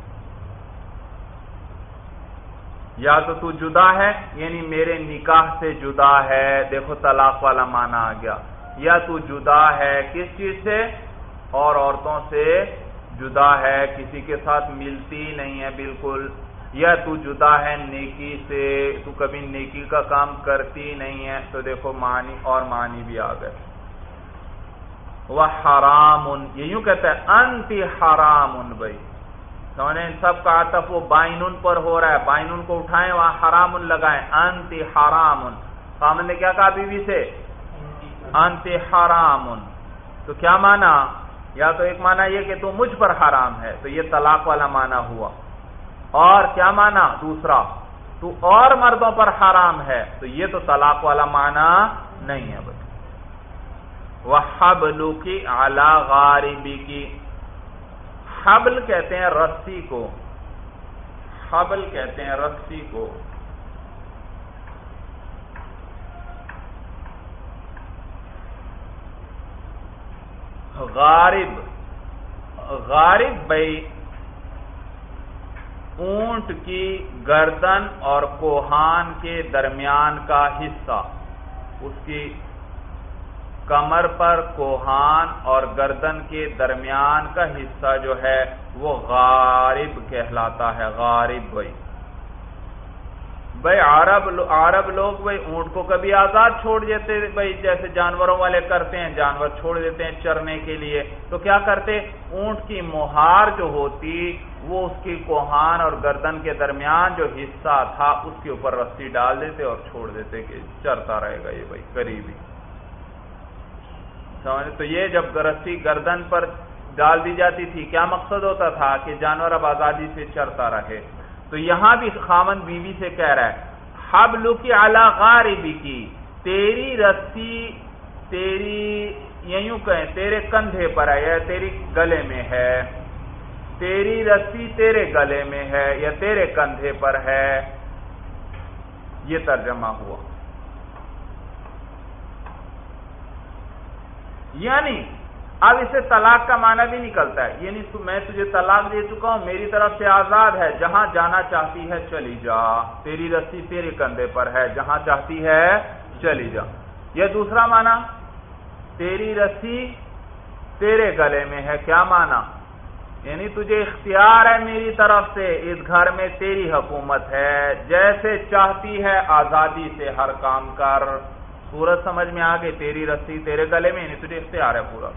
یا تو جدا ہے یعنی میرے نکاح سے جدا ہے، دیکھو طلاق والا معنی آ گیا، یا تو جدا ہے کس چیز سے؟ اور عورتوں سے جدا ہے، کسی کے ساتھ ملتی نہیں ہے بالکل، یا تو جدا ہے نیکی سے، تو کبھی نیکی کا کام کرتی نہیں ہے، تو دیکھو معنی اور معنی بھی آ گئے. وحرام، یہ یوں کہتا ہے انت حرام بھائی، سمجھے ان سب کا عطف وہ بائنن پر ہو رہا ہے، بائنن کو اٹھائیں وہاں حرام لگائیں، انت حرام. خامن نے کیا کہا بیوی سے؟ انت حرام. تو کیا معنی؟ یا تو ایک معنی یہ کہ تو مجھ پر حرام ہے، تو یہ طلاق والا معنی ہوا. اور کیا معنی دوسرا؟ تو اور مردوں پر حرام ہے، تو یہ تو طلاق والا معنی نہیں ہے بھائی. وَحَبْلُكِ عَلَى غَارِبِكِ، حبل کہتے ہیں رسی کو، حبل کہتے ہیں رسی کو. غارب، غارب بھائی اونٹ کی گردن اور کوہان کے درمیان کا حصہ، اس کی کمر پر کوہان اور گردن کے درمیان کا حصہ جو ہے وہ غارب کہلاتا ہے. غارب بھائی عرب لوگ بھائی اونٹ کو کبھی آزاد چھوڑ دیتے بھائی، جیسے جانوروں والے کرتے ہیں، جانور چھوڑ دیتے ہیں چرنے کے لیے، تو کیا کرتے؟ اونٹ کی مہار جو ہوتی وہ اس کی کوہان اور گردن کے درمیان جو حصہ تھا اس کے اوپر رسی ڈال دیتے اور چھوڑ دیتے کہ چرتا رہے گا یہ بھائی قریبی. تو یہ جب رسی گردن پر ڈال دی جاتی تھی کیا مقصد ہوتا تھا؟ کہ جانور اب آزادی سے چرتا رہے. تو یہاں بھی خاوند بیوی سے کہہ رہا ہے حبلک علی غاربک، تیری رسی تیری یوں کہیں تیرے کندھے پر ہے یا تیری گلے میں ہے، تیری رسی تیرے گلے میں ہے یا تیرے کندھے پر ہے. یہ ترجمہ ہوا. یعنی اب اسے طلاق کا معنی بھی نکلتا ہے، یعنی میں تجھے طلاق دے چکا ہوں، میری طرف سے آزاد ہے، جہاں جانا چاہتی ہے چلی جا، تیری رسی تیرے کندھے پر ہے، جہاں چاہتی ہے چلی جا. یہ دوسرا معنی تیری رسی تیرے گلے میں ہے، کیا معنی؟ یعنی تجھے اختیار ہے میری طرف سے، اس گھر میں تیری حکومت ہے، جیسے چاہتی ہے آزادی سے ہر کام کر. صورت سمجھ میں آ گئی؟ تیری رسی تیرے گلے میں، یعنی تجھے اختیار ہے پورا.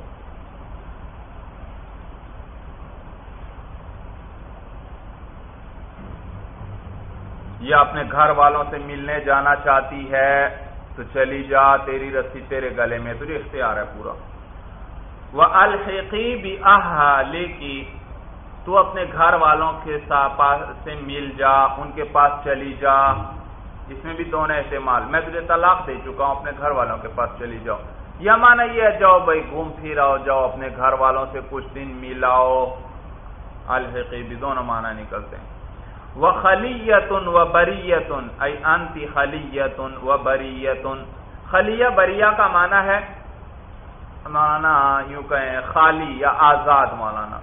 یا اپنے گھر والوں سے ملنے جانا چاہتی ہے تو چلی جا، تیری رسی تیرے گلے میں، تجھے اختیار ہے پورا. وَأَلْحِقِي بِأَهْلِكِ، تو اپنے گھر والوں کے سے مل جا، ان کے پاس چلی جا. اس میں بھی دونوں استعمال، میں تجھے طلاق دے چکا ہوں، اپنے گھر والوں کے پاس چلی جاؤ. یا معنی یہ ہے جاؤ بھائی گھوم پھر آؤ، جاؤ اپنے گھر والوں سے کچھ دن ملاؤ. الحقی بھی دونوں معنی نکلتے ہیں. وَخَلِيَّةٌ وَبَرِيَّةٌ ای انت خلیۃ وبریۃ. خلیہ بریہ کا معنی ہے، معنی یوں کہیں خالی یا آزاد. مولانا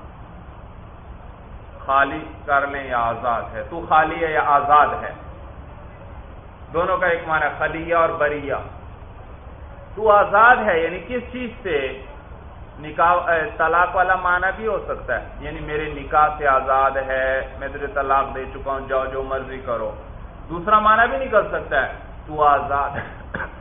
خالی کر لیں یا آزاد ہے، تو خالی ہے یا آزاد ہے، دونوں کا ایک معنی خلیہ اور بریہ. تو آزاد ہے یعنی کس چیز سے؟ نکاح طلاق والا معنی بھی ہو سکتا ہے، یعنی میرے نکاح سے آزاد ہے، میں تجھے طلاق دے چکا ہوں، جاؤ جو مرضی کرو. دوسرا معنی بھی نکل سکتا ہے تو آزاد ہے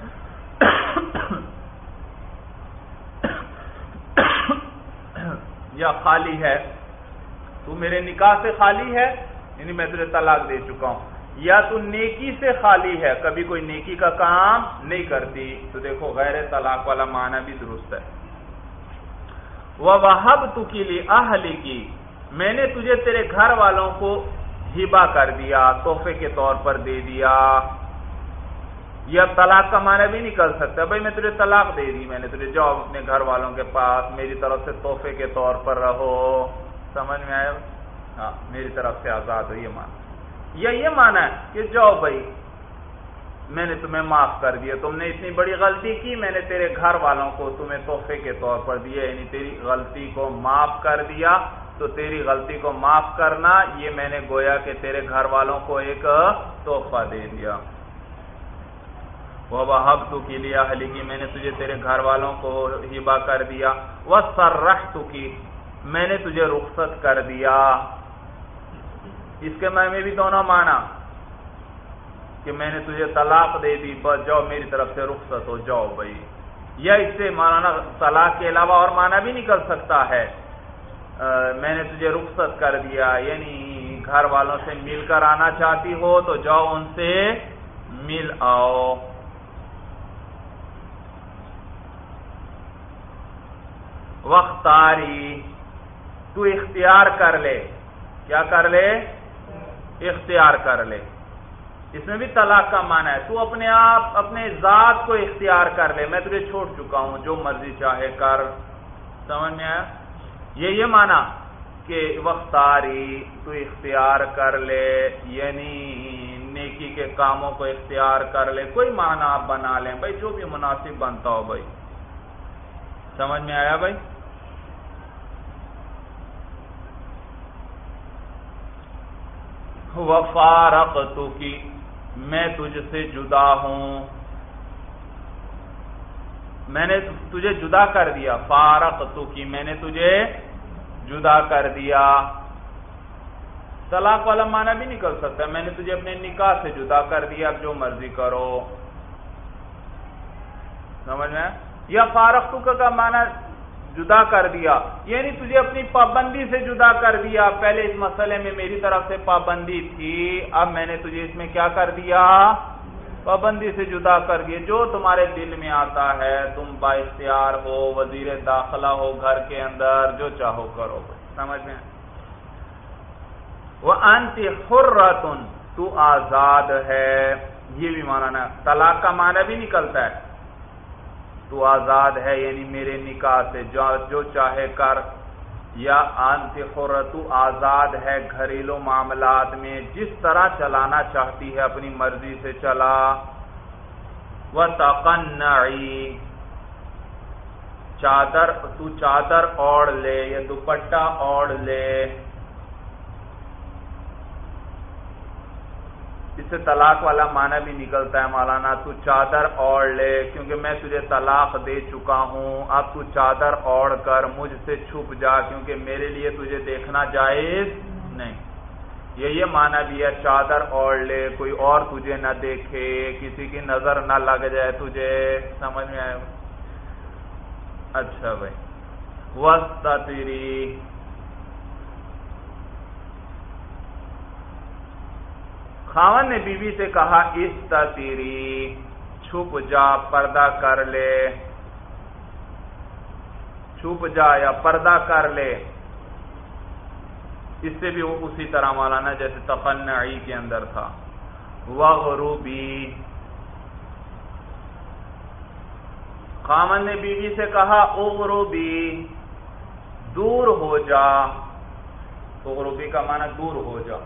یا خالی ہے، تو میرے نکاح سے خالی ہے یعنی میں تجھے طلاق دے چکا ہوں. یا تو نیکی سے خالی ہے، کبھی کوئی نیکی کا کام نہیں کرتی، تو دیکھو غیر طلاق والا معنی بھی درست ہے. وَوَهَبْتُكِ لِأَهْلِكِ، میں نے تجھے تیرے گھر والوں کو ہبہ کر دیا، تحفے کے طور پر دے دیا. یا طلاق کا معنی بھی نکل سکتا ہے، بھائی میں تجھے طلاق دے دی، میں نے تجھے جاؤ اپنے گھر والوں کے پاس، میری طرف سے تحفے کے طور پر رہو. سمجھ میں آیا؟ ہاں میری طرف سے آزاد ہو، یہ معنی. یا یہ معنی ہے کہ جاؤ بھائی میں نے تمہیں معاف کر دیا، تم نے اتنی بڑی غلطی کی، میں نے تیرے گھر والوں کو تمہیں تحفے کے طور پر دیا، یعنی تیری غلطی کو معاف کر دیا. تو تیری غلطی کو معاف کرنا یہ میں نے گویا کہ تیرے گھر والوں کو ایک تحفہ دے دیا. وَوَهَبْتُكِ لِأَهْلِكِ، میں نے تجھے تیرے گھر والوں کو ہبہ کر دیا. وَسَرَّحْتُكِ، میں نے تجھے رخصت کر دیا. اس کے میں بھی دونوں معنی کہ میں نے تجھے طلاق دے دی، بس جاؤ میری طرف سے رخصت ہو جاؤ بھائی، یا اس سے مولانا طلاق کے علاوہ اور معنی بھی نکل سکتا ہے، میں نے تجھے رخصت کر دیا، یعنی گھر والوں سے مل کر آنا چاہتی ہو تو جاؤ ان سے مل آؤ۔ وختاری، تو اختیار کر لے، کیا کر لے؟ اختیار کر لے، اس میں بھی طلاق کا معنی ہے، تو اپنے آپ اپنے ذات کو اختیار کر لے، میں تجھے چھوڑ چکا ہوں، جو مرضی چاہے کر۔ سمجھ میں آیا؟ یہ معنی کہ وختاری، تو اختیار کر لے، یعنی نیکی کے کاموں کو اختیار کر لے، کوئی معنی آپ بنا لیں بھائی، جو بھی مناسب بنتا ہو بھائی۔ سمجھ میں آیا بھائی؟ وفارقتک، میں تجھ سے جدا ہوں، میں نے تجھے جدا کر دیا، فارقتک، میں نے تجھے جدا کر دیا۔ طلاق والا معنی بھی نکل سکتا ہے، میں نے تجھے اپنے نکاح سے جدا کر دیا، اب جو مرضی کرو۔ سمجھ میں؟ یا فارقتک کا معنی جدا کر دیا، یعنی تجھے اپنی پابندی سے جدا کر دیا، پہلے اس مسئلے میں میری طرف سے پابندی تھی، اب میں نے تجھے اس میں کیا کر دیا؟ پابندی سے جدا کر دیا، جو تمہارے دل میں آتا ہے، تم با اختیار ہو، وزیر داخلہ ہو گھر کے اندر، جو چاہو کرو۔ سمجھ میں؟ وَأَنْتِ حُرَّةٌ، تو آزاد ہے، یہ بھی معنی نا، طلاق کا معنی بھی نکلتا ہے، تو آزاد ہے یعنی میرے نکاح سے جو چاہے کر، یا انت حرہ، تو آزاد ہے گھریلو معاملات میں، جس طرح چلانا چاہتی ہے اپنی مرضی سے چلا۔ وَتَقَنَّعِي، تو چادر اوڑھ لے یا دوپٹہ اوڑھ لے، اس سے طلاق والا معنی بھی نکلتا ہے مولانا، تو چادر اوڑھ لے، کیونکہ میں تجھے طلاق دے چکا ہوں، اب تو چادر اوڑھ کر مجھ سے چھپ جا، کیونکہ میرے لیے تجھے دیکھنا جائز نہیں۔ یہ معنی بھی ہے، چادر اوڑھ لے، کوئی اور تجھے نہ دیکھے، کسی کی نظر نہ لگ جائے تجھے۔ سمجھ میں آئے؟ اچھا بھائی۔ وَاسْتَتِرِي، خاوند نے بیوی سے کہا استتری، چھپ جا، پردہ کر لے، چھپ جا یا پردہ کر لے، اس سے بھی اسی طرح مولانا جیسے تقنعی کے اندر تھا۔ وغروبی، خاوند نے بیوی سے کہا اغروبی، دور ہو جا، اغروبی کا معنی دور ہو جا،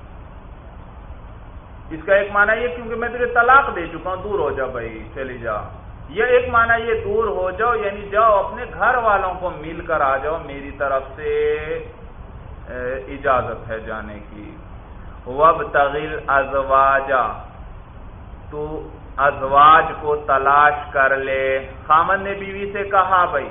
اس کا ایک معنی یہ کیونکہ میں تجھے طلاق دے چکا ہوں، دور ہو جا بھائی، چلی جا۔ یہ ایک معنی یہ دور ہو جاؤ، یعنی جاؤ اپنے گھر والوں کو مل کر آ جاؤ، میری طرف سے اجازت ہے جانے کی۔ وَابْتَغِي الْأَزْوَاجَ، تو ازواج کو تلاش کر لے، خاوند نے بیوی سے کہا بھائی۔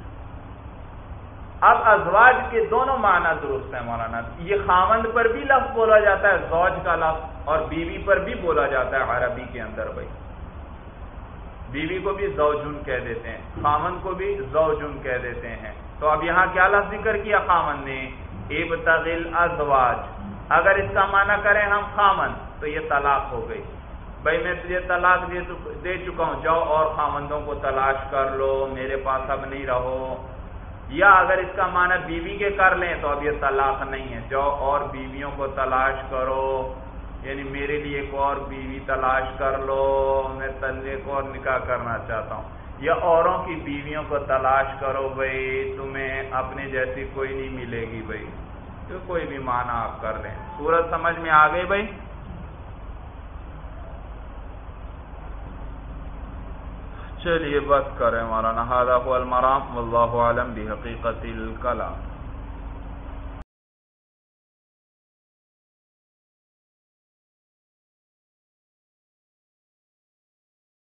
اب ازواج کے دونوں معنی درست ہیں مولانا، یہ خاوند پر بھی لفظ بولا جاتا ہے زوج کا لفظ، اور بیوی پر بھی بولا جاتا ہے عربی کے اندر بھائی، بیوی کو بھی زوجن کہہ دیتے ہیں، خاوند کو بھی زوجن کہہ دیتے ہیں۔ تو اب یہاں کیا لفظ ذکر کیا خاوند نے؟ ابتغی الازواج، اگر اس کا معنی کریں ہم خاوند تو یہ طلاق ہو گئی، بھائی میں تجھے طلاق دے چکا ہوں، جاؤ اور خاوندوں کو تلاش کر لو، میرے پاس اب نہیں رہو۔ یا اگر اس کا معنی بیوی کے کر لیں تو اب یہ طلاق نہیں ہے، جاؤ اور بیویوں کو تلاش کرو، یعنی میرے لیے ایک اور بیوی تلاش کر لو، میں ایک اور نکاح کرنا چاہتا ہوں، یا اوروں کی بیویوں کو تلاش کرو بھائی، تمہیں اپنے جیسی کوئی نہیں ملے گی بھائی، تو کوئی بھی معنی آپ کر لیں۔ صورت سمجھ میں آ گئی بھائی؟ چلیے بس کریں مولانا، ھذا ھو المرام واللہ اعلم بحقیقت الکلام۔